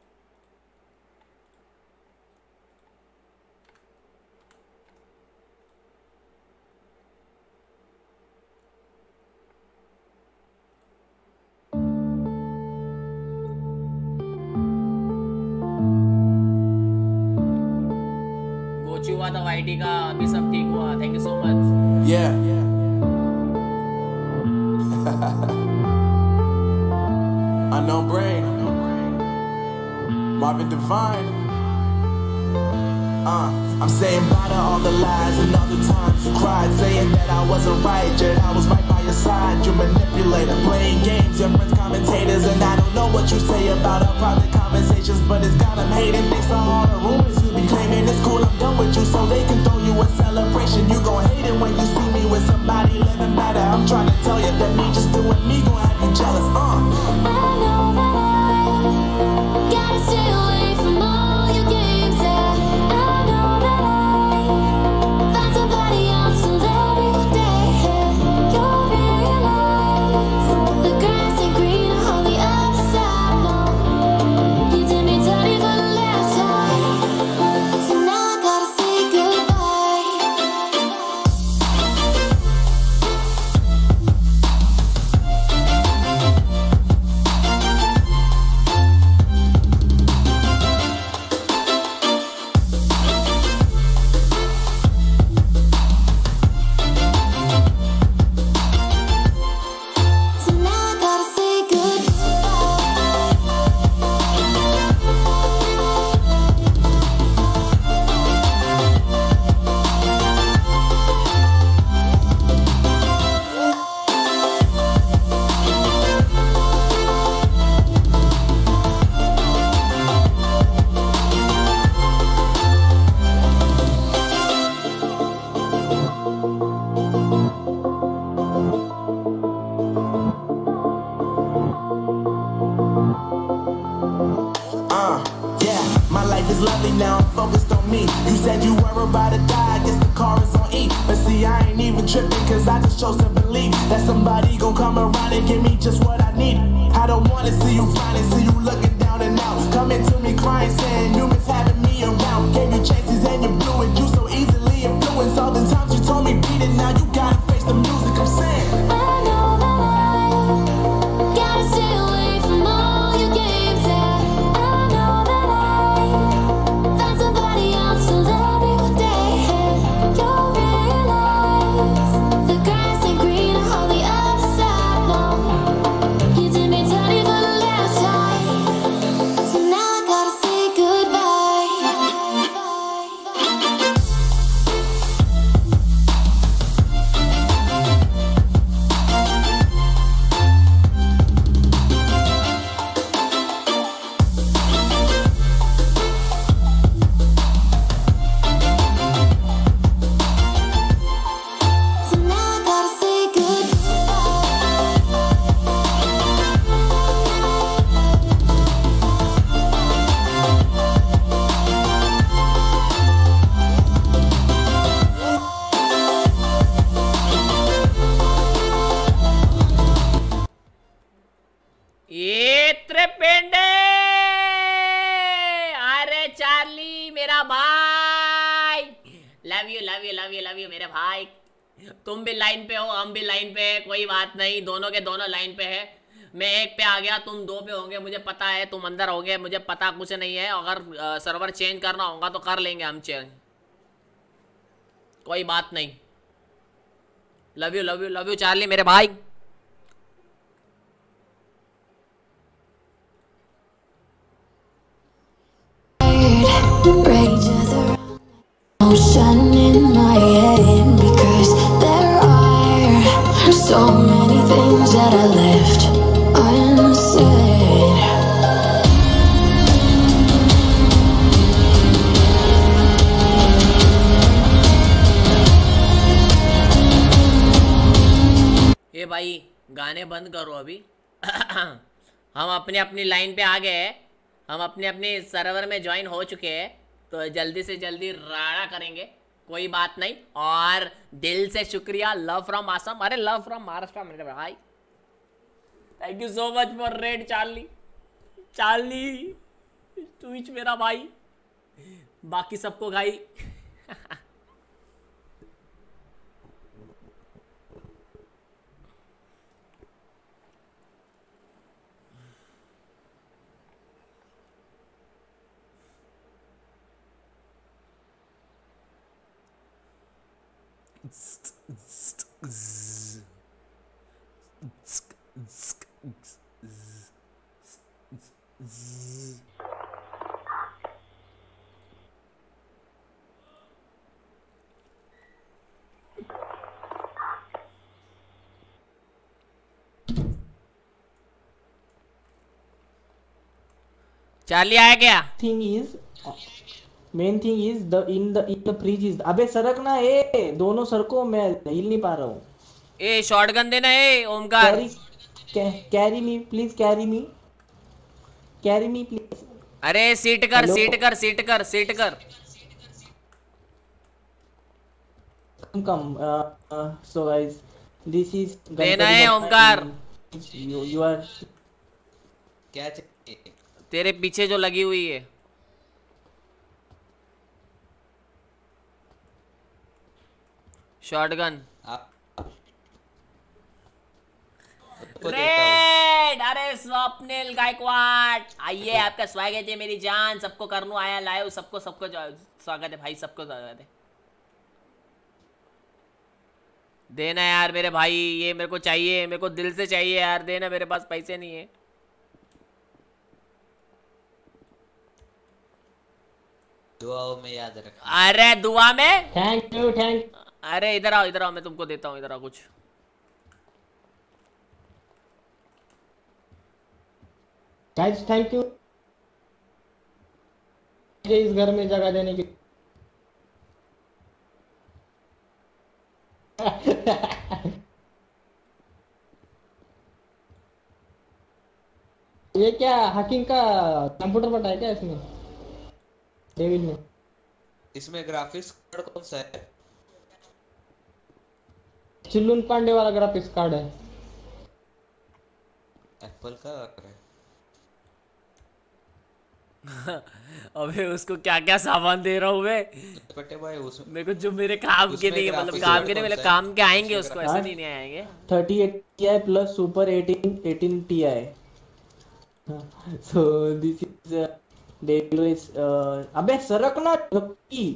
गोचू हुआ था वाईटी का, अभी सब ठीक हुआ, thank you so much. yeah Unknown Brain, Marvin Devine. Uh, I'm saying bye to all the lies and all the times you cried, saying that I wasn't right, yet I was right by your side. You manipulator, playing games, your friends commentators, and I don't know what you say about our private conversations, but it's got them hating. Thanks to all the rumors you be claiming, it's cool, I'm done with you, so they can throw you a celebration. You gon' hate it when you see me with somebody living better. I'm trying to tell you that me just doing me gon' have you jealous. Uh. I know that I gotta stay away from all your games, yeah. I know that I find somebody else to love every day, yeah. You'll realize the grass ain't greener on the other side, no. You did me dirty for the last time, so now I gotta say goodbye. Uh, yeah, my life is lovely now, I'm focused on me. You said you were about to die, I guess the car is on E. But see, I ain't even tripping, cause I just chose to believe that somebody gon' come around and give me just what I need. I don't wanna see you finally, see you looking down and out. Coming to me crying, saying you miss having me around. Gave you chances and you blew it, you so easily influenced. All the times you told me beat it, now you gotta face the music, I'm saying. I know that I gotta stay away from all your games, yeah. I know that I found somebody else to love me one day. You'll realize the grass ain't greener on the other side, no. You did me dirty for the last time, so now I gotta say goodbye. So now I gotta say ये त्रिपिंडे, अरे Charlie मेरा भाई, love you love you love you love you मेरे भाई। तुम भी line पे हो, हम भी लाइन पे है, कोई बात नहीं, दोनों के दोनों लाइन पे है। मैं एक पे आ गया, तुम दो पे होंगे, मुझे पता है। तुम अंदर होंगे, मुझे पता कुछ नहीं है। अगर आ, सर्वर चेंज करना होगा तो कर लेंगे हम चेंज, कोई बात नहीं। Love you love you love you Charlie मेरे भाई। rage of the ocean in my head, because there are so many things that I left unsaid. ये भाई गाने बंद करो अभी। हम अपने अपनी लाइन पे आ गए हैं, हम अपने अपने सर्वर में ज्वाइन हो चुके हैं, तो जल्दी से जल्दी राड़ा करेंगे, कोई बात नहीं। और दिल से शुक्रिया, लव फ्रॉम आसम, अरे लव फ्रॉम महाराष्ट्र मेरे भाई। Thank you so much for red Charlie. Charlie Twitch मेरा भाई, बाकी सबको भाई चार्ली आया क्या? Thing is main thing is the in the in the fridge is, अबे सरक ना, ए दोनों सरको, मैं हिल नहीं पा रहा हूँ। ए शॉटगन देना है Omkar. Carry me please, carry me carry me please. अरे सीट कर सीट कर सीट कर सीट कर। Come so guys, this is देना है ओमकार। यू यू आर क्या चाहिए? तेरे पीछे जो लगी हुई है शॉटगन। रेड, अरे स्वप्निल गायकवाड़, आइए आपका स्वागत है मेरी जान। सबको करनू आया लाइव, सबको सबको स्वागत है भाई, सबको स्वागत है। देना यार मेरे भाई, ये मेरे को चाहिए, मेरे को दिल से चाहिए यार, देना, मेरे पास पैसे नहीं है। दुआओं में याद रख। अरे दुआ में, थैंक यू थैंक। अरे इधर आओ इधर आओ, मैं तुमको देता हूँ, इधर आओ कुछ। गाइस थैंक यू इस घर में जगह देने की। ये क्या हैकिंग का कंप्यूटर बटा है क्या इसमें डेविल में? इसमें ग्राफिक्स कार्ड कौन सा है? चिल्लुन पांडे वाला ग्राफिक्स कार्ड है। एप्पल का है। अबे उसको क्या क्या सामान दे रहा हूँ मैं पटे भाई उसमें मेरे को जो मेरे काम के नहीं मतलब काम के नहीं मतलब काम के आएंगे उसको ऐसे नहीं नहीं आएंगे। Thirty eight Ti plus super eighteen eighteen Ti। So this is devil is अबे सरकना की।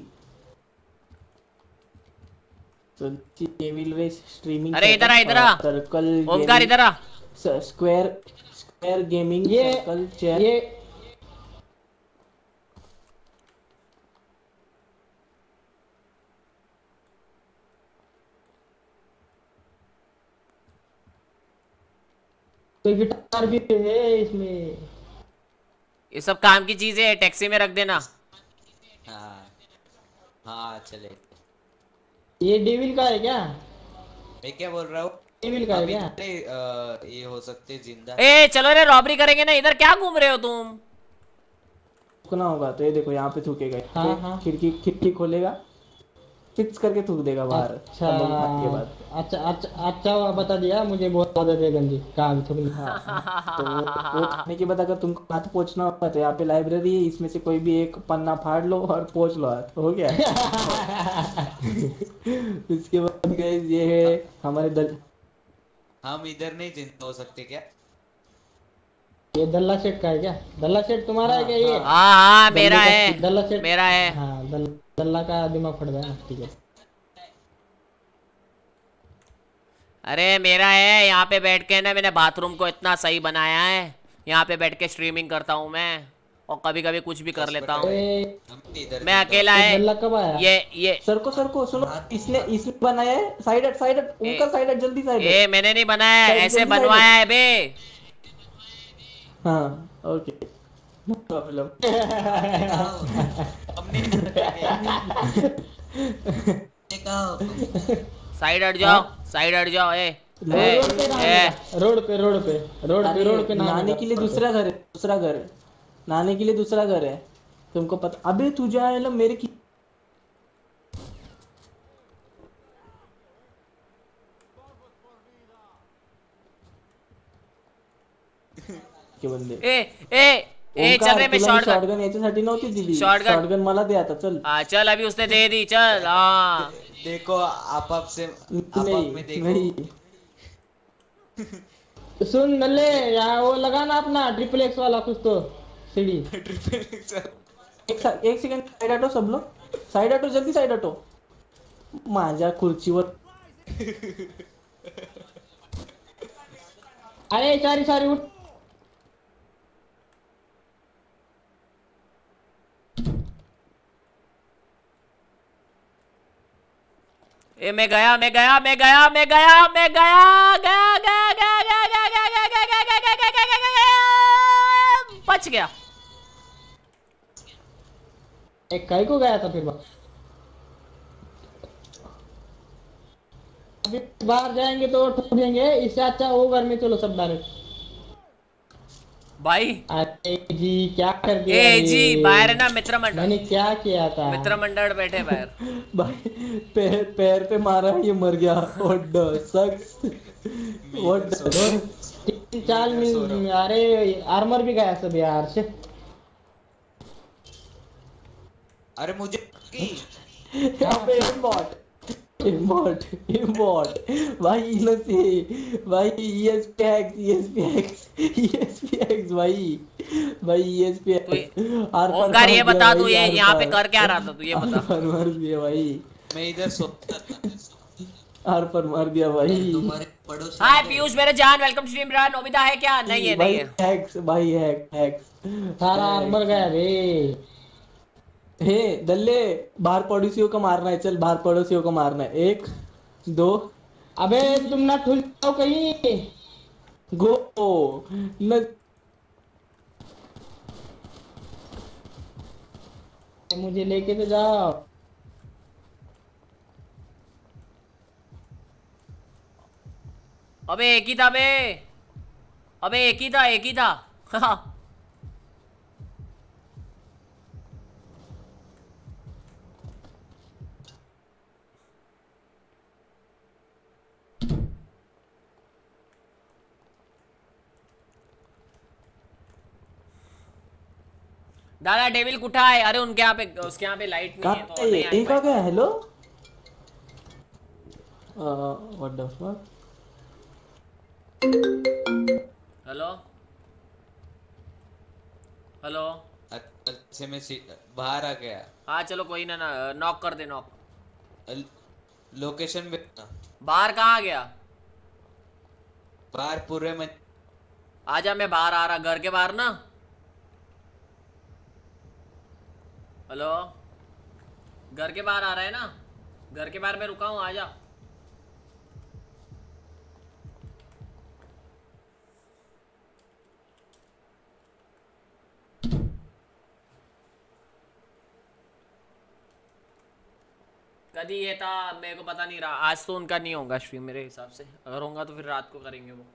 So devil is streaming. अरे इधर आ इधर आ सर्कल ओमकार इधर आ। स्क्वायर स्क्वायर गेमिंग ये सर्कल चेयर। ये तो गिटार भी है इसमें। ये सब काम की चीजें है टैक्सी में रख देना। हाँ हाँ चले। ये डेविल का है क्या? मैं क्या बोल रहा हूँ डेविल का है क्या? ये हो सकते जिंदा। ए चलो रे रॉबरी करेंगे ना इधर क्या घूम रहे हो तुम? थूकना होगा तो ये देखो यहाँ पे थूकेगा। हाँ, हाँ। खिड़की खिड़की खोलेगा फिक्स करके थूक देगा बाहर। अच्छा के बाद अच्छा अच्छा अच्छा हुआ बता दिया मुझे बहुत आदत है गंदी काम थोड़ी। हाँ तो वो खाने के बाद अगर तुमको हाथ पोंछना होगा तो यहाँ पे लाइब्रेरी है इसमें से कोई भी एक पन्ना फाड़ लो और पोंछ लो हाथ हो गया। उसके बाद गाइस ये है हमारे दल। हम इधर नहीं जिंदा हो सकते क्या? ये दल्ला सेट का है क्या? दल्ला सेट तुम्हारा है क्या ये? हाँ हाँ मेरा है दल्ला सेट मेरा है। हाँ दल, दल्ला का दिमाग फट गया। ठीक है अरे मेरा है यहाँ पे बैठ के ना मैंने बाथरूम को इतना सही बनाया है। यहाँ पे बैठ के स्ट्रीमिंग करता हूँ मैं और कभी कभी कुछ भी कर लेता हूँ। मैं अकेला है कब आया? ये ये सर को सर को सुनो इसने इसने बनाया है साइड हट साइड हट उनका साइड हट जल्दी साइड ए मैंने नहीं बनाया है ऐसे बनवाया है बे। हाँ ओके नो प्रॉब्लम। साइड हट जाओ साइड हट जाओ ए रोड पे रोड पे रोड पे रोड पे नहाने के लिए दूसरा घर है दूसरा घर है नहाने के लिए दूसरा घर है तुमको पता। अबे तू जा मतलब मेरे की के बंदे ए ए ए चल रे मैं शॉटगन शॉटगन याच्यासाठी नव्हती दिली शॉटगन शॉटगन मला दे आता चल। हां चल अभी उसने दे दी चल। हां देखो आप आप से आप आप में देखो नहीं सुन नल्ले यहाँ वो लगाना अपना ट्रिपल एक्स वाला कुछ तो सीढ़ी। ट्रिपल एक्स एक एक सेकंड साइड हटो सब लोग साइड हटो जल्दी साइड हटो माझ्या खुर्चीवर। अरे सारी सारी उठ। ए मैं गया मैं गया मैं गया मैं गया मैं गया गया गया गया गया गया गया गया गया गया गया गया गया गया बच गया। एक कई को गया था फिर अभी बाहर जाएंगे तो ठोक देंगे इससे अच्छा वो घर में चलो सब डायरेक्ट। भाई अरे जी क्या कर दिया ए जी बाहर है ना मित्र मंडल। मैंने क्या किया था? मित्र मंडल बैठे बाहर। भाई पैर पैर पे मारा ये मर गया। What the sucks what the चाल में। अरे आर्मर भी गया सब यार से। अरे मुझे यहाँ पे बॉट इमोट इमोट भाई इधर से भाई ईएसपीएक्स ईएसपीएक्स ईएसपीएक्स भाई भाई ईएसपीएक्स ओंकार ये बता तू ये यहाँ पे कर क्या रहा था तू ये बता। पर मार दिया भाई मैं इधर सोता था आर पर मार दिया भाई। हाय पीयूष मेरे जान welcome to stream bro. Nobita है क्या? नहीं है नहीं है हैक्स भाई हैक हैक्स सारा आर्मर गया रे। हे दल्ले बाहर पड़ोसियों को मारना है चल बाहर पड़ोसियों को मारना है एक दो। अबे तुम ना ठुल जाओ कहीं गो न मुझे लेके तो जाओ। अबे एक ही था बे अबे एक ही था एक ही था दादा डेविल कुठा है? अरे उनके यहाँ पे उसके यहाँ पे लाइट नहीं है तो नहीं आई एक आ गया। Hello what the fuck. Hello hello अच्छे में बाहर आ गया। हाँ चलो कोई ना ना नॉक कर दे नॉक। लोकेशन भेजना। बाहर कहाँ आ गया? बाहर पूरे में आजा। मैं बाहर आ रहा, घर के बाहर ना। हेलो घर के बाहर आ रहा है ना? घर के बाहर मैं रुका हूँ, आजा। कभी ये था मेरे को पता नहीं रहा। आज तो उनका नहीं होगा स्ट्रीम मेरे हिसाब से। अगर होगा तो फिर रात को करेंगे वो।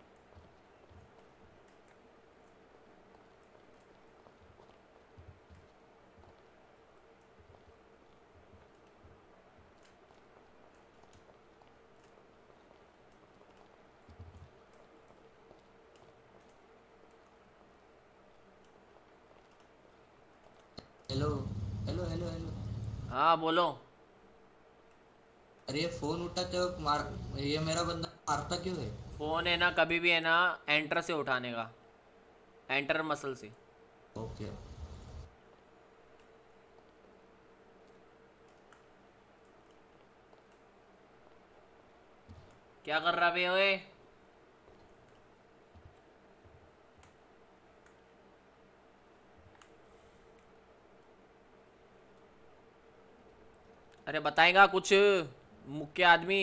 Hello hello hello hello. हाँ बोलो। अरे फोन उठाते हो मार, ये मेरा बंदा मारता क्यों है? फोन है ना कभी भी है ना एंटर से उठाने का, एंटर मसल से। ओके। क्या कर रहा बे ओए? अरे बताएगा कुछ मुख्य आदमी?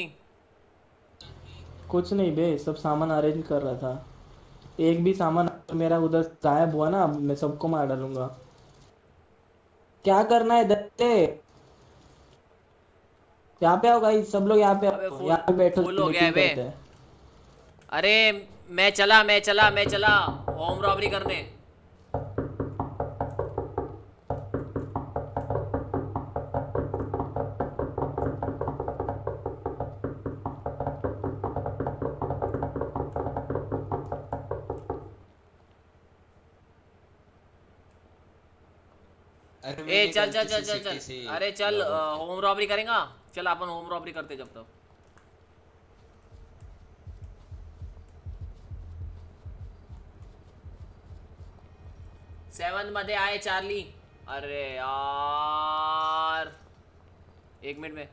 कुछ नहीं बे, सब सामान अरेंज कर रहा था। एक भी सामान मेरा उधर गायब हुआ ना, मैं सबको मार डालूंगा। क्या करना है दत्ते? यहाँ पे आओ गाइस, सब लोग यहाँ पे आओ, यहाँ पे बैठो। फुल हो गया है बे। अरे मैं चला मैं चला मैं चला होम रॉबरी करने। ए चल चल चल चल चल। अरे चल होम रॉबरी करेगा। चल अपन होम रॉबरी करते जब तक। सेवन मध्ये आए चार्ली। अरे यार एक मिनट में।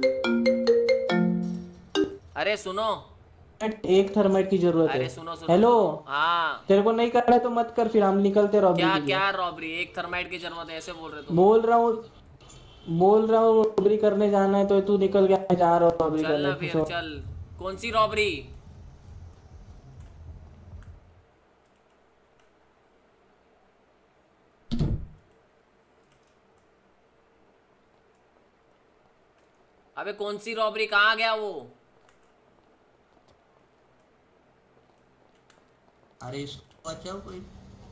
अरे सुनो, एक थर्माइट की जरूरत है। अरे सुनो सुनो। हेलो हाँ तेरे को नहीं करना है तो मत कर, फिर हम निकलते रॉबरी क्या के लिए। क्या रॉबरी? एक थर्माइट की जरूरत है ऐसे बोल रहे तुम? बोल रहा हूँ बोल रहा हूँ रॉबरी करने जाना है तो तू निकल गया। जा रहा हूँ रॉबरी चल ना करने। फिर चल। कौन सी रॉबरी? अबे कौन सी रॉबरी? कहाँ गया वो? अरे इसको बचाओ कोई।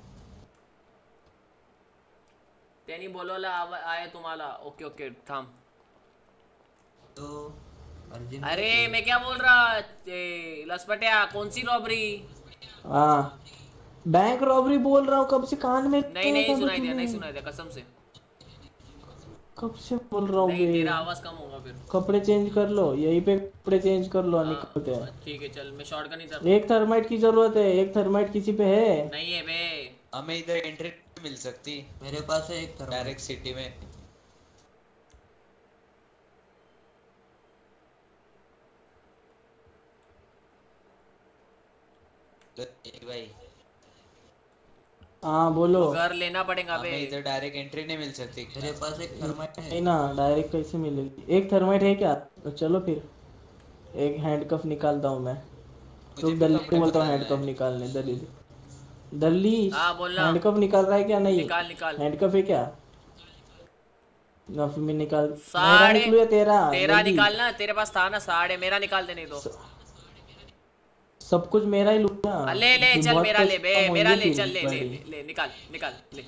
त्यांनी बोलवलं आव- आहे तुम्हाला। ओके ओके थांब। तो अर्जुन अरे मैं क्या बोल रहा ते, लसपटिया कौन सी रॉबरी? हाँ बैंक रॉबरी बोल रहा हूँ कब से, कान में नहीं नहीं सुनाई दिया, नहीं सुनाई दिया कसम से। कब से बोल रहा हूँ नहीं बे। तेरा आवाज कम होगा फिर। कपड़े चेंज कर लो, यहीं पे कपड़े चेंज कर लो, निकलते हैं। ठीक है चल मैं शॉटगन ही कर। एक थर्माइट की जरूरत है। एक थर्माइट किसी पे है? नहीं है बे। हमें इधर एंट्री मिल सकती। मेरे पास है एक डायरेक्ट सिटी में। तो एक भाई हाँ बोलो। घर लेना पड़ेगा बे। हमें इधर डायरेक्ट एंट्री नहीं मिल सकती। मेरे पास एक थर्माइट है। नहीं ना, डायरेक्ट कैसे मिलेगी? एक थर्माइट है क्या? तो चलो फिर एक हैंडकफ निकालता हूँ मैं। तो दल्ली को बोलता हूँ हैंडकफ निकालने। दल्ली दल्ली हाँ बोलना। हैंडकफ निकाल रहा है क्या? नहीं निकाल निकाल। हैंडकफ है क्या? ना फिर मैं निकाल। मेरा साढ़े निकलू या तेरा? तेरा दल्ली। निकालना। तेरे पास था ना साढ़े, मेरा निकाल दे नहीं तो। सब कुछ मेरा ही लूटा। ले ले ये चल बहुत मेरा ले बे पैसे मेरा होंगे ले फिर चल ले ले बड़ी। ले ले निकाल निकाल ले।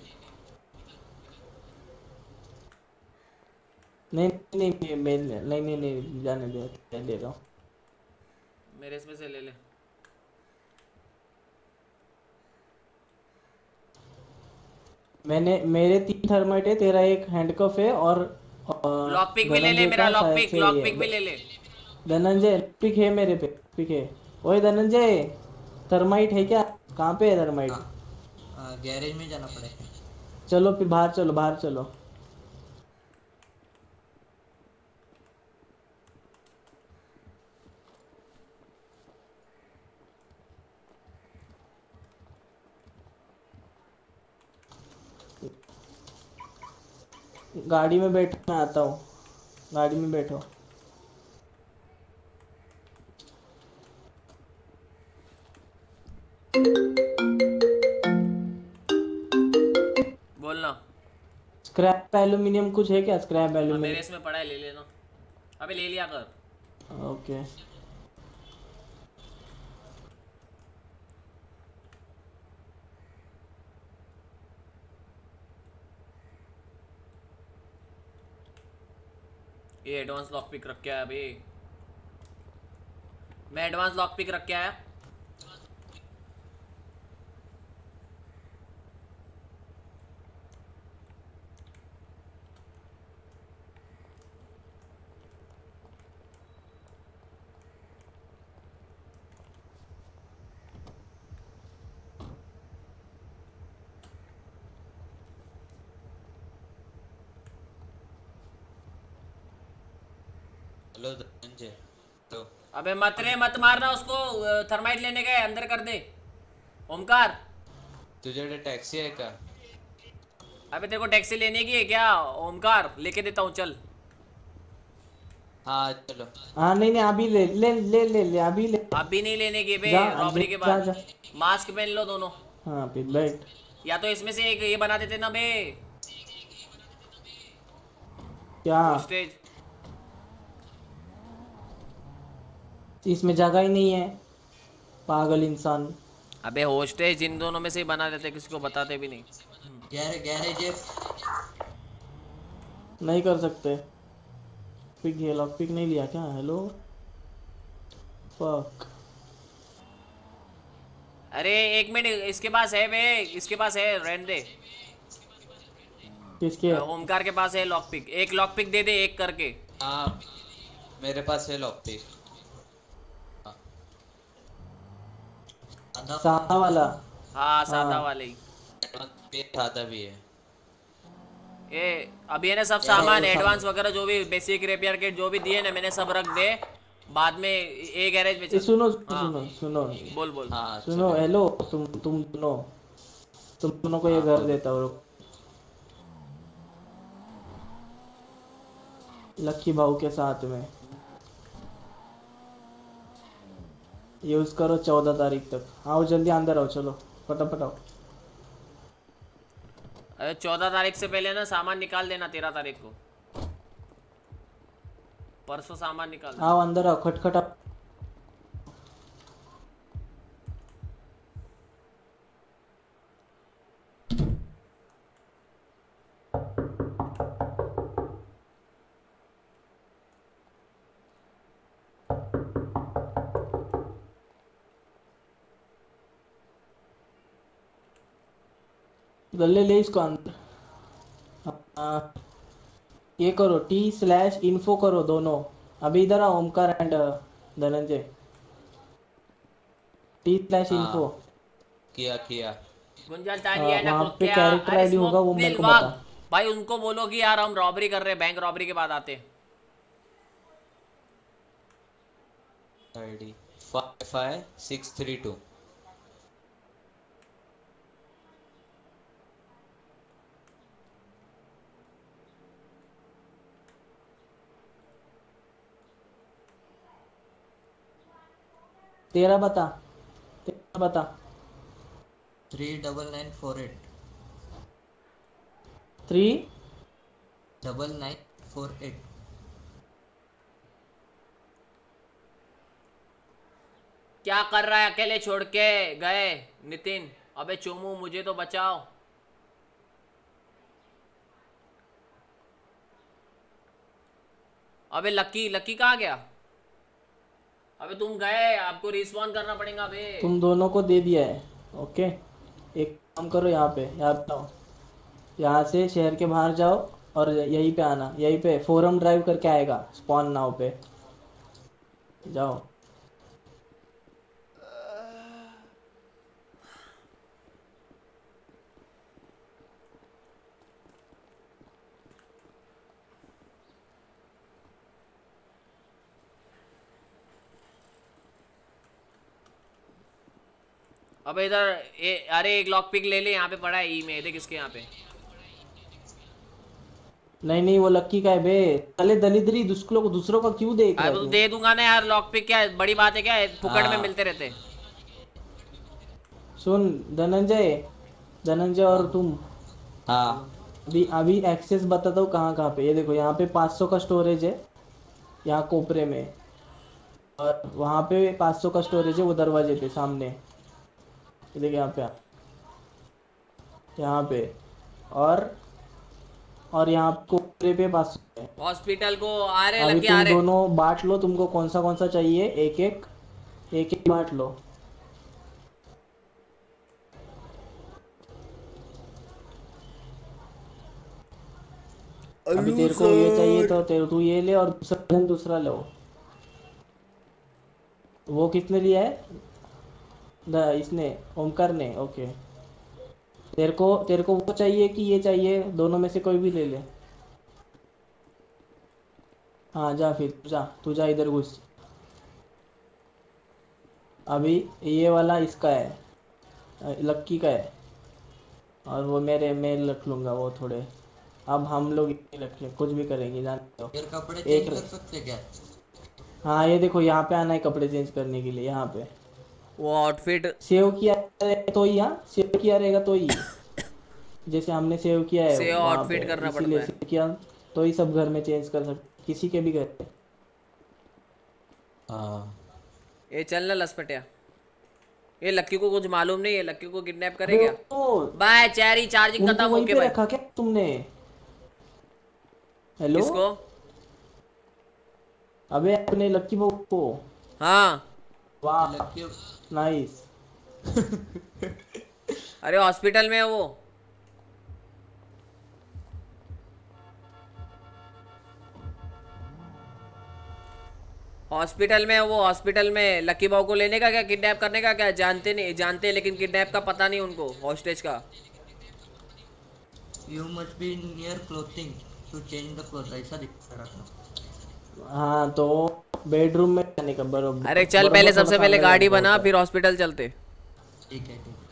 नहीं नहीं नहीं मैं नहीं नहीं नहीं जाने दे, मैं ले रहा हूँ। मेरे इसमें से ले ले। मैंने मेरे तीन थर्माइट है, तेरा एक हैंडकफ है और लॉक पिक भी ले ले मेरा लॉक पिक लॉक पिक भी ले ले। धनंजय पिक है मेरे पे पिक है। ओए धनंजय थर्माइट है क्या? कहाँ पे है थर्माइट? गैरेज में जाना पड़ेगा। चलो फिर बाहर चलो बाहर चलो। गाड़ी में बैठो, मैं आता हूँ। गाड़ी में बैठो। बोलना। स्क्रैप एल्यूमिनियम कुछ है क्या? स्क्रैप हाँ, मेरे एल्यूमिनियम। इसमें पड़ा है ले लेना। अबे ले लिया कर। ओके ये एडवांस लॉक पिक रख के आया अभी। मैं एडवांस लॉक पिक रख के आया। हेलो धनंजय। तो अबे मत रे मत मारना उसको। थर्माइट लेने गए अंदर कर दे। ओमकार तुझे टैक्सी है क्या? अबे तेरे को टैक्सी लेने की है क्या? ओमकार लेके देता हूँ चल। हाँ चलो। हाँ नहीं नहीं अभी ले ले ले ले ले अभी ले। अभी नहीं लेने की बे जा, रॉबरी के जा, बाद। जा। मास्क पहन लो दोनों। हाँ फिर बैठ। या तो इसमें से एक ये बना देते ना बे। क्या? स्टेज इसमें जगह ही नहीं है, पागल इंसान। अबे होस्टेज इन दोनों में से ही बना देते, किसी को बताते भी नहीं। गैरेज गैरेज नहीं कर सकते। पिक है लॉक पिक नहीं लिया क्या? Hello fuck. अरे एक मिनट इसके पास है बे इसके पास है रहने दे। किसके? ओमकार के पास है लॉक पिक। एक लॉक पिक दे दे एक करके। हाँ मेरे पास है लॉक पिक। सादा वाला। हाँ सादा हाँ। वाले ही। सादा भी है। ये अभी है ना सब सामान एडवांस वगैरह जो भी बेसिक रिपेयर किट जो भी दिए ना मैंने सब रख दे। बाद में ए गैरेज में चल। सुनो हाँ। सुनो सुनो बोल बोल। हाँ सुनो हेलो तुम तुम सुनो तुम दोनों को ये घर देता हूँ। लक्की भाऊ के साथ में यूज करो चौदह तारीख तक। आओ जल्दी अंदर आओ चलो फटाफट आओ। अरे चौदह तारीख से पहले ना सामान निकाल देना तेरह तारीख को। परसों सामान निकाल देना। आओ अंदर आओ खटखट आओ। ले ले इसको अंदर। हाँ, ये करो टी स्लैश इन्फो करो दोनों। अभी इधर आओ Omkar and Dhananjay. T slash हाँ। इन्फो किया किया। गुंजल तालिया है ना वहाँ पे कुत्ते। कैरेक्टर अरे आईडी होगा वो smoke मेरे को दिल वाग। बता। भाई उनको बोलो कि यार हम रॉबरी कर रहे हैं बैंक रॉबरी के बाद आते हैं। ID five five six three two. तेरा बता तेरा बता। Three double nine four eight three double nine four eight. क्या कर रहा है? अकेले छोड़ के गए नितिन। अबे चोमू मुझे तो बचाओ। अबे लक्की लक्की कहाँ गया? अबे तुम गए, आपको रिस्पॉन्ड करना पड़ेगा बे। तुम दोनों को दे दिया है। ओके एक काम करो, यहाँ पे यहाँ पे आओ, यहाँ से शहर के बाहर जाओ और यहीं पे आना, यहीं पे फोरम ड्राइव करके आएगा स्पॉन नाउ पे जाओ। अबे इधर ए, अरे एक लॉक पिक ले ले, यहाँ पे पड़ा है ई में, देख इसके यहाँ पे। नहीं नहीं वो लक्की का है बे, तले दलिद्री दूसरों को दूसरों का क्यों देख रहा अरे है तो तू? दे दूंगा ना यार, लॉक पिक क्या है, बड़ी बात है क्या है? फुकट में हाँ। मिलते रहते। सुन धनंजय, धनंजय और तुम, हाँ अभी अभी एक्सेस बताता हूँ कहाँ कहाँ पे। ये देखो यहाँ पे पाँच सौ का स्टोरेज है यहाँ कोपरे में, और वहाँ पे पाँच सौ का स्टोरेज है वो दरवाजे पे सामने। ये देखो यहाँ पे, यहाँ पे और और यहाँ कोपरे पे पाँच सौ है। हॉस्पिटल को आ रहे अभी लगे आ तुम रहे। दोनों बांट लो, तुमको कौन सा कौन सा चाहिए, एक एक एक एक बांट लो। अभी तेरे को ये चाहिए तो तेरे तू ये ले, और दूसरा जन दूसरा लो। वो किसने लिया है? द इसने, ओमकार ने। ओके तेरे को तेरे को वो चाहिए कि ये चाहिए? दोनों में से कोई भी ले ले। हाँ जा फिर तू जा, तू जा इधर घुस। अभी ये वाला इसका है, लक्की का है, और वो मेरे मैं रख लूंगा वो थोड़े। अब हम लोग ये रख ले, कुछ भी करेंगे जानते हो। फिर कपड़े एक चेंज कर सकते क्या? हाँ ये देखो यहाँ पे आना है कपड़े चेंज करने के लिए। यहाँ पे वो आउटफिट सेव किया रहेगा तो ही, हाँ सेव किया रहेगा तो ही, जैसे हमने सेव किया है सेव वहाँ आउटफिट पे, करना इसीलिए पड़ता है। सेव किया तो ही सब घर में चेंज कर सकते, किसी के भी घर पे। हाँ ये चलना लसपटिया। ये लक्की को कुछ मालूम नहीं है, लक्की को किडनैप करेगा। ओ, बाय चेरी, चार्जिंग उनको खत्म। वहीं ओके पे भाई। रखा क्या तुमने? हेलो किसको? अबे अपने लक्की बहू को। हाँ वाह नाइस। अरे हॉस्पिटल में है वो। हॉस्पिटल में है वो, हॉस्पिटल में। लक्की बाबू को लेने का क्या, किडनैप करने का क्या? जानते नहीं, जानते लेकिन किडनैप का पता नहीं उनको, हॉस्टेज का। You must be near clothing to change the clothes, ऐसा दिख रहा था। हाँ तो बेडरूम में जाने का बरोबर। अरे चल बरोबर पहले थोड़ा सबसे पहले सामने गाड़ी जाने का बना, होता है। फिर हॉस्पिटल चलते। ठीक है ठीक है।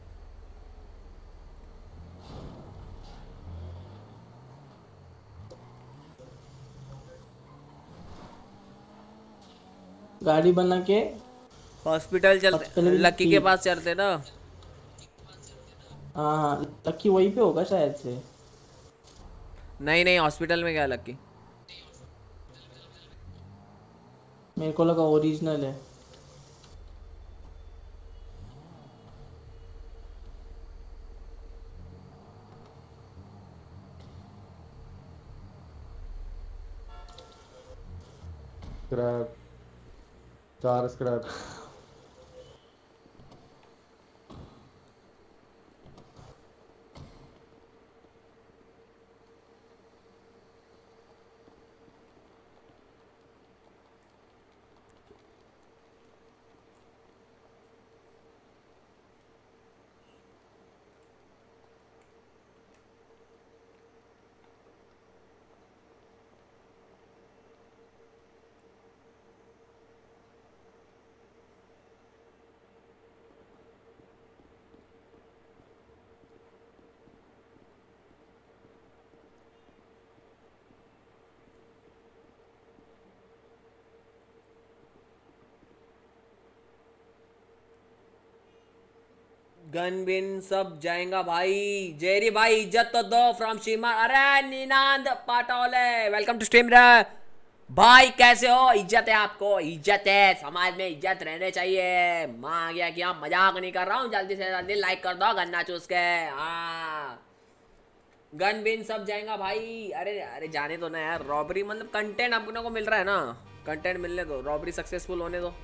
गाड़ी बना के हॉस्पिटल चलते, हॉस्पिटल लक्की की- के पास चलते ना। हाँ हाँ लक्की वहीं पे होगा शायद से। नहीं नहीं हॉस्पिटल में क्या लक्की? मेरे को लगा ओरिजिनल है। स्क्रैप, चार स्क्रैप। गन बिन सब जाएगा भाई। जेरी भाई इज्जत तो दो फ्रॉम शीमा। अरे Ninand Patole welcome to stream रे। भाई कैसे हो? इज्जत है आपको, इज्जत है, समाज में इज्जत रहने चाहिए। माँ आ गया कि हाँ, मजाक नहीं कर रहा हूँ। जल्दी से जल्दी लाइक कर दो गन्ना चूस के। हाँ गन बिन सब जाएगा भाई। अरे अरे जाने दो ना यार, रॉबरी मतलब कंटेंट अपने को मिल रहा है ना, कंटेंट मिलने दो, रॉबरी सक्सेसफुल होने दो।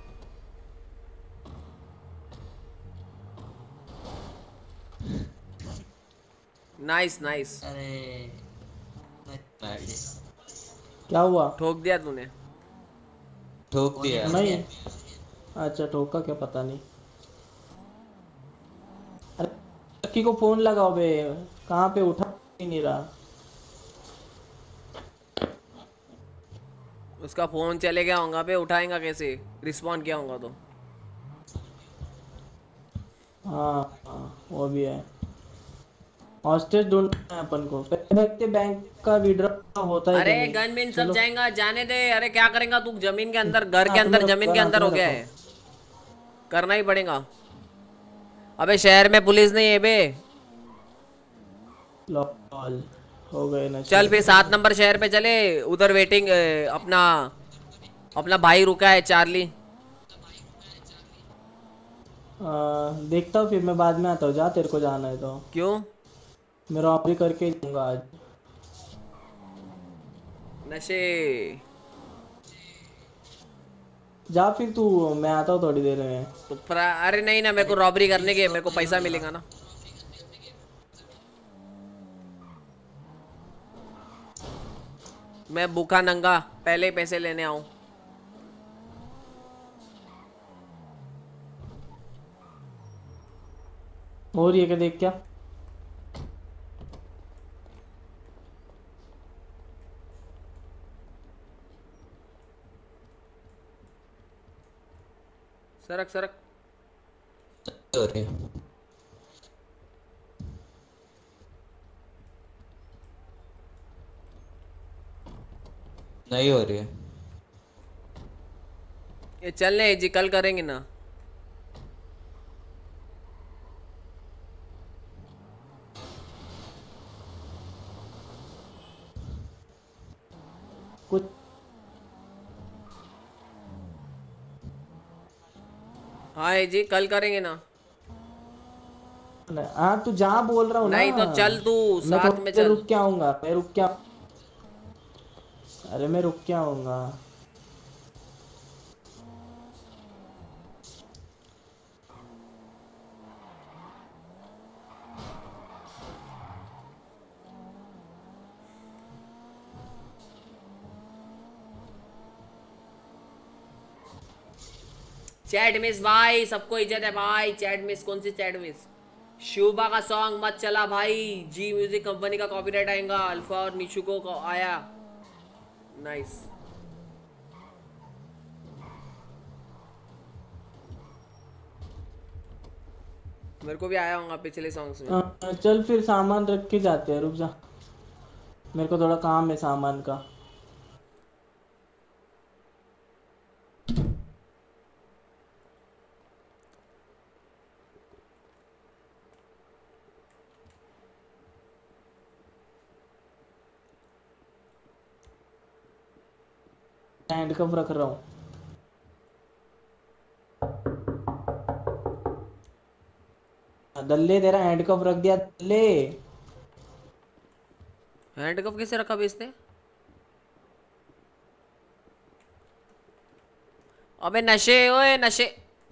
Nice nice. अरे क्या हुआ? ठोक दिया तूने? ठोक दिया नहीं, अच्छा ठोका क्या पता नहीं। अरे लक्की को फोन लगाओ बे, कहाँ पे उठा ही नहीं रहा। उसका फोन चले गया होगा पे, उठाएगा कैसे? रिस्पॉन्ड किया होगा तो। हाँ हाँ वो भी है। हॉस्टेज ढूंढना है अपन को। देखते बैंक का विड्रॉ होता है कि अरे नहीं। गन मिन सब चलो। जाएगा, जाने दे। अरे क्या करेगा तू? जमीन के अंदर, घर के हाँ, अंदर, तुम्हें जमीन के रखो, अंदर हो तुम्हें गया रखो। है, करना ही पड़ेगा। अबे शहर में पुलिस नहीं है बे। लॉल हो गए ना। चल फिर सात नंबर शहर पे चले, उधर वेटिंग अपना अपना भाई रुका है चार्ली। आ, देखता हूँ फिर मैं बाद में आता हूँ। जा तेरे को जाना है तो। क्यों? मैं रॉबरी करके ही जाऊंगा आज। नशे जा फिर तू, मैं आता हूँ थोड़ी देर में। तो प्रा... अरे नहीं ना, मेरे को रॉबरी करने के मेरे को पैसा मिलेगा ना। मैं भूखा नंगा पहले ही पैसे लेने आऊं। और ये क्या देख क्या? सरक सरक। अरे नहीं हो रही है। ये चलने जी, कल करेंगे ना। कुछ हाँ जी कल करेंगे ना। हाँ तू जहाँ बोल रहा हूँ ना। नहीं तो चल तू मैं साथ थोड़ी में देर चल। रुक के आऊंगा, मैं रुक के आऊं- अरे मैं रुक के आऊंगा। चैट मिस भाई, सबको इज्जत है भाई। चैट मिस कौन सी चैट मिस? शुभा का सॉन्ग मत चला भाई, जी म्यूजिक कंपनी का कॉपीराइट आएगा। अल्फा और निशुको को आया। नाइस। मेरे को भी आया होगा पिछले सॉन्ग्स में। हाँ, चल फिर सामान रख के जाते हैं, रुक जा, मेरे को थोड़ा काम है सामान का। हैंडकफ रख रहा हूँ। दल्ले तेरा हैंडकफ रख दिया दल्ले। हैंडकफ कैसे रखा बेचते? अबे नशे, ओए नशे,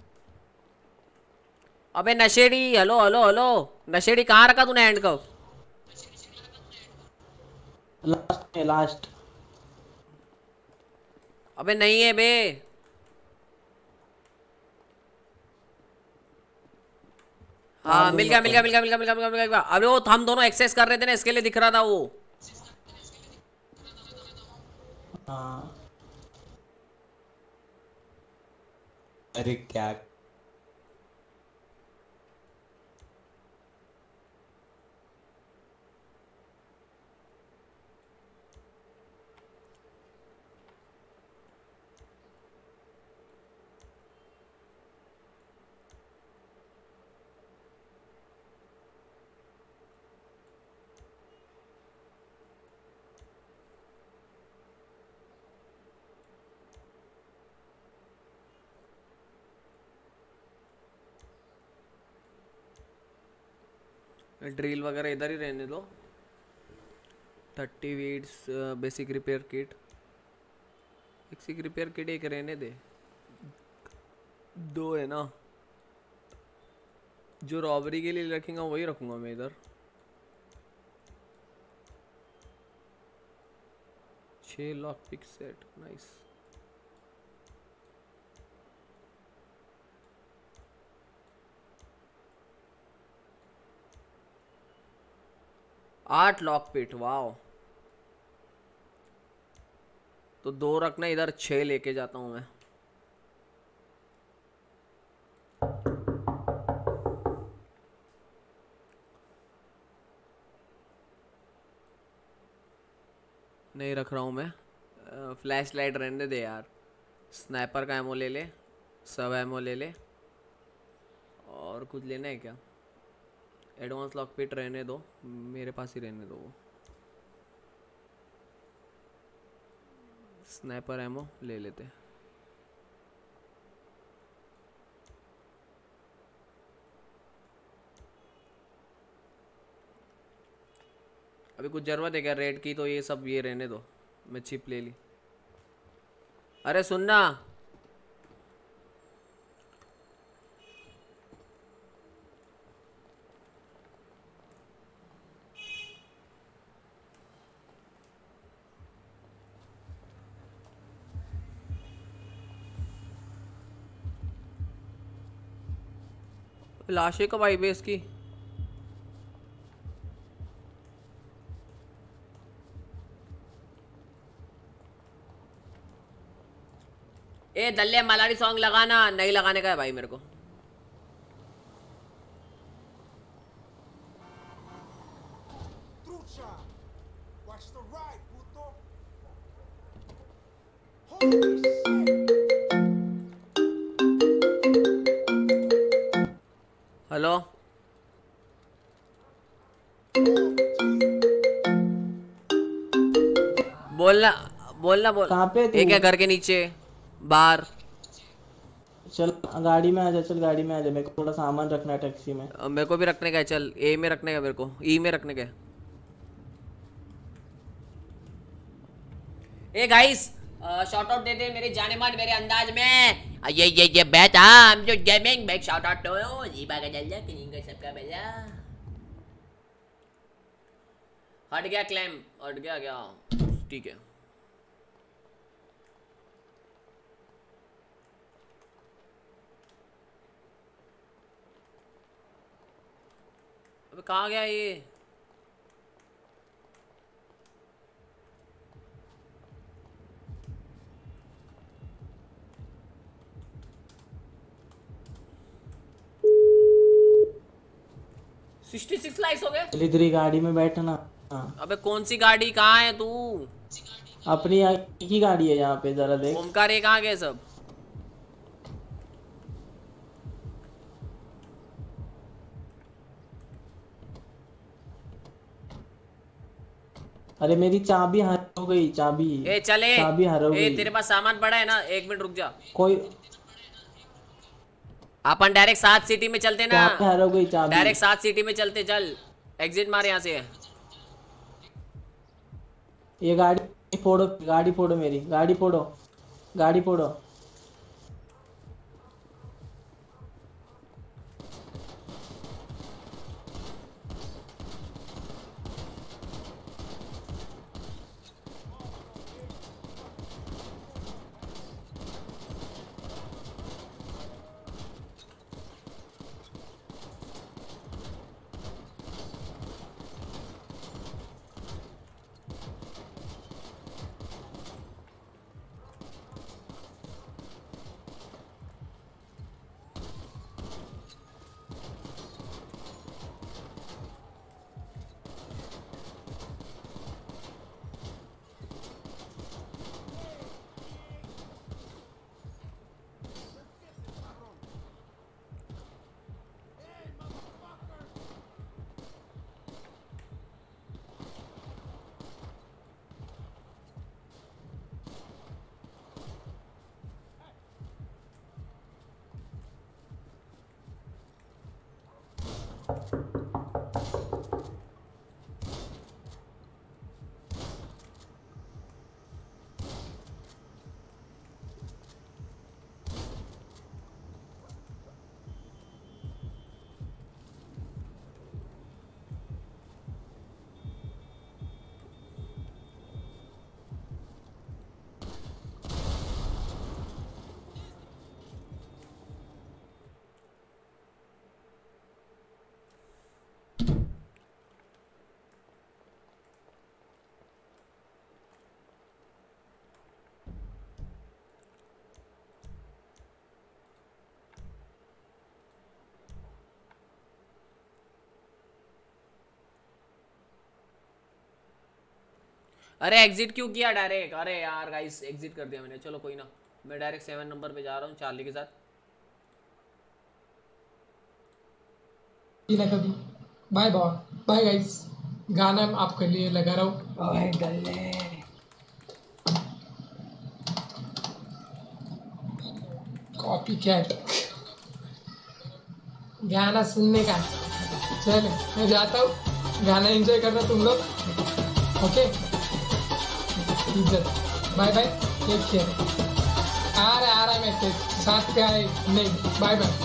अबे नशेड़ी, हेलो हेलो हेलो, नशेड़ी कहाँ रखा तूने हैंडकफ? लास्ट में लास्ट। अबे नहीं है बे। हाँ मिल गया मिल गया मिल गया मिल गया मिल गया मिल गया मिल गया। अबे वो हम दोनों एक्सेस कर रहे थे ना, इसके लिए दिख रहा था वो। हाँ अरे क्या ड्रिल वगैरह इधर ही रहने दो। Thirty weeds basic repair kit, basic repair kit एक रहने दे, दो है ना। जो रॉबरी के लिए रखेंगे वही रखूंगा मैं इधर। छः लॉक पिक सेट, नाइस। आठ लॉक पिट, वाओ। तो दो रखना इधर, छः लेके जाता हूँ मैं। नहीं रख रहा हूँ मैं। फ्लैश लाइट रहने दे यार। स्नाइपर का एमो ले ले, सब एमो ले ले। और कुछ लेना है क्या? एडवांस लॉक पिट रहने दो, मेरे पास ही रहने दो वो। स्नाइपर एमो ले लेते। अभी कुछ जरूरत है क्या रेड की? तो ये सब ये रहने दो, मैं चिप ले ली। अरे सुनना, लाशें कब आई बेस की? ए दल्ले मलारी सॉन्ग लगाना, नहीं लगाने का है भाई मेरे को। हेलो, बोलना बोलना बोल। कहाँ पे तू? एक है घर के नीचे बाहर। चल गाड़ी में आ जा, चल गाड़ी में आ जा, मेरे को थोड़ा सामान रखना है टैक्सी में। अब मेरे को भी रखने का है, चल ए में रखने का, मेरे को ई में रखने का है। ए गाइस शॉट आउट दे दे मेरे जाने मान मेरे अंदाज में। ये ये ये बैठ हम जो गेमिंग बैक शॉट आउट तो जी बागा चल जा किंग का सबका बेजा। हट गया क्लेम, हट गया क्या? ठीक है। अबे कहाँ गया ये? सिक्सटी सिक्स लाइक्स हो गए। चल इधर ही गाड़ी में बैठना। हाँ। अबे कौन सी गाड़ी? कहाँ है तू? अपनी की गाड़ी है यहाँ पे, जरा देख। ओमकार ये कहाँ गए सब? अरे मेरी चाबी हर हो गई, चाबी। ए चले, चाबी हर हो ए गई। तेरे पास सामान पड़ा है ना? एक मिनट रुक जा। कोई अपन डायरेक्ट सात सिटी में चलते ना। हर हो गई चाबी। डायरेक्ट सात सिटी में चलते, चल एग्जिट मार यहाँ से। ये गाड़ी फोड़ो, गाड़ी फोड़ो, मेरी गाड़ी फोड़ो, गाड़ी फोड़ो। अरे एग्जिट क्यों किया डायरेक्ट? अरे यार गाइस एग्जिट कर दिया मैंने। चलो कोई ना, मैं डायरेक्ट सेवन नंबर पे जा रहा हूँ चार्ली के साथ। ना कभी। Bye bye bye guys. गाना आपके लिए लगा रहा हूँ। ओए गल्ले कॉपी कैट गाना सुनने का। चलो मैं जाता हूँ, गाना एंजॉय करना तुम लोग। ओके इज्जत, बाय बाय, टेक केयर। आ रहा आ रहा मैसेज, साथ पे आए नहीं, बाय बाय।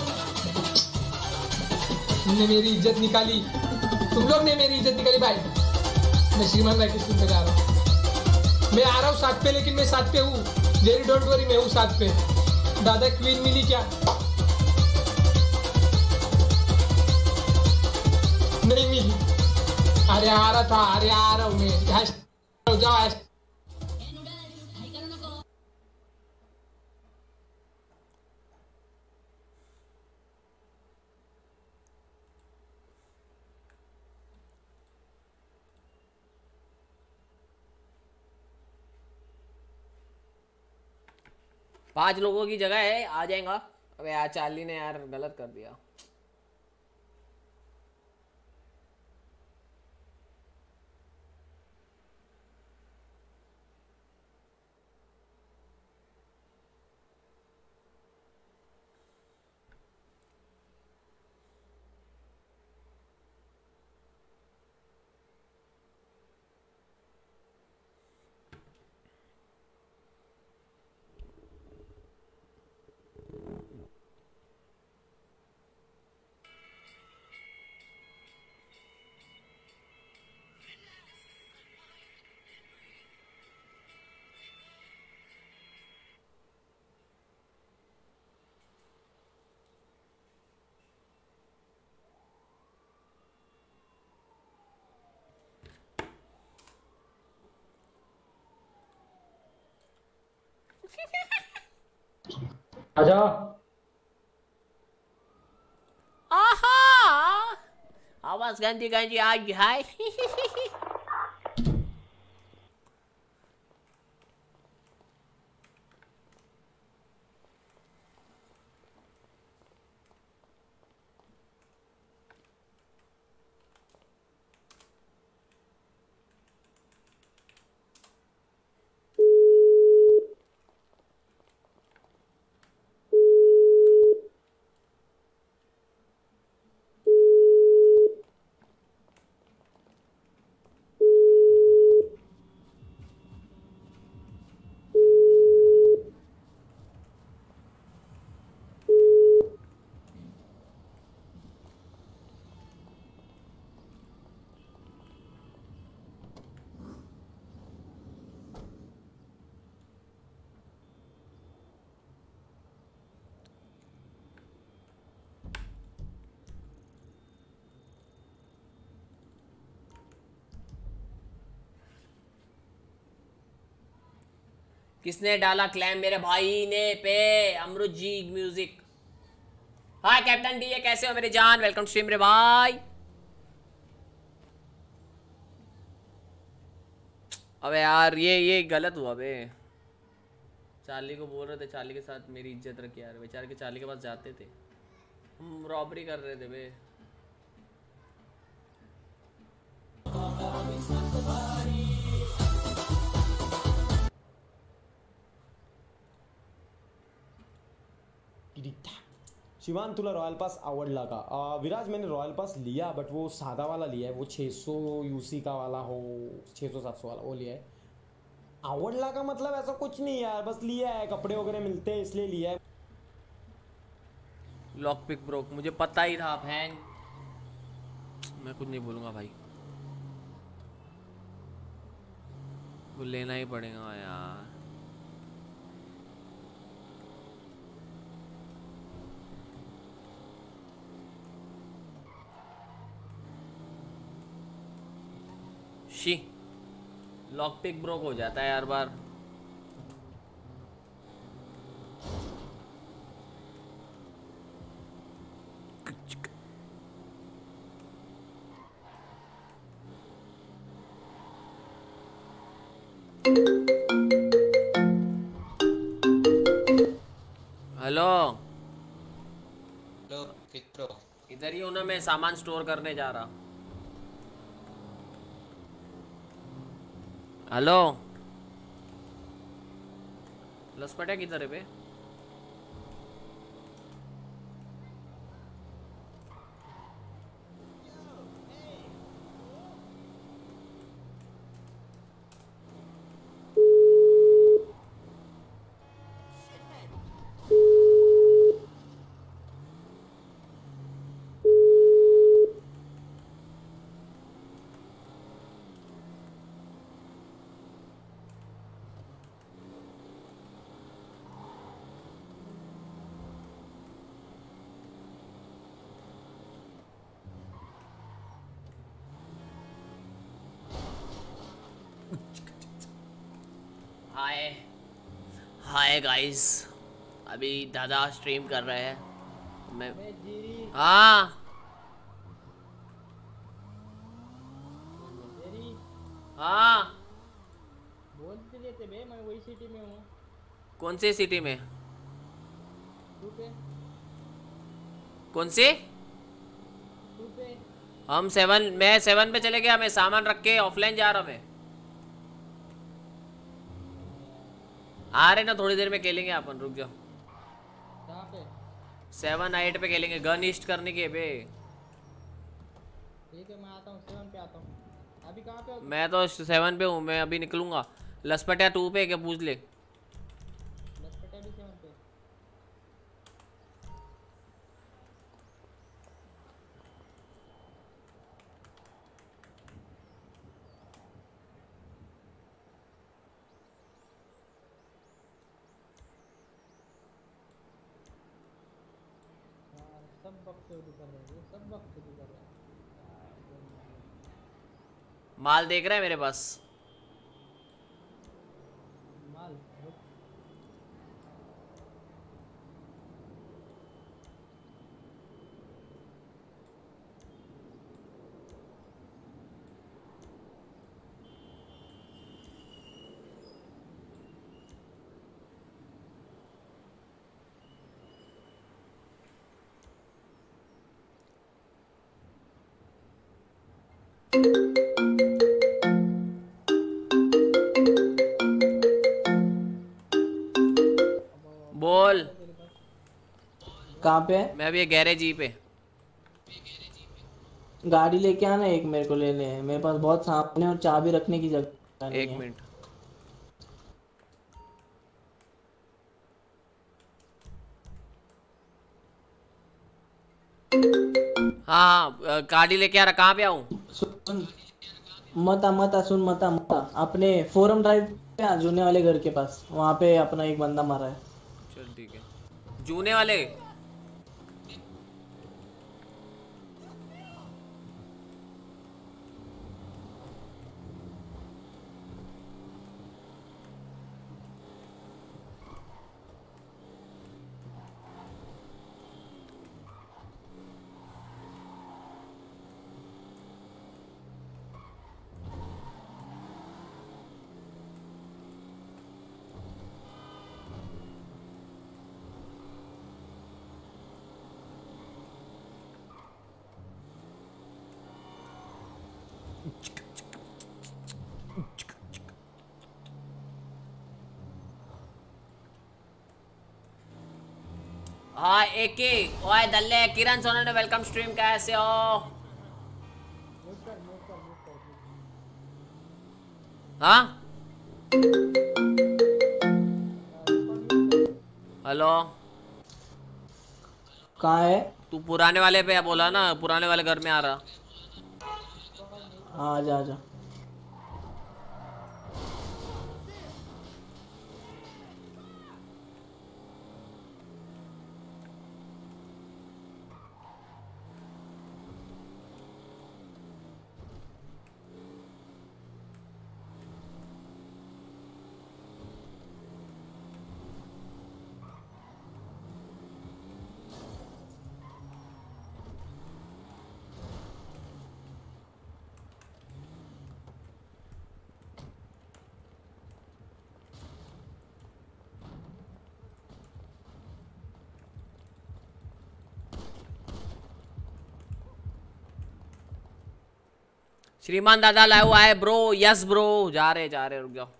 तुमने मेरी इज्जत निकाली, तुम लोग ने मेरी इज्जत निकाली। बाय। मैं श्रीमान भाई के स्कूल पे जा रहा हूँ। मैं आ रहा हूँ साथ पे, लेकिन मैं साथ पे हूँ। जेरी डोंट वरी, मैं हूँ साथ पे। दादा क्वीन मिली क्या? नहीं मिली। अरे आ रहा था, अरे आ रहा हूँ मैं। हैश जाओ हैश। पांच लोगों की जगह है, आ जाएगा। अबे यार चार्ली ने यार गलत कर दिया। आजा। आहा आवाज गंदी गंदी आ गई है। किसने डाला क्लैम? मेरे भाई ने पे अमरुद Zee music. Hi captain D, ये कैसे हो मेरे जान? वेलकम स्ट्रीम रे भाई। अबे यार ये ये गलत हुआ बे। चार्ली को बोल रहे थे चार्ली के साथ मेरी इज्जत रखी यार। बेचारे के चार्ली के पास जाते थे, हम रॉबरी कर रहे थे बे। शिवान तुला रॉयल पास आवडला का? अ, विराज मैंने रॉयल पास लिया बट वो सादा वाला लिया है, वो छः सौ यूसी का वाला हो, छः सौ सात सौ वाला वो लिया है। आवडला का मतलब ऐसा कुछ नहीं यार, बस लिया है, कपड़े वगैरह मिलते हैं इसलिए लिया है। लॉक पिक ब्रोक, मुझे पता ही था फैन। मैं कुछ नहीं बोलूँगा भाई, वो लेना ही पड़ेगा यार। शी लॉक पिक ब्रोक हो जाता है हर बार। हेलो हेलो कितरो इधर ही हूँ ना, मैं सामान स्टोर करने जा रहा। हेलो लसपटा किधर है बे? हाय हाय गाइस, अभी दादा स्ट्रीम कर रहे हैं। मैं हाँ हाँ बोलते रहते बे, मैं वही सिटी में हूँ। कौन सी सिटी में? तू पे कौन सी? तू पे हम सेवन, मैं सेवन पे चले गया। मैं सामान रख के ऑफलाइन जा रहा। मैं आ रहे ना, थोड़ी देर में खेलेंगे अपन, रुक जाओ। कहाँ पे? सेवन एट पे खेलेंगे, गन ईस्ट करने के बे। ठीक है मैं आता हूँ, सेवन पे आता हूँ। अभी कहाँ पे हो? मैं तो सेवन पे हूँ, मैं अभी निकलूंगा। लसपटिया टू पे क्या पूछ ले। लसपटिया भी सेवन पे। सब बकचोदी कर रहे हैं, सब बकचोदी कर रहे हैं। माल देख रहा है मेरे पास। माल बोल कहाँ पे है? मैं अभी गैरेज ही पे। गाड़ी लेके आना एक, मेरे को लेने है। मेरे पास बहुत सामान है और चाबी रखने की जगह नहीं एक है। मिनट। हाँ हाँ, गाड़ी लेके आ रहा। कहाँ पे आऊँ? सुन मत आ मत आ सुन मत आ मत आ अपने फोरम ड्राइव पे आ, जूने वाले घर के पास। वहाँ पे अपना एक बंदा मारा है। चल ठीक है। जूने वाले हाँ एक ही। ओए दल्ले, किरण सोना ने वेलकम स्ट्रीम। कैसे हो? हाँ हेलो कहाँ है? तू पुराने वाले पे बोला ना, पुराने वाले घर में आ रहा। हाँ आजा आजा। श्रीमान दादा लाए हुआ है ब्रो। यस ब्रो, जा रहे जा रहे रुक जाओ।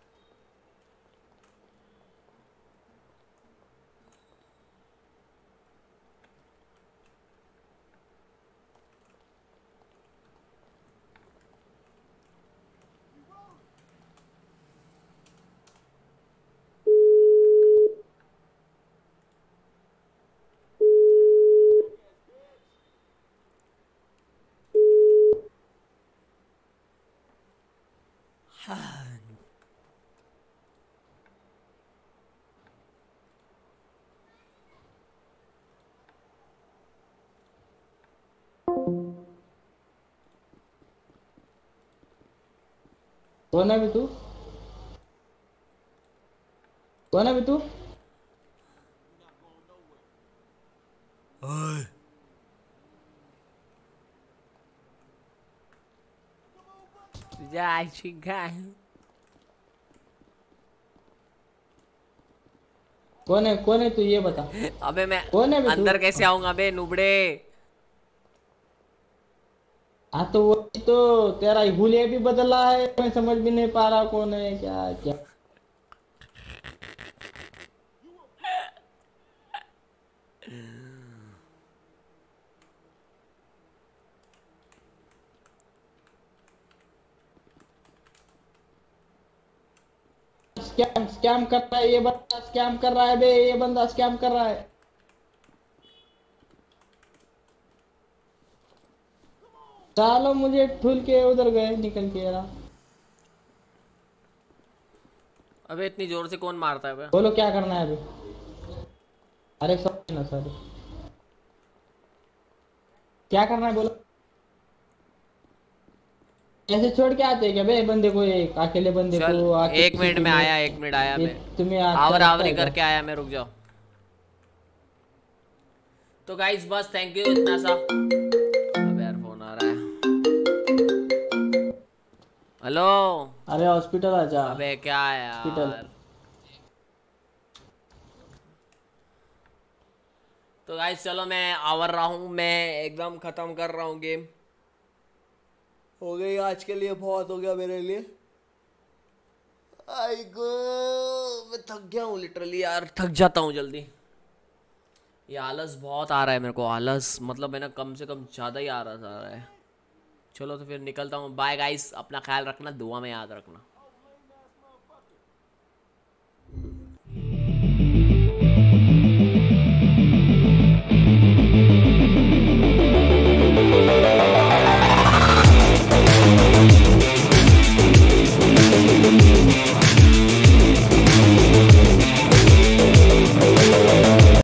कौन है भी तू? कौन है भी तू? जा चिंगा। कौन है कौन है तू ये बता। अबे मैं कौन है बे तू? अंदर कैसे आऊंगा बे नुबड़े? हाँ तो वो तो तेरा हुलिया भी बदला है, मैं समझ भी नहीं पा रहा कौन है क्या क्या। स्कैम स्कैम कर रहा है ये बंदा, स्कैम कर रहा है बे, ये बंदा स्कैम कर रहा है। चलो मुझे ठुल के उधर गए निकल के यार। अबे इतनी जोर से कौन मारता है बे? बोलो क्या करना है अभी? अरे सॉरी ना सॉरी, क्या करना है बोलो। ऐसे छोड़ के आते हैं क्या बे बंदे को, एक अकेले बंदे को आके एक मिनट में आया, एक मिनट आया मैं, तुम्हें आवर आवरी करके आया मैं, रुक जाओ। तो गाइस बस थैंक यू इतना सा। अबे यार फोन आ रहा है। हेलो। अरे हॉस्पिटल आ जा। अबे क्या है यार हॉस्पिटल। तो गाइस चलो मैं आवर रहा हूँ, मैं एकदम खत्म कर रहा हूँ गेम। हो गई आज के लिए, बहुत हो गया मेरे लिए। आई गो मैं थक गया हूँ लिटरली यार, थक जाता हूँ जल्दी। ये आलस बहुत आ रहा है मेरे को, आलस मतलब है ना, कम से कम ज़्यादा ही आ रहा आ रहा है। चलो तो फिर निकलता हूँ, बाय गाइस, अपना ख्याल रखना, दुआ में याद रखना।